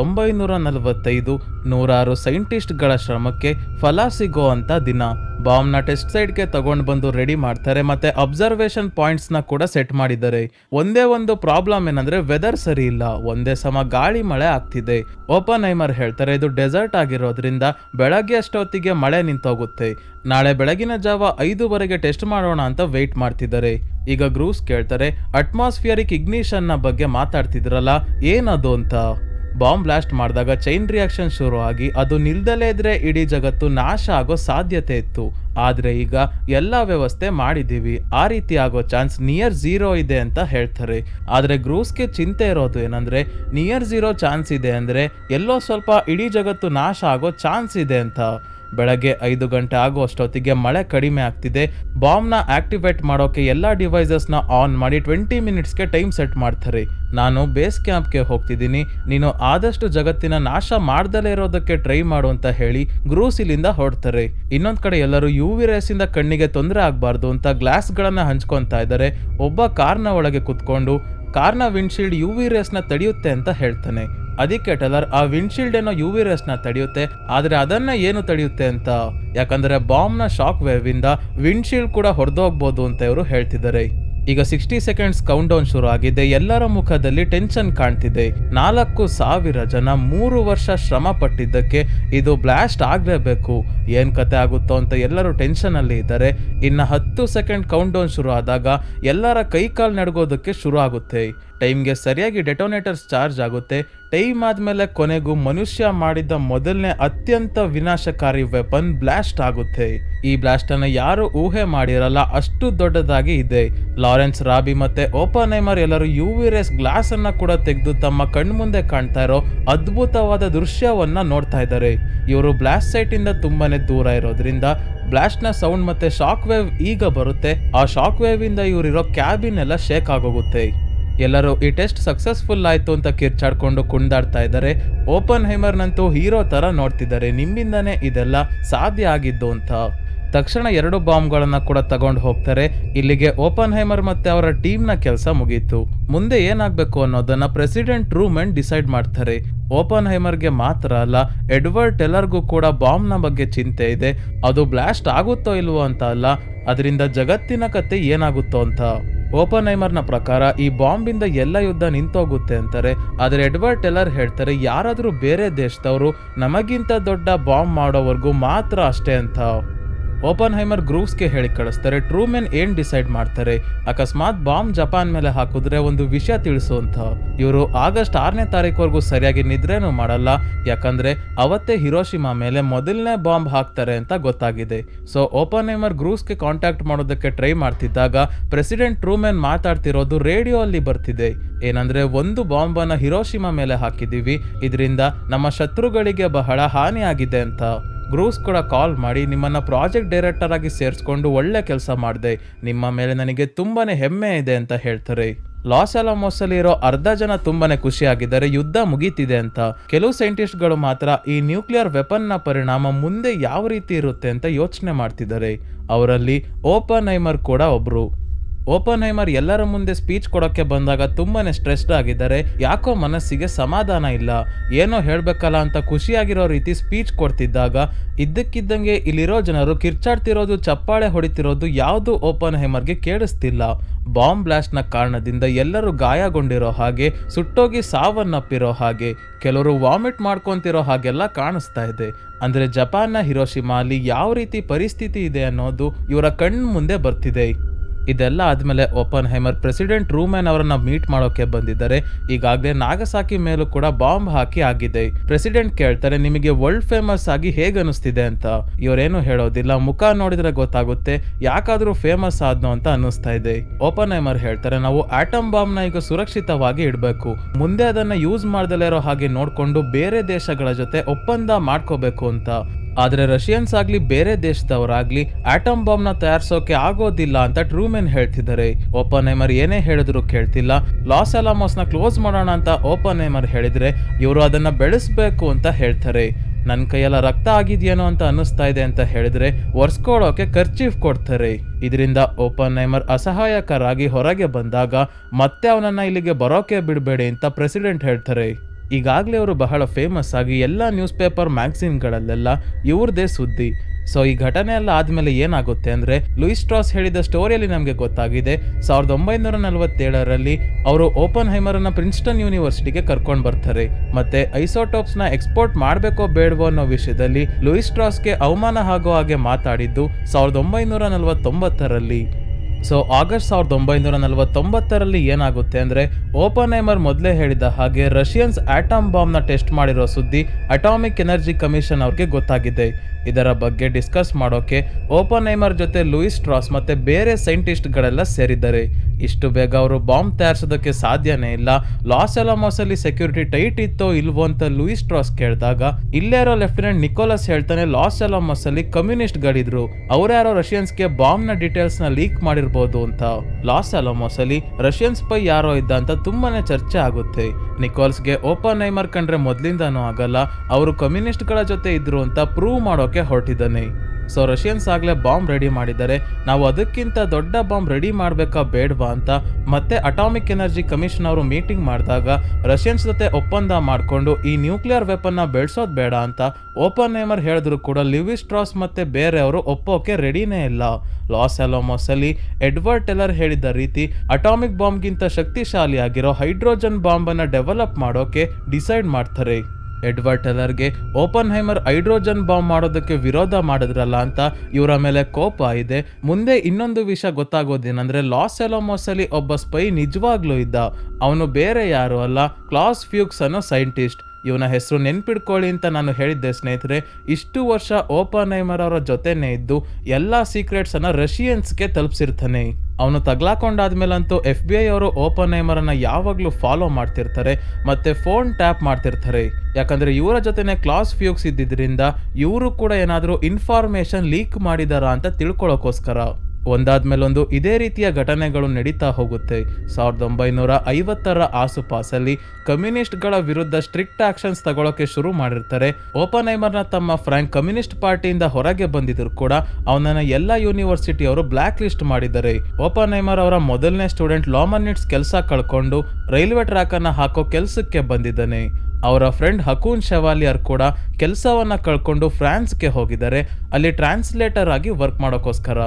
1945 106 ಸೈಂಟಿಸ್ಟ್ಗಳ ಶ್ರಮಕ್ಕೆ ಫಲ ಸಿಗೋ ಅಂತ ದಿನ. ಬಾಂಬ್ನ ಟೆಸ್ಟ್ ಸೈಟ್ಗೆ ತಗೊಂಡು ಬಂದು ರೆಡಿ ಮಾಡ್ತಾರೆ. ಮತ್ತೆ ಅಬ್ಸರ್ವೇಷನ್ ಪಾಯಿಂಟ್ಸ್ ನ ಕೂಡ ಸೆಟ್ ಮಾಡಿದ್ದಾರೆ. ಒಂದೇ ಒಂದು ಪ್ರಾಬ್ಲಮ್ ಏನಂದ್ರೆ ವೆದರ್ ಸರಿ ಇಲ್ಲ, ಒಂದೇ ಸಮ ಗಾಳಿ ಮಳೆ ಆಗ್ತಿದೆ. ಓಪನ್ಹೈಮರ್ ಹೇಳ್ತಾರೆ, ಇದು ಡೆಸರ್ಟ್ ಆಗಿರೋದ್ರಿಂದ ಬೆಳಗ್ಗೆ ಅಷ್ಟೊತ್ತಿಗೆ ಮಳೆ ನಿಂತೋಗುತ್ತೆ. ನಾಳೆ ಬೆಳಗಿನ ಜಾವ 5 ಟೆಸ್ಟ್ ಮಾಡೋಣ ಅಂತ ವೆಯ್ಟ್ ಮಾಡ್ತಿದ್ದಾರೆ. ಈಗ ಗ್ರೂಸ್ ಕೇಳ್ತಾರೆ, ಅಟ್ಮಾಸ್ಫಿಯರಿಕ್ ಇಗ್ನಿಷನ್ ನ ಬಗ್ಗೆ ಮಾತಾಡ್ತಿದ್ರಲ್ಲ, ಏನದು ಅಂತ. ಬಾಂಬ್ ಬ್ಲಾಸ್ಟ್ ಮಾಡಿದಾಗ ಚೈನ್ ರಿಯಾಕ್ಷನ್ ಶುರು ಆಗಿ ಅದು ನಿಲ್ದಲೇ ಇದ್ರೆ ಇಡೀ ಜಗತ್ತು ನಾಶ ಆಗೋ ಸಾಧ್ಯತೆ ಇತ್ತು. ಆದ್ರೆ ಈಗ ಎಲ್ಲ ವ್ಯವಸ್ಥೆ ಮಾಡಿದೀವಿ, ಆ ರೀತಿ ಆಗೋ ಚಾನ್ಸ್ ನಿಯರ್ ಝೀರೋ ಇದೆ ಅಂತ ಹೇಳ್ತಾರೆ. ಆದ್ರೆ ಗ್ರೂಸ್ಗೆ ಚಿಂತೆ ಇರೋದು ಏನಂದ್ರೆ, ನಿಯರ್ ಝೀರೋ ಚಾನ್ಸ್ ಇದೆ ಅಂದ್ರೆ ಎಲ್ಲೋ ಸ್ವಲ್ಪ ಇಡೀ ಜಗತ್ತು ನಾಶ ಆಗೋ ಚಾನ್ಸ್ ಇದೆ ಅಂತ. ಬೆಳಗ್ಗೆ 5 ಗಂಟೆ ಆಗೋ ಅಷ್ಟೊತ್ತಿಗೆ ಮಳೆ ಕಡಿಮೆ ಆಗ್ತಿದೆ. ಬಾಂಬ್ನ ಆಕ್ಟಿವೇಟ್ ಮಾಡೋಕೆ ಎಲ್ಲ ಡಿವೈಸಸ್ನ ಆನ್ ಮಾಡಿ 20 ಮಿನಿಟ್ಸ್ಗೆ ಟೈಮ್ ಸೆಟ್ ಮಾಡ್ತಾರೆ. ನಾನು ಬೇಸ್ ಕ್ಯಾಂಪ್ಗೆ ಹೋಗ್ತಿದ್ದೀನಿ, ನೀನು ಆದಷ್ಟು ಜಗತ್ತಿನ ನಾಶ ಮಾಡ್ದಲೇ ಇರೋದಕ್ಕೆ ಟ್ರೈ ಮಾಡು ಅಂತ ಹೇಳಿ ಗ್ರೂಸ್ ಇಲ್ಲಿಂದ ಹೊರಡ್ತಾರೆ. ಇನ್ನೊಂದ್ ಕಡೆ ಎಲ್ಲರೂ UV ರೇಸ್ ಇಂದ ಕಣ್ಣಿಗೆ ತೊಂದರೆ ಆಗ್ಬಾರ್ದು ಅಂತ ಗ್ಲಾಸ್ ಗಳನ್ನ ಹಂಚ್ಕೊಂತಾ ಇದ್ದಾರೆ. ಒಬ್ಬ ಕಾರ್ನ ಒಳಗೆ ಕುತ್ಕೊಂಡು ಕಾರ್ನ ವಿಂಡ್ಶೀಲ್ಡ್ UV ರೇಸ್ ನ ತಡೆಯುತ್ತೆ ಅಂತ ಹೇಳ್ತಾನೆ. ಅದಕ್ಕೆ ಟೆಲರ್, ಆ ವಿಂಡ್ಶೀಲ್ಡ್ ಏನೋ UV ರೇಸ್ ನ ತಡೆಯುತ್ತೆ, ಆದ್ರೆ ಅದನ್ನ ಏನು ತಡೆಯುತ್ತೆ ಅಂತ, ಯಾಕಂದ್ರೆ ಬಾಂಬ್ ನ ಶಾಕ್ ವೇವ್ ಇಂದ ವಿಂಡ್ಶೀಲ್ಡ್ ಕೂಡ ಹೊಡೆದೋಗ್ಬೋದು ಅಂತ ಇವರು ಹೇಳ್ತಿದ್ದಾರೆ. ಈಗ 60 ಸೆಕೆಂಡ್ಸ್ ಕೌಂಟ್ ಡೌನ್ ಶುರು ಆಗಿದೆ. ಎಲ್ಲರ ಮುಖದಲ್ಲಿ ಟೆನ್ಷನ್ ಕಾಣ್ತಿದೆ. 4,000 ಜನ 3 ವರ್ಷ ಶ್ರಮ ಪಟ್ಟಿದ್ದಕ್ಕೆ ಇದು ಬ್ಲಾಸ್ಟ್ ಆಗ್ಲೇಬೇಕು, ಏನ್ ಕತೆ ಆಗುತ್ತೋ ಅಂತ ಎಲ್ಲರೂ ಟೆನ್ಷನ್ ಅಲ್ಲಿ ಇದ್ದಾರೆ. ಇನ್ನ 10 ಸೆಕೆಂಡ್ ಕೌಂಟ್ ಡೌನ್ ಶುರು ಆದಾಗ ಎಲ್ಲರ ಕೈ ಕಾಲ್ ನಡ್ಗೋದಕ್ಕೆ ಶುರು ಆಗುತ್ತೆ. ಟೈಮ್ಗೆ ಸರಿಯಾಗಿ ಡೆಟೋನೇಟರ್ಸ್ ಚಾರ್ಜ್ ಆಗುತ್ತೆ. ಟೈಮ್ ಆದ್ಮೇಲೆ ಕೊನೆಗೂ ಮನುಷ್ಯ ಮಾಡಿದ ಮೊದಲನೇ ಅತ್ಯಂತ ವಿನಾಶಕಾರಿ ವೆಪನ್ ಬ್ಲಾಸ್ಟ್ ಆಗುತ್ತೆ. ಈ ಬ್ಲಾಸ್ಟ್ ಅನ್ನ ಯಾರು ಊಹೆ ಮಾಡಿರಲ್ಲ, ಅಷ್ಟು ದೊಡ್ಡದಾಗಿ ಇದೆ. ಲಾರೆನ್ಸ್ ರಾಬಿ ಮತ್ತೆ ಓಪನ್ಹೈಮರ್ ಎಲ್ಲರೂ UV ರೇಸ್ ಗ್ಲಾಸ್ ಅನ್ನ ಕೂಡ ತೆಗೆದು ತಮ್ಮ ಕಣ್ಮುಂದೆ ಕಾಣ್ತಾ ಇರೋ ಅದ್ಭುತವಾದ ದೃಶ್ಯವನ್ನ ನೋಡ್ತಾ ಇದ್ದಾರೆ. ಇವರು ಬ್ಲಾಸ್ಟ್ ಸೈಟ್ ಇಂದ ತುಂಬಾನೇ ದೂರ ಇರೋದ್ರಿಂದ ಬ್ಲಾಸ್ಟ್ ನ ಸೌಂಡ್ ಮತ್ತೆ ಶಾಕ್ ವೇವ್ ಈಗ ಬರುತ್ತೆ. ಆ ಶಾಕ್ ವೇವ್ ಇಂದ ಇವರಿರೋ ಕ್ಯಾಬಿನ್ ಎಲ್ಲ ಶೇಕ್ ಆಗೋಗುತ್ತೆ. ಎಲ್ಲರೂ ಈ ಟೆಸ್ಟ್ ಸಕ್ಸಸ್ಫುಲ್ ಆಯ್ತು ಅಂತ ಕಿರ್ಚಾಡ್ಕೊಂಡು ಕುಣಿದಾಡ್ತಾ ಇದ್ದಾರೆ. ಓಪನ್ಹೈಮರ್ನಂತೂ ಹೀರೋ ತರ ನೋಡ್ತಿದ್ದಾರೆ, ನಿಮ್ಮಿಂದಾನೇ ಇದೆಲ್ಲ ಸಾಧ್ಯ ಆಗಿದ್ದು ಅಂತ. ತಕ್ಷಣ 2 ಬಾಂಬ್ಗಳನ್ನ ಕೂಡ ತಗೊಂಡು ಹೋಗ್ತಾರೆ. ಇಲ್ಲಿಗೆ ಓಪನ್ಹೈಮರ್ ಮತ್ತೆ ಅವರ ಟೀಮ್ನ ಕೆಲಸ ಮುಗೀತು. ಮುಂದೆ ಏನಾಗಬೇಕು ಅನ್ನೋದನ್ನ ಪ್ರೆಸಿಡೆಂಟ್ ಟ್ರೂಮನ್ ಡಿಸೈಡ್ ಮಾಡ್ತಾರೆ. ಓಪನ್ಹೈಮರ್ಗೆ ಮಾತ್ರ ಅಲ್ಲ, ಎಡ್ವರ್ಡ್ ಟೆಲರ್ಗೂ ಕೂಡ ಬಾಂಬ್ನ ಬಗ್ಗೆ ಚಿಂತೆ ಇದೆ. ಅದು ಬ್ಲಾಸ್ಟ್ ಆಗುತ್ತೋ ಇಲ್ವೋ ಅಂತ ಅಲ್ಲ, ಅದರಿಂದ ಜಗತ್ತಿನ ಕತೆ ಏನಾಗುತ್ತೋ ಅಂತ. ಓಪನ್ಹೈಮರ್ನ ಪ್ರಕಾರ ಈ ಬಾಂಬಿಂದ ಎಲ್ಲ ಯುದ್ಧ ನಿಂತೋಗುತ್ತೆ ಅಂತಾರೆ. ಆದರೆ ಎಡ್ವರ್ಡ್ ಟೆಲರ್ ಹೇಳ್ತಾರೆ, ಯಾರಾದರೂ ಬೇರೆ ದೇಶದವರು ನಮಗಿಂತ ದೊಡ್ಡ ಬಾಂಬ್ ಮಾಡೋವರೆಗೂ ಮಾತ್ರ ಅಷ್ಟೇ ಅಂತ. ಓಪನ್ಹೈಮರ್ ಗ್ರೂವ್ಸ್ಗೆ ಹೇಳಿ ಕಳಿಸ್ತಾರೆ. ಟ್ರೂಮನ್ ಏನ್ ಡಿಸೈಡ್ ಮಾಡ್ತಾರೆ, ಅಕಸ್ಮಾತ್ ಬಾಂಬ್ ಜಪಾನ್ ಮೇಲೆ ಹಾಕಿದ್ರೆ ಒಂದು ವಿಷಯ ತಿಳಿಸು ಅಂತ. ಇವರು ಆಗಸ್ಟ್ 6ನೇ ತಾರೀಕುವರೆಗೂ ಸರಿಯಾಗಿ ನಿದ್ರೇನು ಮಾಡಲ್ಲ, ಯಾಕಂದ್ರೆ ಅವತ್ತೇ ಹಿರೋಶಿಮಾ ಮೇಲೆ ಮೊದಲನೇ ಬಾಂಬ್ ಹಾಕ್ತಾರೆ ಅಂತ ಗೊತ್ತಾಗಿದೆ. ಸೊ ಓಪನ್ಹೈಮರ್ ಗ್ರೂವ್ಸ್ಗೆ ಕಾಂಟ್ಯಾಕ್ಟ್ ಮಾಡೋದಕ್ಕೆ ಟ್ರೈ ಮಾಡ್ತಿದ್ದಾಗ ಪ್ರೆಸಿಡೆಂಟ್ ಟ್ರೂಮನ್ ಮಾತಾಡ್ತಿರೋದು ರೇಡಿಯೋ ಅಲ್ಲಿ ಬರ್ತಿದೆ. ಏನಂದ್ರೆ, ಒಂದು ಬಾಂಬನ್ನ ಹಿರೋಶಿಮಾ ಮೇಲೆ ಹಾಕಿದೀವಿ, ಇದರಿಂದ ನಮ್ಮ ಶತ್ರುಗಳಿಗೆ ಬಹಳ ಹಾನಿ ಆಗಿದೆ ಅಂತ. ಗ್ರೂವ್ಸ್ ಕೂಡ ಕಾಲ್ ಮಾಡಿ, ನಿಮ್ಮನ್ನ ಪ್ರಾಜೆಕ್ಟ್ ಡೈರೆಕ್ಟರ್ ಆಗಿ ಸೇರಿಸ್ಕೊಂಡು ಒಳ್ಳೆ ಕೆಲಸ ಮಾಡಿದೆ, ನಿಮ್ಮ ಮೇಲೆ ನನಗೆ ತುಂಬಾನೇ ಹೆಮ್ಮೆ ಇದೆ ಅಂತ ಹೇಳ್ತಾರೆ. ಲಾಸ್ ಆಲಮೋಸ್ ಅಲ್ಲಿ ಇರೋ 1/2 ಜನ ತುಂಬಾನೇ ಖುಷಿಯಾಗಿದ್ದಾರೆ, ಯುದ್ಧ ಮುಗೀತಿದೆ ಅಂತ. ಕೆಲವು ಸೈಂಟಿಸ್ಟ್ಗಳು ಮಾತ್ರ ಈ ನ್ಯೂಕ್ಲಿಯರ್ ವೆಪನ್ ನ ಪರಿಣಾಮ ಮುಂದೆ ಯಾವ ರೀತಿ ಇರುತ್ತೆ ಅಂತ ಯೋಚನೆ ಮಾಡ್ತಿದ್ದಾರೆ. ಅವರಲ್ಲಿ ಓಪನ್ಹೈಮರ್ ಕೂಡ ಒಬ್ರು. ಓಪನ್ಹೈಮರ್ ಎಲ್ಲರ ಮುಂದೆ ಸ್ಪೀಚ್ ಕೊಡೋಕೆ ಬಂದಾಗ ತುಂಬಾನೇ ಸ್ಟ್ರೆಸ್ಡ್ ಆಗಿದ್ದಾರೆ. ಯಾಕೋ ಮನಸ್ಸಿಗೆ ಸಮಾಧಾನ ಇಲ್ಲ, ಏನೋ ಹೇಳ್ಬೇಕಲ್ಲ ಅಂತ ಖುಷಿಯಾಗಿರೋ ರೀತಿ ಸ್ಪೀಚ್ ಕೊಡ್ತಿದ್ದಾಗ ಇದ್ದಕ್ಕಿದ್ದಂಗೆ ಇಲ್ಲಿರೋ ಜನರು ಕಿರ್ಚಾಡ್ತಿರೋದು, ಚಪ್ಪಾಳೆ ಹೊಡಿತಿರೋದು ಯಾವುದು ಓಪನ್ಹೈಮರ್ಗೆ ಕೇಳಿಸ್ತಿಲ್ಲ. ಬಾಂಬ್ ಬ್ಲಾಸ್ಟ್ ನ ಕಾರಣದಿಂದ ಎಲ್ಲರೂ ಗಾಯಗೊಂಡಿರೋ ಹಾಗೆ, ಸುಟ್ಟೋಗಿ ಸಾವನ್ನಪ್ಪಿರೋ ಹಾಗೆ, ಕೆಲವರು ವಾಮಿಟ್ ಮಾಡ್ಕೊಂತಿರೋ ಹಾಗೆಲ್ಲ ಕಾಣಿಸ್ತಾ ಇದೆ. ಅಂದ್ರೆ ಜಪಾನ್ನ ಹಿರೋಶಿಮಾ ಅಲ್ಲಿ ಯಾವ ರೀತಿ ಪರಿಸ್ಥಿತಿ ಇದೆ ಅನ್ನೋದು ಇವರ ಕಣ್ಣು ಮುಂದೆ ಬರ್ತಿದೆ. ಇದೆಲ್ಲ ಆದ್ಮೇಲೆ ಓಪನ್ಹೈಮರ್ ಪ್ರೆಸಿಡೆಂಟ್ ಟ್ರೂಮನ್ ಅವರನ್ನ ಮೀಟ್ ಮಾಡೋಕೆ ಬಂದಿದ್ದಾರೆ. ಈಗಾಗಲೇ ನಾಗಸಾಕಿ ಮೇಲೂ ಕೂಡ ಬಾಂಬ್ ಹಾಕಿ ಆಗಿದೆ. ಪ್ರೆಸಿಡೆಂಟ್ ಕೇಳ್ತಾರೆ, ನಿಮಗೆ ವರ್ಲ್ಡ್ ಫೇಮಸ್ ಆಗಿ ಹೇಗ್ ಅನಿಸ್ತಿದೆ ಅಂತ. ಇವರೇನು ಹೇಳೋದಿಲ್ಲ, ಮುಖ ನೋಡಿದ್ರೆ ಗೊತ್ತಾಗುತ್ತೆ ಯಾಕಾದ್ರೂ ಫೇಮಸ್ ಆದ್ನೋ ಅಂತ ಅನ್ನಿಸ್ತಾ ಇದೆ. ಓಪನ್ಹೈಮರ್ ಹೇಳ್ತಾರೆ, ನಾವು ಆಟಮ್ ಬಾಂಬ್ ನ ಈಗ ಸುರಕ್ಷಿತವಾಗಿ ಇಡಬೇಕು, ಮುಂದೆ ಅದನ್ನ ಯೂಸ್ ಮಾಡ್ದಲೇ ಇರೋ ಹಾಗೆ ನೋಡ್ಕೊಂಡು ಬೇರೆ ದೇಶಗಳ ಜೊತೆ ಒಪ್ಪಂದ ಮಾಡ್ಕೋಬೇಕು ಅಂತ. ಆದ್ರೆ ರಷ್ಯನ್ಸ್ ಆಗ್ಲಿ ಬೇರೆ ದೇಶದವರಾಗ್ಲಿ ಆಟಮ್ ಬಾಂಬ್ ನ ತಯಾರಿಸೋಕೆ ಆಗೋದಿಲ್ಲ ಅಂತ ಟ್ರೂಮನ್ ಹೇಳ್ತಿದ್ದಾರೆ. ಓಪನ್ಹೈಮರ್ ಏನೇ ಹೇಳಿದ್ರು ಕೇಳ್ತಿಲ್ಲ. ಲಾಸ್ ಆಲಮೋಸ್ ನ ಕ್ಲೋಸ್ ಮಾಡೋಣ ಅಂತ ಓಪನ್ಹೈಮರ್ ಹೇಳಿದ್ರೆ ಇವರು ಅದನ್ನ ಬೆಳೆಸ್ಬೇಕು ಅಂತ ಹೇಳ್ತಾರೆ. ನನ್ ಕೈಯೆಲ್ಲ ರಕ್ತ ಆಗಿದ್ಯೇನೋ ಅಂತ ಅನ್ನಿಸ್ತಾ ಇದೆ ಅಂತ ಹೇಳಿದ್ರೆ ಒರ್ಸ್ಕೊಳ್ಳೋಕೆ ಕರ್ಚೀಫ್ ಕೊಡ್ತಾರೆ. ಇದರಿಂದ ಓಪನ್ಹೈಮರ್ ಅಸಹಾಯಕರಾಗಿ ಹೊರಗೆ ಬಂದಾಗ ಮತ್ತೆ ಅವನನ್ನ ಇಲ್ಲಿಗೆ ಬರೋಕೆ ಬಿಡಬೇಡಿ ಅಂತ ಪ್ರೆಸಿಡೆಂಟ್ ಹೇಳ್ತಾರೆ. ಈಗಾಗಲೇ ಅವರು ಬಹಳ ಫೇಮಸ್ ಆಗಿ ಎಲ್ಲ ನ್ಯೂಸ್ ಪೇಪರ್ ಮ್ಯಾಗಝಿನ್ಗಳಲ್ಲೆಲ್ಲ ಇವ್ರದೇ ಸುದ್ದಿ. ಸೊ ಈ ಘಟನೆ ಎಲ್ಲ ಆದ್ಮೇಲೆ ಏನಾಗುತ್ತೆ ಅಂದ್ರೆ, ಲೂಯಿಸ್ ಸ್ಟ್ರಾಸ್ ಹೇಳಿದ ಸ್ಟೋರಿಯಲ್ಲಿ ನಮಗೆ ಗೊತ್ತಾಗಿದೆ 1947ರಲ್ಲಿ ಅವರು ಓಪನ್ಹೈಮರ್ ಅನ್ನ ಪ್ರಿನ್ಸ್ಟನ್ ಯೂನಿವರ್ಸಿಟಿಗೆ ಕರ್ಕೊಂಡು ಬರ್ತಾರೆ. ಮತ್ತೆ ಐಸೋಟೋಪ್ಸ್ ನ ಎಕ್ಸ್ಪೋರ್ಟ್ ಮಾಡ್ಬೇಕೋ ಬೇಡವೋ ಅನ್ನೋ ವಿಷಯದಲ್ಲಿ ಲೂಯಿಸ್ ಸ್ಟ್ರಾಸ್ಗೆ ಅವಮಾನ ಆಗೋ ಹಾಗೆ ಮಾತಾಡಿದ್ದು 1949ರಲ್ಲಿ. ಸೊ ಆಗಸ್ಟ್ 1949ರಲ್ಲಿ ಏನಾಗುತ್ತೆ ಅಂದ್ರೆ, ಓಪನ್ಹೈಮರ್ ಮೊದಲೇ ಹೇಳಿದ ಹಾಗೆ ರಷ್ಯನ್ಸ್ ಆಟಮ್ ಬಾಂಬ್ ನ ಟೆಸ್ಟ್ ಮಾಡಿರೋ ಸುದ್ದಿ ಅಟಾಮಿಕ್ ಎನರ್ಜಿ ಕಮಿಷನ್ ಅವ್ರಿಗೆ ಗೊತ್ತಾಗಿದೆ. ಇದರ ಬಗ್ಗೆ ಡಿಸ್ಕಸ್ ಮಾಡೋಕೆ ಓಪನ್ಹೈಮರ್ ಜೊತೆ ಲೂಯಿಸ್ ಸ್ಟ್ರಾಸ್ ಮತ್ತೆ ಬೇರೆ ಸೈಂಟಿಸ್ಟ್ ಗಳೆಲ್ಲ ಸೇರಿದ್ದಾರೆ. ಇಷ್ಟು ಬೇಗ ಅವರು ಬಾಂಬ್ ತಯಾರಿಸೋದಕ್ಕೆ ಸಾಧ್ಯನೇ ಇಲ್ಲ. ಲಾಸ್ ಅಲಾಮೋಸ್ ಅಲ್ಲಿ ಸೆಕ್ಯೂರಿಟಿ ಟೈಟ್ ಇತ್ತೋ ಇಲ್ವೋ ಅಂತ ಲೂಯಿಸ್ ಸ್ಟ್ರಾಸ್ ಕೇಳಿದಾಗ, ಇಲ್ಲೇ ಇರೋ ಲೆಫ್ಟಿನೆಂಟ್ ನಿಕೋಲಸ್ ಹೇಳ್ತಾನೆ ಲಾಸ್ ಅಲಾಮೋಸ್ ಅಲ್ಲಿ ಕಮ್ಯುನಿಸ್ಟ್ ಗಳಿದ್ರು, ಅವ್ರ್ಯಾರೋ ರಷ್ಯನ್ಸ್ಗೆ ಬಾಂಬ್ ನ ಡೀಟೇಲ್ಸ್ ನ ಲೀಕ್ ಮಾಡಿರ್ಬೋದು ಅಂತ. ಲಾಸ್ ಅಲಾಮೋಸ್ ಅಲ್ಲಿ ರಷ್ಯನ್ ಸ್ಪೈ ಯಾರೋ ಇದ್ದ ಅಂತ ತುಂಬಾನೇ ಚರ್ಚೆ ಆಗುತ್ತೆ. ನಿಕೋಲ್ಸ್ಗೆ ಓಪನ್ಹೈಮರ್ ಕಂಡ್ರೆ ಮೊದ್ಲಿಂದಾನೂ ಆಗಲ್ಲ, ಅವರು ಕಮ್ಯುನಿಸ್ಟ್ ಗಳ ಜೊತೆ ಇದ್ರು ಅಂತ ಪ್ರೂವ್ ಮಾಡೋಕೆ ಹೊರಟಿದ್ದಾನೆ. ಸೊ ರಷ್ಯನ್ಸ್ ಆಗ್ಲೇ ಬಾಂಬ್ ರೆಡಿ ಮಾಡಿದ್ದಾರೆ, ನಾವು ಅದಕ್ಕಿಂತ ದೊಡ್ಡ ಬಾಂಬ್ ರೆಡಿ ಮಾಡ್ಬೇಕಾ ಬೇಡವಾ ಅಂತ ಮತ್ತೆ ಅಟಾಮಿಕ್ ಎನರ್ಜಿ ಕಮಿಷನ್ ಅವರು ಮೀಟಿಂಗ್ ಮಾಡಿದಾಗ ರಷ್ಯನ್ಸ್ ಜೊತೆ ಒಪ್ಪಂದ ಮಾಡಿಕೊಂಡು ಈ ನ್ಯೂಕ್ಲಿಯರ್ ವೆಪನ್ ನ ಬೆಳೆಸೋದು ಬೇಡ ಅಂತ ಓಪನ್ಹೈಮರ್ ಹೇಳಿದ್ರು ಕೂಡ ಲೂಯಿಸ್ ಸ್ಟ್ರಾಸ್ ಮತ್ತೆ ಬೇರೆಯವರು ಒಪ್ಪೋಕೆ ರೆಡಿನೇ ಇಲ್ಲ. ಲಾಸ್ ಅಲಾಮೋಸ್ ಅಲ್ಲಿ ಎಡ್ವರ್ಡ್ ಟೆಲ್ಲರ್ ಹೇಳಿದ ರೀತಿ ಅಟಾಮಿಕ್ ಬಾಂಬ್ಗಿಂತ ಶಕ್ತಿಶಾಲಿಯಾಗಿರೋ ಹೈಡ್ರೋಜನ್ ಬಾಂಬ್ ಅನ್ನ ಡೆವಲಪ್ ಮಾಡೋಕೆ ಡಿಸೈಡ್ ಮಾಡ್ತಾರೆ. ಎಡ್ವರ್ಡ್ ಟೆಲ್ಲರ್ಗೆ ಓಪನ್ಹೈಮರ್ ಹೈಡ್ರೋಜನ್ ಬಾಂಬ್ ಮಾಡೋದಕ್ಕೆ ವಿರೋಧ ಮಾಡಿದ್ರಲ್ಲ ಅಂತ ಇವರ ಮೇಲೆ ಕೋಪ ಇದೆ. ಮುಂದೆ ಇನ್ನೊಂದು ವಿಷಯ ಗೊತ್ತಾಗೋದೇನಂದ್ರೆ, ಲಾಸ್ ಅಲಾಮೋಸ್ ಅಲ್ಲಿ ಒಬ್ಬ ಸ್ಪೈ ನಿಜವಾಗ್ಲೂ ಇದ್ದ. ಅವನು ಬೇರೆ ಯಾರು ಅಲ್ಲ, ಕ್ಲಾಸ್ ಫ್ಯೂಕ್ಸ್ ಅನ್ನೋ ಸೈಂಟಿಸ್ಟ್. ಇವನ ಹೆಸರು ನೆನ್ಪಿಡ್ಕೊಳ್ಳಿ ಅಂತ ನಾನು ಹೇಳಿದ್ದೆ ಸ್ನೇಹಿತರೆ. ಇಷ್ಟು ವರ್ಷ ಓಪನ್ಹೈಮರ್ ಅವರ ಜೊತೆನೇ ಇದ್ದು ಎಲ್ಲಾ ಸೀಕ್ರೆಟ್ಸ್ ಅನ್ನ ರಷ್ಯನ್ಸ್ಗೆ ತಲುಪಿಸಿರ್ತಾನೆ. ಅವನು ತಗ್ಲಾಕೊಂಡಾದ್ಮೇಲಂತೂ FBI ಅವರು ಓಪನ್ಹೈಮರ್ ಅನ್ನ ಯಾವಾಗ್ಲೂ ಫಾಲೋ ಮಾಡ್ತಿರ್ತಾರೆ ಮತ್ತೆ ಫೋನ್ ಟ್ಯಾಪ್ ಮಾಡ್ತಿರ್ತಾರೆ. ಯಾಕಂದ್ರೆ ಇವರ ಜೊತೆನೆ ಕ್ಲಾಸ್ ಫ್ಯೂಕ್ಸ್ ಇದ್ದಿದ್ರಿಂದ ಇವರು ಕೂಡ ಏನಾದ್ರೂ ಇನ್ಫಾರ್ಮೇಶನ್ ಲೀಕ್ ಮಾಡಿದಾರ ಅಂತ ತಿಳ್ಕೊಳ್ಳೋಕೋಸ್ಕರ. ಒಂದಾದ್ಮೇಲೊಂದು ಇದೇ ರೀತಿಯ ಘಟನೆಗಳು ನಡೀತಾ ಹೋಗುತ್ತೆ. 1950ರ ಆಸುಪಾಸಲ್ಲಿ ಕಮ್ಯುನಿಸ್ಟ್ಗಳ ವಿರುದ್ಧ ಸ್ಟ್ರಿಕ್ಟ್ ಆಕ್ಷನ್ಸ್ ತಗೊಳ್ಳೋಕೆ ಶುರು ಮಾಡಿರ್ತಾರೆ. ಓಪನ್ಹೈಮರ್ನ ತಮ್ಮ ಫ್ರಾಂಕ್ ಕಮ್ಯುನಿಸ್ಟ್ ಪಾರ್ಟಿಯಿಂದ ಹೊರಗೆ ಬಂದಿದ್ರು ಕೂಡ ಅವನನ್ನ ಎಲ್ಲ ಯೂನಿವರ್ಸಿಟಿ ಅವರು ಬ್ಲಾಕ್ ಲಿಸ್ಟ್ ಮಾಡಿದ್ದಾರೆ. ಓಪನ್ಹೈಮರ್ ಅವರ ಮೊದಲನೇ ಸ್ಟೂಡೆಂಟ್ ಲಾಮನಿಟ್ಸ್ ಕೆಲಸ ಕಳ್ಕೊಂಡು ರೈಲ್ವೆ ಟ್ರ್ಯಾಕ್ ಅನ್ನ ಹಾಕೋ ಕೆಲಸಕ್ಕೆ ಬಂದಿದ್ದಾನೆ. ಅವರ ಫ್ರೆಂಡ್ ಹಕೂನ್ ಶೆವಾಲಿಯರ್ ಕೂಡ ಕೆಲಸವನ್ನ ಕಳ್ಕೊಂಡು ಫ್ರಾನ್ಸ್ಗೆ ಹೋಗಿದ್ದಾರೆ, ಅಲ್ಲಿ ಟ್ರಾನ್ಸ್ಲೇಟರ್ ಆಗಿ ವರ್ಕ್ ಮಾಡೋಕ್ಕೋಸ್ಕರ.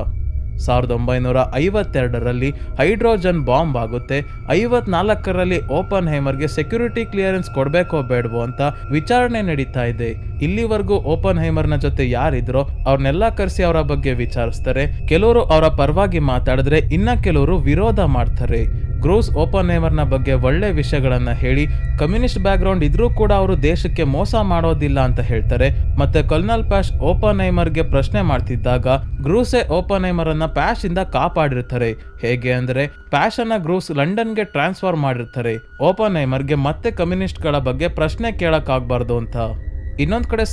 1952ರಲ್ಲಿ ಹೈಡ್ರೋಜನ್ ಬಾಂಬ್ ಆಗುತ್ತೆ. 54ರಲ್ಲಿ ಓಪನ್ಹೈಮರ್ಗೆ ಸೆಕ್ಯೂರಿಟಿ ಕ್ಲಿಯರೆನ್ಸ್ ಕೊಡಬೇಕೋ ಬೇಡವೋ ಅಂತ ವಿಚಾರಣೆ ನಡೀತಾ ಇದೆ. ಇಲ್ಲಿವರೆಗೂ ಓಪನ್ಹೈಮರ್ನ ಜೊತೆ ಯಾರಿದ್ರೋ ಅವ್ರನ್ನೆಲ್ಲ ಕರೆಸಿ ಅವರ ಬಗ್ಗೆ ವಿಚಾರಿಸ್ತಾರೆ. ಕೆಲವರು ಅವರ ಪರವಾಗಿ ಮಾತಾಡಿದ್ರೆ ಇನ್ನ ಕೆಲವರು ವಿರೋಧ ಮಾಡ್ತಾರೆ. ಗ್ರೂಸ್ ಓಪನ್ಹೈಮರ್ನ ಬಗ್ಗೆ ಒಳ್ಳೆ ವಿಷಯಗಳನ್ನ ಹೇಳಿ ಕಮ್ಯುನಿಸ್ಟ್ ಬ್ಯಾಕ್ ಗ್ರೌಂಡ್ ಇದ್ರೂ ಕೂಡ ಅವರು ದೇಶಕ್ಕೆ ಮೋಸ ಮಾಡೋದಿಲ್ಲ ಅಂತ ಹೇಳ್ತಾರೆ. ಮತ್ತೆ ಕರ್ನಲ್ ಪ್ಯಾಶ್ ಓಪನ್ಹೈಮರ್ಗೆ ಪ್ರಶ್ನೆ ಮಾಡ್ತಿದ್ದಾಗ ಗ್ರೂಸೆ ಓಪನ್ಹೈಮರ್ ಅನ್ನ ಪ್ಯಾಶ್ ಇಂದ ಕಾಪಾಡಿರ್ತಾರೆ. ಹೇಗೆ ಅಂದ್ರೆ ಪ್ಯಾಶ್ ಅನ್ನ ಗ್ರೂಸ್ ಲಂಡನ್ಗೆ ಟ್ರಾನ್ಸ್ಫರ್ ಮಾಡಿರ್ತಾರೆ, ಓಪನ್ಹೈಮರ್ಗೆ ಮತ್ತೆ ಕಮ್ಯುನಿಸ್ಟ್ ಗಳ ಬಗ್ಗೆ ಪ್ರಶ್ನೆ ಕೇಳಕ್ ಆಗ್ಬಾರ್ದು ಅಂತ. ಇನ್ನೊಂದ್ ಕಡೆ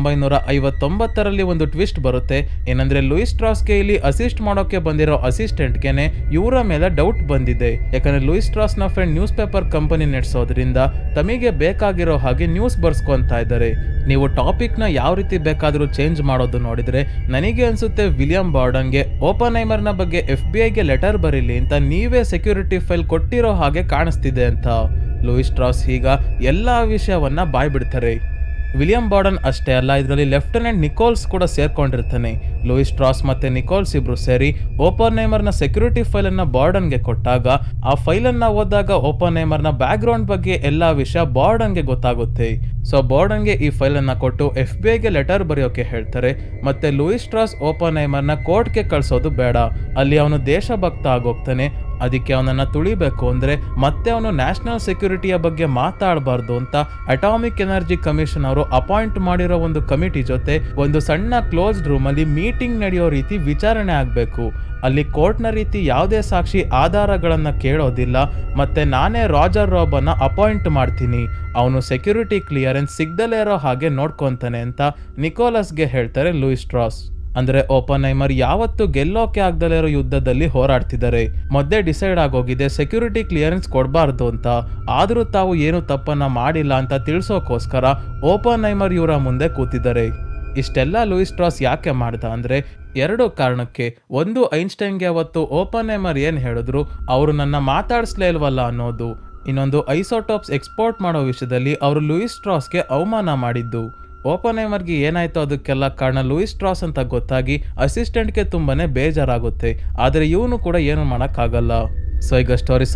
1959ರಲ್ಲಿ ಒಂದು ಟ್ವಿಸ್ಟ್ ಬರುತ್ತೆ. ಏನಂದ್ರೆ ಲೂಯಿಸ್ ಸ್ಟ್ರಾಸ್ಗೆ ಇಲ್ಲಿ ಅಸಿಸ್ಟ್ ಮಾಡೋಕೆ ಬಂದಿರೋ ಅಸಿಸ್ಟೆಂಟ್ಗೆನೆ ಇವರ ಮೇಲೆ ಡೌಟ್ ಬಂದಿದೆ. ಯಾಕಂದ್ರೆ ಲೂಯಿಸ್ ಸ್ಟ್ರಾಸ್ ನ ಫ್ರೆಂಡ್ ನ್ಯೂಸ್ ಪೇಪರ್ ಕಂಪನಿ ನಡೆಸೋದ್ರಿಂದ ತಮಗೆ ಬೇಕಾಗಿರೋ ಹಾಗೆ ನ್ಯೂಸ್ ಬರ್ಸ್ಕೊಂತಾ ಇದ್ದಾರೆ. ನೀವು ಟಾಪಿಕ್ ನ ಯಾವ ರೀತಿ ಬೇಕಾದ್ರೂ ಚೇಂಜ್ ಮಾಡೋದು ನೋಡಿದ್ರೆ ನನಗೆ ಅನ್ಸುತ್ತೆ ವಿಲಿಯಂ ಬಾರ್ಡನ್ಗೆ ಓಪನ್ಹೈಮರ್ನ ಬಗ್ಗೆ FBI ಲೆಟರ್ ಬರೀಲಿ ಅಂತ ನೀವೇ ಸೆಕ್ಯೂರಿಟಿ ಫೈಲ್ ಕೊಟ್ಟಿರೋ ಹಾಗೆ ಕಾಣಿಸ್ತಿದೆ ಅಂತ. ಲೂಯಿಸ್ ಸ್ಟ್ರಾಸ್ ಈಗ ಎಲ್ಲಾ ವಿಷಯವನ್ನ ಬಾಯ್ಬಿಡ್ತಾರೆ. ವಿಲಿಯಂ ಬಾರ್ಡನ್ ಅಷ್ಟೇ ಅಲ್ಲ, ಇದರಲ್ಲಿ ಲೆಫ್ಟಿನೆಂಟ್ ನಿಕೋಲ್ಸ್ ಕೂಡ ಸೇರ್ಕೊಂಡಿರ್ತಾನೆ. ಲೂಯಿಸ್ ಸ್ಟ್ರಾಸ್ ಮತ್ತೆ ನಿಕೋಲ್ಸ್ ಇಬ್ರು ಸೇರಿ ಓಪನ್ಹೈಮರ್ನ ಸೆಕ್ಯೂರಿಟಿ ಫೈಲ್ ಅನ್ನ ಬಾರ್ಡನ್ಗೆ ಕೊಟ್ಟಾಗ ಆ ಫೈಲ್ ಅನ್ನ ಓದಿದಾಗ ಓಪನ್ಹೈಮರ್ನ ಬ್ಯಾಕ್ ಗ್ರೌಂಡ್ ಬಗ್ಗೆ ಎಲ್ಲಾ ವಿಷಯ ಬಾರ್ಡನ್ಗೆ ಗೊತ್ತಾಗುತ್ತೆ. ಸೊ ಬಾರ್ಡನ್ಗೆ ಈ ಫೈಲ್ ಅನ್ನ ಕೊಟ್ಟು FBI ಲೆಟರ್ ಬರೆಯೋಕೆ ಹೇಳ್ತಾರೆ. ಮತ್ತೆ ಲೂಯಿಸ್ ಸ್ಟ್ರಾಸ್ ಓಪನ್ಹೈಮರ್ನ ಕೋರ್ಟ್ಗೆ ಕಳ್ಸೋದು ಬೇಡ, ಅಲ್ಲಿ ಅವನು ದೇಶಭಕ್ತ ಆಗೋಗ್ತಾನೆ. ಅದಕ್ಕೆ ಅವನನ್ನ ತುಳಿಬೇಕು ಅಂದ್ರೆ ಮತ್ತೆ ಅವನು ನ್ಯಾಷನಲ್ ಸೆಕ್ಯೂರಿಟಿಯ ಬಗ್ಗೆ ಮಾತಾಡಬಾರ್ದು ಅಂತ ಅಟಾಮಿಕ್ ಎನರ್ಜಿ ಕಮಿಷನ್ ಅವರು ಅಪಾಯಿಂಟ್ ಮಾಡಿರೋ ಒಂದು ಕಮಿಟಿ ಜೊತೆ ಒಂದು ಸಣ್ಣ ಕ್ಲೋಸ್ಡ್ ರೂಮ್ ಅಲ್ಲಿ ಮೀಟಿಂಗ್ ನಡೆಯೋ ರೀತಿ ವಿಚಾರಣೆ ಆಗ್ಬೇಕು. ಅಲ್ಲಿ ಕೋರ್ಟ್ನ ರೀತಿ ಯಾವುದೇ ಸಾಕ್ಷಿ ಆಧಾರಗಳನ್ನ ಕೇಳೋದಿಲ್ಲ. ಮತ್ತೆ ನಾನೇ ರಾಜರ್ ರಾಬ್ ಅನ್ನ ಅಪಾಯಿಂಟ್ ಮಾಡ್ತೀನಿ, ಅವನು ಸೆಕ್ಯೂರಿಟಿ ಕ್ಲಿಯರೆನ್ಸ್ ಸಿಗ್ದಲೇ ಇರೋ ಹಾಗೆ ನೋಡ್ಕೊಂತಾನೆ ಅಂತ ನಿಕೋಲಸ್ಗೆ ಹೇಳ್ತಾರೆ ಲೂಯಿಸ್ ಸ್ಟ್ರಾಸ್. ಅಂದ್ರೆ ಓಪನ್ಹೈಮರ್ ಯಾವತ್ತು ಗೆಲ್ಲೋಕೆ ಆಗದಲೇ ಇರೋ ಯುದ್ಧದಲ್ಲಿ ಹೋರಾಡ್ತಿದ್ದಾರೆ. ಮೊದಲೇ ಡಿಸೈಡ್ ಆಗೋಗಿದೆ ಸೆಕ್ಯೂರಿಟಿ ಕ್ಲಿಯರೆನ್ಸ್ ಕೊಡಬಾರ್ದು ಅಂತ. ಆದ್ರೂ ತಾವು ಏನು ತಪ್ಪನ್ನ ಮಾಡಿಲ್ಲ ಅಂತ ತಿಳಿಸೋಕೋಸ್ಕರ ಓಪನ್ಹೈಮರ್ ಇವರ ಮುಂದೆ ಕೂತಿದ್ದಾರೆ. ಇಷ್ಟೆಲ್ಲ ಲೂಯಿಸ್ ಸ್ಟ್ರಾಸ್ ಯಾಕೆ ಮಾಡ್ದ ಅಂದ್ರೆ ಎರಡು ಕಾರಣಕ್ಕೆ. ಒಂದು, ಐನ್ಸ್ಟೈನ್ಗೆ ಅವತ್ತು ಓಪನ್ಹೈಮರ್ ಏನ್ ಹೇಳಿದ್ರು ಅವರು ನನ್ನ ಮಾತಾಡಿಸ್ಲೇ ಇಲ್ವಲ್ಲ ಅನ್ನೋದು. ಇನ್ನೊಂದು, ಐಸೋಟೋಪ್ಸ್ ಎಕ್ಸ್ಪೋರ್ಟ್ ಮಾಡೋ ವಿಷಯದಲ್ಲಿ ಅವರು ಲೂಯಿಸ್ ಸ್ಟ್ರಾಸ್ಗೆ ಅವಮಾನ ಮಾಡಿದ್ದು. ಓಪನ್ಹೈಮರ್ಗೆ ಏನಾಯ್ತು ಅದಕ್ಕೆಲ್ಲ ಕಾರಣ ಲೂಯಿಸ್ ಸ್ಟ್ರಾಸ್ ಅಂತ ಗೊತ್ತಾಗಿ ಅಸಿಸ್ಟೆಂಟ್ಗೆ ತುಂಬಾನೇ ಬೇಜಾರಾಗುತ್ತೆ. ಆದರೆ ಇವನು ಕೂಡ ಏನು ಮಾಡೋಕ್ಕಾಗಲ್ಲ. ಸೊ ಈಗ ಸ್ಟೋರಿ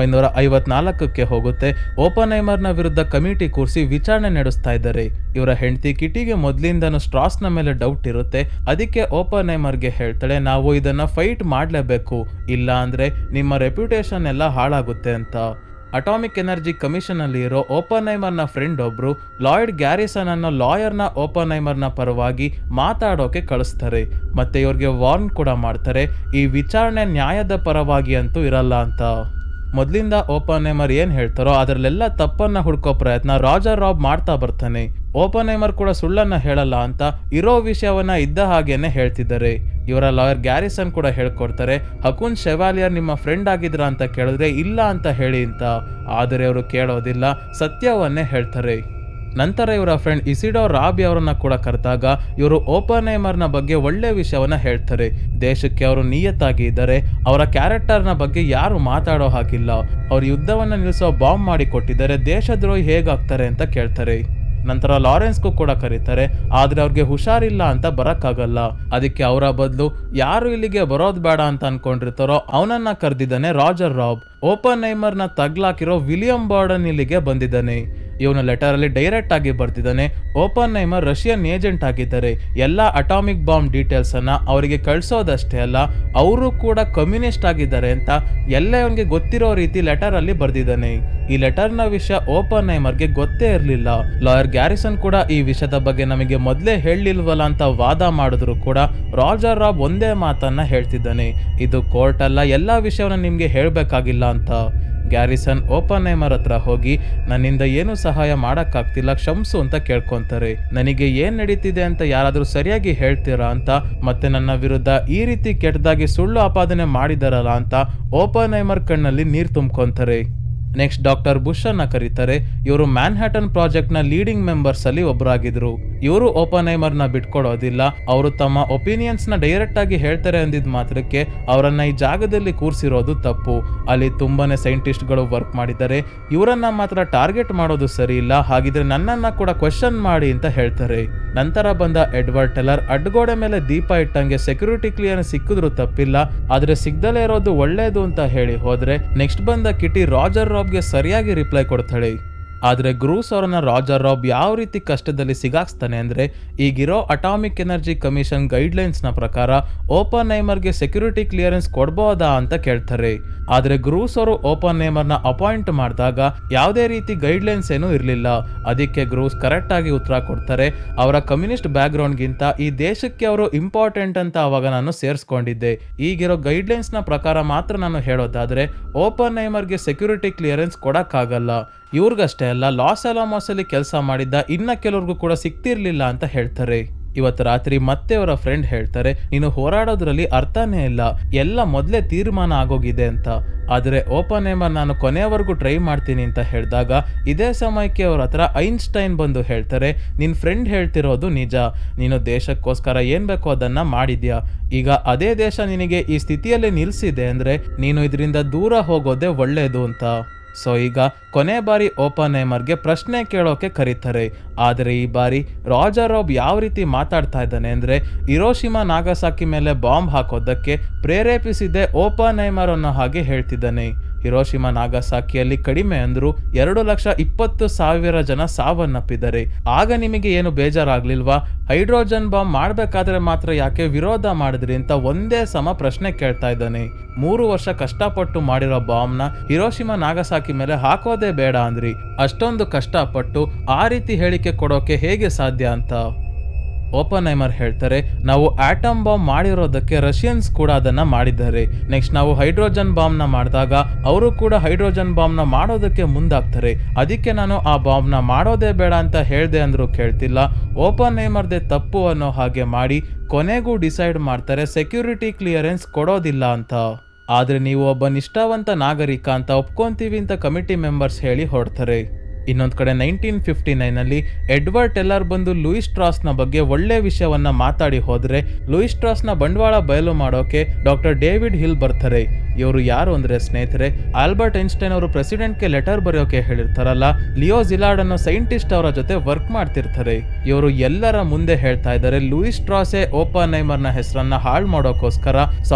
1954ಕ್ಕೆ ಹೋಗುತ್ತೆ. ಓಪನ್ಹೈಮರ್ನ ವಿರುದ್ಧ ಕಮಿಟಿ ಕೂರಿಸಿ ವಿಚಾರಣೆ ನಡೆಸ್ತಾ ಇದ್ದಾರೆ. ಇವರ ಹೆಂಡತಿ ಕಿಟಿಗೆ ಮೊದಲಿಂದನೂ ಸ್ಟ್ರಾಸ್ನ ಮೇಲೆ ಡೌಟ್ ಇರುತ್ತೆ. ಅದಕ್ಕೆ ಓಪನ್ಹೈಮರ್ಗೆ ಹೇಳ್ತಾಳೆ, ನಾವು ಇದನ್ನ ಫೈಟ್ ಮಾಡಲೇಬೇಕು, ಇಲ್ಲ ಅಂದ್ರೆ ನಿಮ್ಮ ರೆಪ್ಯುಟೇಷನ್ ಎಲ್ಲ ಹಾಳಾಗುತ್ತೆ ಅಂತ. ಅಟಾಮಿಕ್ ಎನರ್ಜಿ ಕಮಿಷನ್ ಅಲ್ಲಿ ಇರೋ ಓಪನ್ಹೈಮರ್ನ ಫ್ರೆಂಡ್ ಒಬ್ರು ಲಾಯ್ಡ್ ಗ್ಯಾರಿಸನ್ ಅನ್ನೋ ಲಾಯರ್ನ ಓಪನ್ಹೈಮರ್ನ ಪರವಾಗಿ ಮಾತಾಡೋಕೆ ಕಳಿಸ್ತಾರೆ. ಮತ್ತೆ ಇವ್ರಿಗೆ ವಾರ್ನ್ ಕೂಡ ಮಾಡ್ತಾರೆ, ಈ ವಿಚಾರಣೆ ನ್ಯಾಯದ ಪರವಾಗಿ ಅಂತೂ ಇರಲ್ಲ ಅಂತ. ಮೊದಲಿಂದ ಓಪನ್ಹೈಮರ್ ಏನ್ ಹೇಳ್ತಾರೋ ಅದರಲ್ಲೆಲ್ಲ ತಪ್ಪನ್ನ ಹುಡ್ಕೋ ಪ್ರಯತ್ನ ರಾಜರ್ ರಾಬ್ ಮಾಡ್ತಾ ಬರ್ತಾನೆ. ಓಪನ್ಹೈಮರ್ ಕೂಡ ಸುಳ್ಳನ್ನ ಹೇಳಲ್ಲ ಅಂತ ಇರೋ ವಿಷಯವನ್ನ ಇದ್ದ ಹಾಗೇನೆ ಹೇಳ್ತಿದ್ದಾರೆ. ಇವರ ಲಾಯರ್ ಗ್ಯಾರಿಸನ್ ಕೂಡ ಹೇಳ್ಕೊಡ್ತಾರೆ, ಹಕುನ್ ಶೆವಾಲಿಯರ್ ನಿಮ್ಮ ಫ್ರೆಂಡ್ ಆಗಿದ್ರ ಅಂತ ಕೇಳಿದ್ರೆ ಇಲ್ಲ ಅಂತ ಹೇಳಿ ಅಂತ. ಆದರೆ ಅವರು ಕೇಳೋದಿಲ್ಲ, ಸತ್ಯವನ್ನೇ ಹೇಳ್ತಾರೆ. ನಂತರ ಇವರ ಫ್ರೆಂಡ್ ಇಸಿಡೋರ್ ರಾಬಿ ಅವರನ್ನ ಕೂಡ ಕರೆದಾಗ ಇವರು ಓಪನ್ಹೈಮರ್ನ ಬಗ್ಗೆ ಒಳ್ಳೆ ವಿಷಯವನ್ನ ಹೇಳ್ತಾರೆ. ದೇಶಕ್ಕೆ ಅವರು ನಿಯತ್ತಾಗಿ ಇದ್ದಾರೆ, ಅವರ ಕ್ಯಾರೆಕ್ಟರ್ನ ಬಗ್ಗೆ ಯಾರು ಮಾತಾಡೋ ಹಾಗಿಲ್ಲ, ಅವ್ರ ಯುದ್ಧವನ್ನ ನಿಲ್ಲಿಸೋ ಬಾಂಬ್ ಮಾಡಿ ಕೊಟ್ಟಿದ್ದಾರೆ, ದೇಶದ್ರೋಹಿ ಹೇಗಾಗ್ತಾರೆ ಅಂತ ಕೇಳ್ತಾರೆ. ನಂತರ ಲಾರೆನ್ಸ್ಗೂ ಕೂಡ ಕರೀತಾರೆ, ಆದ್ರೆ ಅವ್ರಿಗೆ ಹುಷಾರಿಲ್ಲ ಅಂತ ಬರಕ್ಕಾಗಲ್ಲ. ಅದಕ್ಕೆ ಅವರ ಬದಲು ಯಾರು ಇಲ್ಲಿಗೆ ಬರೋದ್ ಬೇಡ ಅಂತ ಅನ್ಕೊಂಡಿರ್ತಾರೋ ಅವನನ್ನ ಕರೆದಿದ್ದಾನೆ ರಾಜರ್ ರಾಬ್. ಓಪನ್ಹೈಮರ್ನ ತಗ್ಲಾಕಿರೋ ವಿಲಿಯಂ ಬಾರ್ಡನ್ ಇಲ್ಲಿಗೆ ಬಂದಿದ್ದಾನೆ. ಇವನು ಲೆಟರ್ ಅಲ್ಲಿ ಡೈರೆಕ್ಟ್ ಆಗಿ ಬರ್ತಿದ್ದಾನೆ, ಓಪನ್ಹೈಮರ್ ರಷ್ಯನ್ ಏಜೆಂಟ್ ಆಗಿದ್ದಾರೆ, ಎಲ್ಲಾ ಅಟಾಮಿಕ್ ಬಾಂಬ್ ಡೀಟೇಲ್ಸ್ ಅನ್ನ ಅವರಿಗೆ ಕಳ್ಸೋದಷ್ಟೇ ಅಲ್ಲ, ಅವರು ಕೂಡ ಕಮ್ಯುನಿಸ್ಟ್ ಆಗಿದ್ದಾರೆ ಅಂತ ಎಲ್ಲ ಇವನಿಗೆ ಗೊತ್ತಿರೋ ರೀತಿ ಲೆಟರ್ ಅಲ್ಲಿ ಬರ್ದಿದ್ದಾನೆ. ಈ ಲೆಟರ್ನ ವಿಷಯ ಓಪನ್ಹೈಮರ್ಗೆ ಗೊತ್ತೇ ಇರಲಿಲ್ಲ. ಲಾಯರ್ ಗ್ಯಾರಿಸನ್ ಕೂಡ ಈ ವಿಷಯದ ಬಗ್ಗೆ ನಮಗೆ ಮೊದಲೇ ಹೇಳಿಲ್ವಲ್ಲ ಅಂತ ವಾದ ಮಾಡಿದ್ರು ಕೂಡ ರಾಜರ್ ರಾಬ್ ಒಂದೇ ಮಾತನ್ನ ಹೇಳ್ತಿದ್ದಾನೆ, ಇದು ಕೋರ್ಟ್ ಅಲ್ಲ, ಎಲ್ಲಾ ವಿಷಯವನ್ನ ನಿಮ್ಗೆ ಹೇಳ್ಬೇಕಾಗಿಲ್ಲ ಅಂತ. ಗ್ಯಾರಿಸನ್ ಓಪನ್ಹೈಮರ್ ಹತ್ರ ಹೋಗಿ ನನ್ನಿಂದ ಏನು ಸಹಾಯ ಮಾಡಕ್ಕಾಗ್ತಿಲ್ಲ, ಕ್ಷಮಿಸು ಅಂತ ಕೇಳ್ಕೊಂತಾರೆ. ನನಗೆ ಏನ್ ನಡೀತಿದೆ ಅಂತ ಯಾರಾದ್ರೂ ಸರಿಯಾಗಿ ಹೇಳ್ತೀರಾ ಅಂತ, ಮತ್ತೆ ನನ್ನ ವಿರುದ್ಧ ಈ ರೀತಿ ಕೆಟ್ಟದಾಗಿ ಸುಳ್ಳು ಆಪಾದನೆ ಮಾಡಿದಾರಲ್ಲ ಅಂತ ಓಪನ್ಹೈಮರ್ ಕಣ್ಣಲ್ಲಿ ನೀರ್ ತುಂಬ್ಕೊಂತಾರೆ. ನೆಕ್ಸ್ಟ್ ಡಾಕ್ಟರ್ ಬುಷ್ ಅನ್ನ ಕರೀತಾರೆ. ಇವರು ಮ್ಯಾನ್ಹ್ಯಾಟನ್ ಪ್ರಾಜೆಕ್ಟ್ ನ ಲೀಡಿಂಗ್ ಮೆಂಬರ್ಸ್ ಅಲ್ಲಿ ಒಬ್ಬರಾಗಿದ್ರು. ಇವರು ಓಪನ್ಹೈಮರ್ ನ ಬಿಟ್ಕೊಡೋದಿಲ್ಲ, ಅವರು ತಮ್ಮ ಒಪಿನಿಯನ್ಸ್ ನ ಡೈರೆಕ್ಟ್ ಆಗಿ ಹೇಳ್ತಾರೆ ಅಂದಿದ್ ಮಾತ್ರಕ್ಕೆ ಅವರನ್ನ ಈ ಜಾಗದಲ್ಲಿ ಕೂರಿಸಿರೋದು ತಪ್ಪು. ಅಲ್ಲಿ ತುಂಬಾನೇ ಸೈಂಟಿಸ್ಟ್ ಗಳು ವರ್ಕ್ ಮಾಡಿದ್ದಾರೆ, ಇವರನ್ನ ಮಾತ್ರ ಟಾರ್ಗೆಟ್ ಮಾಡೋದು ಸರಿ ಇಲ್ಲ, ಹಾಗಿದ್ರೆ ನನ್ನನ್ನ ಕೂಡ ಕ್ವೆಶ್ಚನ್ ಮಾಡಿ ಅಂತ ಹೇಳ್ತಾರೆ. ನಂತರ ಬಂದ ಎಡ್ವರ್ಡ್ ಟೆಲ್ಲರ್ ಅಡ್ಗೋಡೆ ಮೇಲೆ ದೀಪ ಇಟ್ಟಂಗೆ ಸೆಕ್ಯೂರಿಟಿ ಕ್ಲಿಯರೆನ್ಸ್ ಸಿಕ್ಕಿದ್ರು ತಪ್ಪಿಲ್ಲ, ಆದ್ರೆ ಸಿಗ್ದಲೇ ಇರೋದು ಒಳ್ಳೇದು ಅಂತ ಹೇಳಿ ಹೋದ್ರೆ ನೆಕ್ಸ್ಟ್ ಬಂದ ಕಿಟಿ ರಾಜರ್ ರಾಬ್ಗೆ ಸರಿಯಾಗಿ ರಿಪ್ಲೈ ಕೊಡ್ತಾಳೆ. ಆದ್ರೆ ಗ್ರೂಸ್ ಅವರನ್ನ ರಾಜರ್ ರಾಬ್ ಯಾವ ರೀತಿ ಕಷ್ಟದಲ್ಲಿ ಸಿಗಾಕ್ಸ್ತಾನೆ ಅಂದ್ರೆ, ಈಗಿರೋ ಅಟಾಮಿಕ್ ಎನರ್ಜಿ ಕಮಿಷನ್ ಗೈಡ್ಲೈನ್ಸ್ ನ ಪ್ರಕಾರ ಓಪನ್ಹೈಮರ್ಗೆ ಸೆಕ್ಯೂರಿಟಿ ಕ್ಲಿಯರೆನ್ಸ್ ಕೊಡ್ಬೋದಾ ಅಂತ ಕೇಳ್ತಾರೆ. ಆದ್ರೆ ಗ್ರೂಸ್ ಅವರು ಓಪನ್ಹೈಮರ್ನ ಅಪಾಯಿಂಟ್ ಮಾಡಿದಾಗ ಯಾವುದೇ ರೀತಿ ಗೈಡ್ಲೈನ್ಸ್ ಏನೂ ಇರಲಿಲ್ಲ. ಅದಕ್ಕೆ ಗ್ರೂಸ್ ಕರೆಕ್ಟ್ ಆಗಿ ಉತ್ತರ ಕೊಡ್ತಾರೆ, ಅವರ ಕಮ್ಯುನಿಸ್ಟ್ ಬ್ಯಾಕ್ ಗ್ರೌಂಡ್ ಗಿಂತ ಈ ದೇಶಕ್ಕೆ ಅವರು ಇಂಪಾರ್ಟೆಂಟ್ ಅಂತ ಅವಾಗ ನಾನು ಸೇರಿಸ್ಕೊಂಡಿದ್ದೆ. ಈಗಿರೋ ಗೈಡ್ಲೈನ್ಸ್ ನ ಪ್ರಕಾರ ಮಾತ್ರ ನಾನು ಹೇಳೋದಾದ್ರೆ ಓಪನ್ಹೈಮರ್ಗೆ ಸೆಕ್ಯೂರಿಟಿ ಕ್ಲಿಯರೆನ್ಸ್ ಕೊಡಕ್ಕಾಗಲ್ಲ. ಇವ್ರಿಗಷ್ಟೇ ಅಲ್ಲ, ಲಾಸ್ ಅಲಾಮೋಸ್ ಅಲ್ಲಿ ಕೆಲಸ ಮಾಡಿದ್ದ ಇನ್ನ ಕೆಲವ್ರಿಗೂ ಕೂಡ ಸಿಕ್ತಿರ್ಲಿಲ್ಲ ಅಂತ ಹೇಳ್ತಾರೆ. ಇವತ್ತು ರಾತ್ರಿ ಮತ್ತೆ ಅವರ ಫ್ರೆಂಡ್ ಹೇಳ್ತಾರೆ, ನೀನು ಹೋರಾಡೋದ್ರಲ್ಲಿ ಅರ್ಥನೇ ಇಲ್ಲ, ಎಲ್ಲ ಮೊದಲೇ ತೀರ್ಮಾನ ಆಗೋಗಿದೆ ಅಂತ. ಆದ್ರೆ ಓಪನ್ಹೈಮರ್ ನಾನು ಕೊನೆಯವರೆಗೂ ಟ್ರೈ ಮಾಡ್ತೀನಿ ಅಂತ ಹೇಳಿದಾಗ ಇದೇ ಸಮಯಕ್ಕೆ ಅವ್ರ ಹತ್ರ ಐನ್ಸ್ಟೈನ್ ಬಂದು ಹೇಳ್ತಾರೆ, ನಿನ್ ಫ್ರೆಂಡ್ ಹೇಳ್ತಿರೋದು ನಿಜ, ನೀನು ದೇಶಕ್ಕೋಸ್ಕರ ಏನ್ ಬೇಕೋ ಅದನ್ನ ಮಾಡಿದ್ಯಾ, ಈಗ ಅದೇ ದೇಶ ನಿನಗೆ ಈ ಸ್ಥಿತಿಯಲ್ಲಿ ನಿಲ್ಸಿದೆ ಅಂದ್ರೆ ನೀನು ಇದರಿಂದ ದೂರ ಹೋಗೋದೇ ಒಳ್ಳೇದು ಅಂತ. ಸೊ ಈಗ ಕೊನೆ ಬಾರಿ ಓಪನ್ಹೈಮರ್ಗೆ ಪ್ರಶ್ನೆ ಕೇಳೋಕೆ ಕರೀತಾರೆ. ಆದರೆ ಈ ಬಾರಿ ರಾಜರ್ ರಾಬ್ ಯಾವ ರೀತಿ ಮಾತಾಡ್ತಾ ಇದ್ದಾನೆ ಅಂದ್ರೆ, ಹಿರೋಶಿಮಾ ನಾಗಸಾಕಿ ಮೇಲೆ ಬಾಂಬ್ ಹಾಕೋದಕ್ಕೆ ಪ್ರೇರೇಪಿಸಿದೆ ಓಪನ್ಹೈಮರ್ ಅನ್ನೋ ಹಾಗೆ ಹೇಳ್ತಿದ್ದಾನೆ. ಹಿರೋಶಿಮಾ ನಾಗಸಾಕಿಯಲ್ಲಿ ಕಡಿಮೆ ಅಂದ್ರು 2,20,000 ಜನ ಸಾವನ್ನಪ್ಪಿದ್ದಾರೆ. ಆಗ ನಿಮಗೆ ಏನು ಬೇಜಾರಾಗ್ಲಿಲ್ವಾ? ಹೈಡ್ರೋಜನ್ ಬಾಂಬ್ ಮಾಡ್ಬೇಕಾದ್ರೆ ಮಾತ್ರ ಯಾಕೆ ವಿರೋಧ ಮಾಡಿದ್ರಿ ಅಂತ ಒಂದೇ ಸಮ ಪ್ರಶ್ನೆ ಕೇಳ್ತಾ ಇದ್ದಾನೆ. 3 ವರ್ಷ ಕಷ್ಟಪಟ್ಟು ಮಾಡಿರೋ ಬಾಂಬ್ನ ಹಿರೋಶಿಮಾ ನಾಗಸಾಕಿ ಮೇಲೆ ಹಾಕೋದೇ ಬೇಡ ಅಂದ್ರಿ, ಅಷ್ಟೊಂದು ಕಷ್ಟಪಟ್ಟು ಆ ರೀತಿ ಹೇಳಿಕೆ ಕೊಡೋಕೆ ಹೇಗೆ ಸಾಧ್ಯ ಅಂತ. ಓಪನ್ಹೈಮರ್ ಹೇಳ್ತಾರೆ, ನಾವು ಆಟಮ್ ಬಾಂಬ್ ಮಾಡಿರೋದಕ್ಕೆ ರಷ್ಯನ್ಸ್ ಕೂಡ ಅದನ್ನ ಮಾಡಿದ್ದಾರೆ. ನೆಕ್ಸ್ಟ್ ನಾವು ಹೈಡ್ರೋಜನ್ ಬಾಂಬ್ ನ ಮಾಡಿದಾಗ ಅವರು ಕೂಡ ಹೈಡ್ರೋಜನ್ ಬಾಂಬ್ ನ ಮಾಡೋದಕ್ಕೆ ಮುಂದಾಗ್ತಾರೆ. ಅದಕ್ಕೆ ನಾನು ಆ ಬಾಂಬ್ ನ ಮಾಡೋದೇ ಬೇಡ ಅಂತ ಹೇಳ್ದೆ ಅಂದ್ರೂ ಕೇಳ್ತಿಲ್ಲ. ಓಪನ್ಹೈಮರ್ದೇ ತಪ್ಪು ಅನ್ನೋ ಹಾಗೆ ಮಾಡಿ ಕೊನೆಗೂ ಡಿಸೈಡ್ ಮಾಡ್ತಾರೆ ಸೆಕ್ಯೂರಿಟಿ ಕ್ಲಿಯರೆನ್ಸ್ ಕೊಡೋದಿಲ್ಲ ಅಂತ. ಆದ್ರೆ ನೀವು ಒಬ್ಬ ನಿಷ್ಠಾವಂತ ನಾಗರಿಕ ಅಂತ ಒಪ್ಕೊಂತೀವಿ ಅಂತ ಕಮಿಟಿ ಮೆಂಬರ್ಸ್ ಹೇಳಿ ಹೊರಡ್ತಾರೆ. ಇನ್ನೊಂದು ಕಡೆ 1959ನಲ್ಲಿ ಎಡ್ವರ್ಡ್ ಟೆಲ್ಲರ್ ಬಂದು ಲೂಯಿಸ್ ಸ್ಟ್ರಾಸ್ನ ಬಗ್ಗೆ ಒಳ್ಳೆ ವಿಷಯವನ್ನ ಮಾತಾಡಿ ಹೋದ್ರೆ ಲೂಯಿಸ್ ಸ್ಟ್ರಾಸ್ನ ಬಂಡವಾಳ ಬಯಲು ಮಾಡೋಕೆ ಡಾಕ್ಟರ್ ಡೇವಿಡ್ ಹಿಲ್ ಬರ್ತಾರೆ. ಇವರು ಯಾರು ಅಂದ್ರೆ ಸ್ನೇಹಿತರೆ, ಆಲ್ಬರ್ಟ್ ಐನ್ಸ್ಟೈನ್ ಅವರು ಪ್ರೆಸಿಡೆಂಟ್ಗೆ ಲೆಟರ್ ಬರೆಯೋಕೆ ಹೇಳಿರ್ತಾರಲ್ಲ, ಲಿಯೋ ಝಿಲಾರ್ಡ್ ಅನ್ನೋ ಸೈಂಟಿಸ್ಟ್ ಅವರ ಜೊತೆ ವರ್ಕ್ ಮಾಡ್ತಿರ್ತಾರೆ. ಇವರು ಎಲ್ಲರ ಮುಂದೆ ಹೇಳ್ತಾ ಇದ್ದಾರೆ ಲೂಯಿಸ್ ಸ್ಟ್ರಾಸೆ ಓಪನ್ಹೈಮರ್ನ ಹೆಸರನ್ನ ಹಾಳು ಮಾಡೋಕೋಸ್ಕರ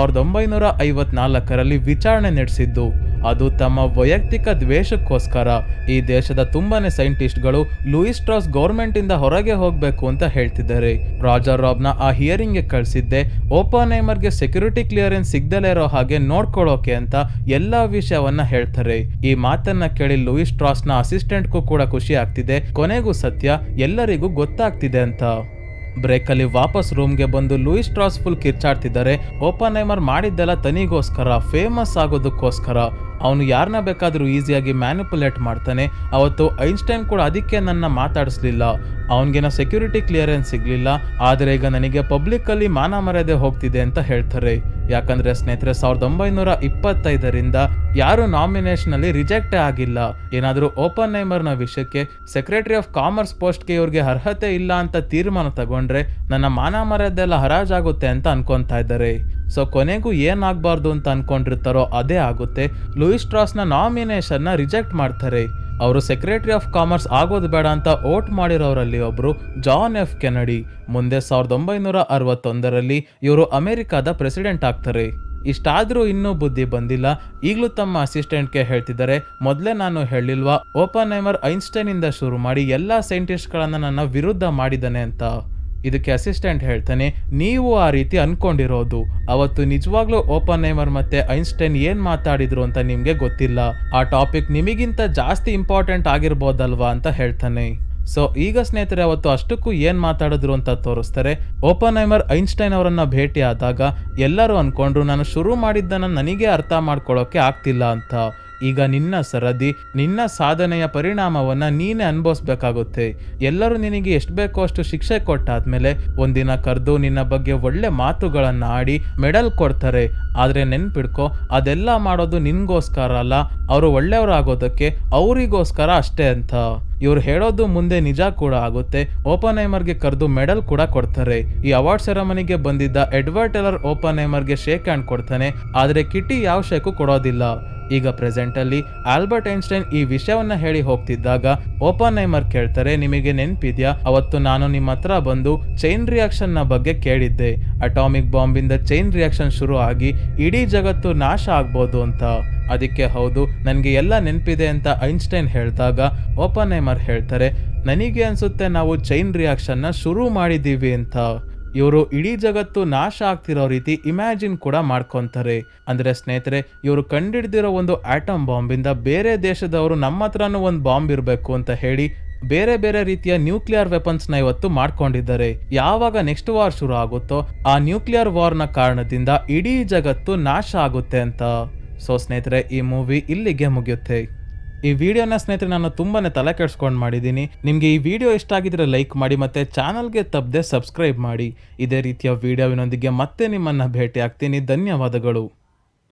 1954ರಲ್ಲಿ ವಿಚಾರಣೆ ನಡೆಸಿದ್ದು. ಅದು ತಮ್ಮ ವೈಯಕ್ತಿಕ ದ್ವೇಷಕ್ಕೋಸ್ಕರ. ಈ ದೇಶದ ತುಂಬಾನೇ ಸೈಂಟಿಸ್ಟ್ಗಳು ಲೂಯಿಸ್ ಸ್ಟ್ರಾಸ್ ಗೌರ್ಮೆಂಟ್ ಇಂದ ಹೊರಗೆ ಹೋಗ್ಬೇಕು ಅಂತ ಹೇಳ್ತಿದ್ದಾರೆ. ರಾಜರ್ ರಾಬ್ನ ಆ ಹಿಯರಿಂಗ್ಗೆ ಕಳಿಸಿದ್ದೆ ಓಪನ್ಹೈಮರ್ಗೆ ಸೆಕ್ಯೂರಿಟಿ ಕ್ಲಿಯರೆನ್ಸ್ ಸಿಗ್ದಲೇ ಇರೋ ಹಾಗೆ ನೋಡ್ಕೊಳ್ಳೋಕೆ ಅಂತ ಎಲ್ಲಾ ವಿಷಯವನ್ನ ಹೇಳ್ತಾರೆ. ಈ ಮಾತನ್ನ ಕೇಳಿ ಲೂಯಿಸ್ ಸ್ಟ್ರಾಸ್ನ ಅಸಿಸ್ಟೆಂಟ್ಗೂ ಕೂಡ ಖುಷಿ ಆಗ್ತಿದೆ. ಕೊನೆಗೂ ಸತ್ಯ ಎಲ್ಲರಿಗೂ ಗೊತ್ತಾಗ್ತಿದೆ ಅಂತ. ಬ್ರೇಕಲ್ಲಿ ವಾಪಸ್ ರೂಮ್ಗೆ ಬಂದು ಲೂಯಿಸ್ ಸ್ಟ್ರಾಸ್ ಫುಲ್ ಕಿರ್ಚಾಡ್ತಿದ್ದಾರೆ. ಓಪನ್ಹೈಮರ್ ಮಾಡಿದ್ದೆಲ್ಲ ತನಿಗೋಸ್ಕರ, ಫೇಮಸ್ ಆಗೋದಕ್ಕೋಸ್ಕರ. ಅವನು ಯಾರನ್ನ ಬೇಕಾದ್ರೂ ಈಸಿಯಾಗಿ ಮ್ಯಾನಿಪುಲೇಟ್ ಮಾಡ್ತಾನೆ. ಅವತ್ತು ಐನ್ಸ್ಟೈನ್ ಕೂಡ ಅದಕ್ಕೆ ನನ್ನ ಮಾತಾಡಿಸ್ಲಿಲ್ಲ, ಅವನಿಗೇನೋ ಸೆಕ್ಯೂರಿಟಿ ಕ್ಲಿಯರೆನ್ಸ್ ಸಿಗ್ಲಿಲ್ಲ, ಆದ್ರೆ ಈಗ ನನಗೆ ಪಬ್ಲಿಕ್ ಅಲ್ಲಿ ಮಾನ ಮರ್ಯಾದೆ ಹೋಗ್ತಿದೆ ಅಂತ ಹೇಳ್ತಾರೆ. ಯಾಕಂದ್ರೆ ಸ್ನೇಹಿತರೆ 1925ರಿಂದ ಯಾರು ನಾಮಿನೇಷನ್ ಅಲ್ಲಿ ರಿಜೆಕ್ಟೇ ಆಗಿಲ್ಲ. ಏನಾದ್ರೂ ಓಪನ್ಹೈಮರ್ನ ವಿಷಯಕ್ಕೆ ಸೆಕ್ರೆಟರಿ ಆಫ್ ಕಾಮರ್ಸ್ ಪೋಸ್ಟ್ಗೆ ಇವ್ರಿಗೆ ಅರ್ಹತೆ ಇಲ್ಲ ಅಂತ ತೀರ್ಮಾನ ತಗೊಂಡ್ರೆ ನನ್ನ ಮಾನ ಮರ್ಯಾದೆ ಎಲ್ಲ ಹರಾಜಾಗುತ್ತೆ ಅಂತ ಅನ್ಕೊಂತಾ ಇದ್ದಾರೆ. ಸೊ ಕೊನೆಗೂ ಏನಾಗಬಾರ್ದು ಅಂತ ಅನ್ಕೊಂಡಿರ್ತಾರೋ ಅದೇ ಆಗುತ್ತೆ. ಲೂಯಿಸ್ ಸ್ಟ್ರಾಸ್ನ ನಾಮಿನೇಷನ್ನ ರಿಜೆಕ್ಟ್ ಮಾಡ್ತಾರೆ. ಅವರು ಸೆಕ್ರೆಟರಿ ಆಫ್ ಕಾಮರ್ಸ್ ಆಗೋದು ಬೇಡ ಅಂತ ವೋಟ್ ಮಾಡಿರೋರಲ್ಲಿ ಒಬ್ರು ಜಾನ್ ಎಫ್ ಕೆನಡಿ. ಮುಂದೆ 1961ರಲ್ಲಿ ಇವರು ಅಮೆರಿಕಾದ ಪ್ರೆಸಿಡೆಂಟ್ ಆಗ್ತಾರೆ. ಇಷ್ಟಾದ್ರೂ ಇನ್ನೂ ಬುದ್ಧಿ ಬಂದಿಲ್ಲ. ಈಗಲೂ ತಮ್ಮ ಅಸಿಸ್ಟೆಂಟ್ಗೆ ಹೇಳ್ತಿದ್ದಾರೆ, ಮೊದಲೇ ನಾನು ಹೇಳಿಲ್ವಾ ಓಪನ್ಹೈಮರ್ ಐನ್ಸ್ಟೈನ್ ಇಂದ ಶುರು ಮಾಡಿ ಎಲ್ಲಾ ಸೈಂಟಿಸ್ಟ್ಗಳನ್ನ ನನ್ನ ವಿರುದ್ಧ ಮಾಡಿದ್ದಾನೆ ಅಂತ. ಇದಕ್ಕೆ ಅಸಿಸ್ಟೆಂಟ್ ಹೇಳ್ತಾನೆ, ನೀವು ಆ ರೀತಿ ಅನ್ಕೊಂಡಿರೋದು. ಅವತ್ತು ನಿಜವಾಗ್ಲೂ ಓಪನ್ಹೈಮರ್ ಮತ್ತೆ ಐನ್ಸ್ಟೈನ್ ಏನ್ ಮಾತಾಡಿದ್ರು ಅಂತ ನಿಮ್ಗೆ ಗೊತ್ತಿಲ್ಲ. ಆ ಟಾಪಿಕ್ ನಿಮಗಿಂತ ಜಾಸ್ತಿ ಇಂಪಾರ್ಟೆಂಟ್ ಆಗಿರ್ಬೋದಲ್ವಾ ಅಂತ ಹೇಳ್ತಾನೆ. ಸೊ ಈಗ ಸ್ನೇಹಿತರೆ ಅವತ್ತು ಅಷ್ಟಕ್ಕೂ ಏನ್ ಮಾತಾಡಿದ್ರು ಅಂತ ತೋರಿಸ್ತಾರೆ. ಓಪನ್ಹೈಮರ್ ಐನ್ಸ್ಟೈನ್ ಅವರನ್ನ ಭೇಟಿ ಆದಾಗ ಎಲ್ಲರೂ ಅನ್ಕೊಂಡ್ರು ನಾನು ಶುರು ಮಾಡಿದ್ದನ್ನ ನನಗೆ ಅರ್ಥ ಮಾಡ್ಕೊಳ್ಳೋಕೆ ಆಗ್ತಿಲ್ಲ ಅಂತ. ಈಗ ನಿನ್ನ ಸರದಿ, ನಿನ್ನ ಸಾಧನೆಯ ಪರಿಣಾಮವನ್ನ ನೀನೇ ಅನುಭವಿಸ್ಬೇಕಾಗುತ್ತೆ. ಎಲ್ಲರೂ ನಿನಗೆ ಎಷ್ಟು ಬೇಕೋ ಅಷ್ಟು ಶಿಕ್ಷೆ ಕೊಟ್ಟಾದ್ಮೇಲೆ ಒಂದಿನ ಕರೆದು ನಿನ್ನ ಬಗ್ಗೆ ಒಳ್ಳೆ ಮಾತುಗಳನ್ನ ಆಡಿ ಮೆಡಲ್ ಕೊಡ್ತಾರೆ. ಆದ್ರೆ ನೆನ್ಪಿಡ್ಕೊ, ಅದೆಲ್ಲ ಮಾಡೋದು ನಿನ್ಗೋಸ್ಕರ ಅಲ್ಲ, ಅವರು ಒಳ್ಳೆಯವರಾಗೋದಕ್ಕೆ ಅವರಿಗೋಸ್ಕರ ಅಷ್ಟೇ ಅಂತ. ಇವ್ರು ಹೇಳೋದು ಮುಂದೆ ನಿಜ ಕೂಡ ಆಗುತ್ತೆ. ಓಪನ್ಹೈಮರ್ಗೆ ಕರೆದು ಮೆಡಲ್ ಕೂಡ ಕೊಡ್ತಾರೆ. ಈ ಅವಾರ್ಡ್ ಸೆರೆಮನಿಗೆ ಬಂದಿದ್ದ ಎಡ್ವರ್ಡ್ ಟೆಲ್ಲರ್ ಓಪನ್ಹೈಮರ್ಗೆ ಶೇಕ್ ಹ್ಯಾಂಡ್ ಕೊಡ್ತಾನೆ, ಆದ್ರೆ ಕಿಟಿ ಯಾವ ಶೇಕು ಕೊಡೋದಿಲ್ಲ. ಈಗ ಪ್ರೆಸೆಂಟ್ ಅಲ್ಲಿ ಆಲ್ಬರ್ಟ್ ಐನ್ಸ್ಟೈನ್ ಈ ವಿಷಯವನ್ನ ಹೇಳಿ ಹೋಗ್ತಿದ್ದಾಗ ಓಪನ್ಹೈಮರ್ ಕೇಳ್ತಾರೆ, ನಿಮಗೆ ನೆನ್ಪಿದ್ಯಾ ಅವತ್ತು ನಾನು ನಿಮ್ಮ ಹತ್ರ ಬಂದು ಚೈನ್ ರಿಯಾಕ್ಷನ್ ನ ಬಗ್ಗೆ ಕೇಳಿದ್ದೆ. ಅಟಾಮಿಕ್ ಬಾಂಬ್ ಇಂದ ಚೈನ್ ರಿಯಾಕ್ಷನ್ ಶುರು ಆಗಿ ಇಡೀ ಜಗತ್ತು ನಾಶ ಆಗ್ಬೋದು ಅಂತ. ಅದಕ್ಕೆ ಹೌದು, ನನಗೆ ಎಲ್ಲ ನೆನಪಿದೆ ಅಂತ ಐನ್ಸ್ಟೈನ್ ಹೇಳಿದಾಗ ಓಪನ್ಹೈಮರ್ ಹೇಳ್ತಾರೆ, ನನಗೆ ಅನ್ಸುತ್ತೆ ನಾವು ಚೈನ್ ರಿಯಾಕ್ಷನ್ ನ ಶುರು ಮಾಡಿದೀವಿ ಅಂತ. ಇವರು ಇಡೀ ಜಗತ್ತು ನಾಶ ಆಗ್ತಿರೋ ರೀತಿ ಇಮ್ಯಾಜಿನ್ ಕೂಡ ಮಾಡ್ಕೊಂತಾರೆ. ಅಂದ್ರೆ ಸ್ನೇಹಿತರೆ, ಇವರು ಕಂಡಿಡ್ದಿರೋ ಒಂದು ಆಟಮ್ ಬಾಂಬಿಂದ ಬೇರೆ ದೇಶದವರು ನಮ್ಮ ಹತ್ರನೂ ಒಂದು ಬಾಂಬ್ ಇರಬೇಕು ಅಂತ ಹೇಳಿ ಬೇರೆ ಬೇರೆ ರೀತಿಯ ನ್ಯೂಕ್ಲಿಯರ್ ವೆಪನ್ಸ್ ನ ಇವತ್ತು ಮಾಡ್ಕೊಂಡಿದ್ದಾರೆ. ಯಾವಾಗ ನೆಕ್ಸ್ಟ್ ವಾರ್ ಶುರು ಆಗುತ್ತೋ ಆ ನ್ಯೂಕ್ಲಿಯರ್ ವಾರ್ ನ ಕಾರಣದಿಂದ ಇಡೀ ಜಗತ್ತು ನಾಶ ಆಗುತ್ತೆ ಅಂತ. ಸೊ ಸ್ನೇಹಿತರೆ, ಈ ಮೂವಿ ಇಲ್ಲಿಗೆ ಮುಗಿಯುತ್ತೆ. ಈ ವಿಡಿಯೋನ ಸ್ನೇಹಿತರೆ ನಾನು ತುಂಬಾನೇ ತಲೆ ಕೆಡಿಸ್ಕೊಂಡು ಮಾಡಿದ್ದೀನಿ. ನಿಮಗೆ ಈ ವಿಡಿಯೋ ಇಷ್ಟ ಆಗಿದ್ರೆ ಲೈಕ್ ಮಾಡಿ, ಮತ್ತೆ ಚಾನಲ್ಗೆ ತಪ್ಪದೆ ಸಬ್ಸ್ಕ್ರೈಬ್ ಮಾಡಿ. ಇದೇ ರೀತಿಯ ವಿಡಿಯೋವಿನೊಂದಿಗೆ ಮತ್ತೆ ನಿಮ್ಮನ್ನ ಭೇಟಿ ಆಗ್ತೀನಿ. ಧನ್ಯವಾದಗಳು.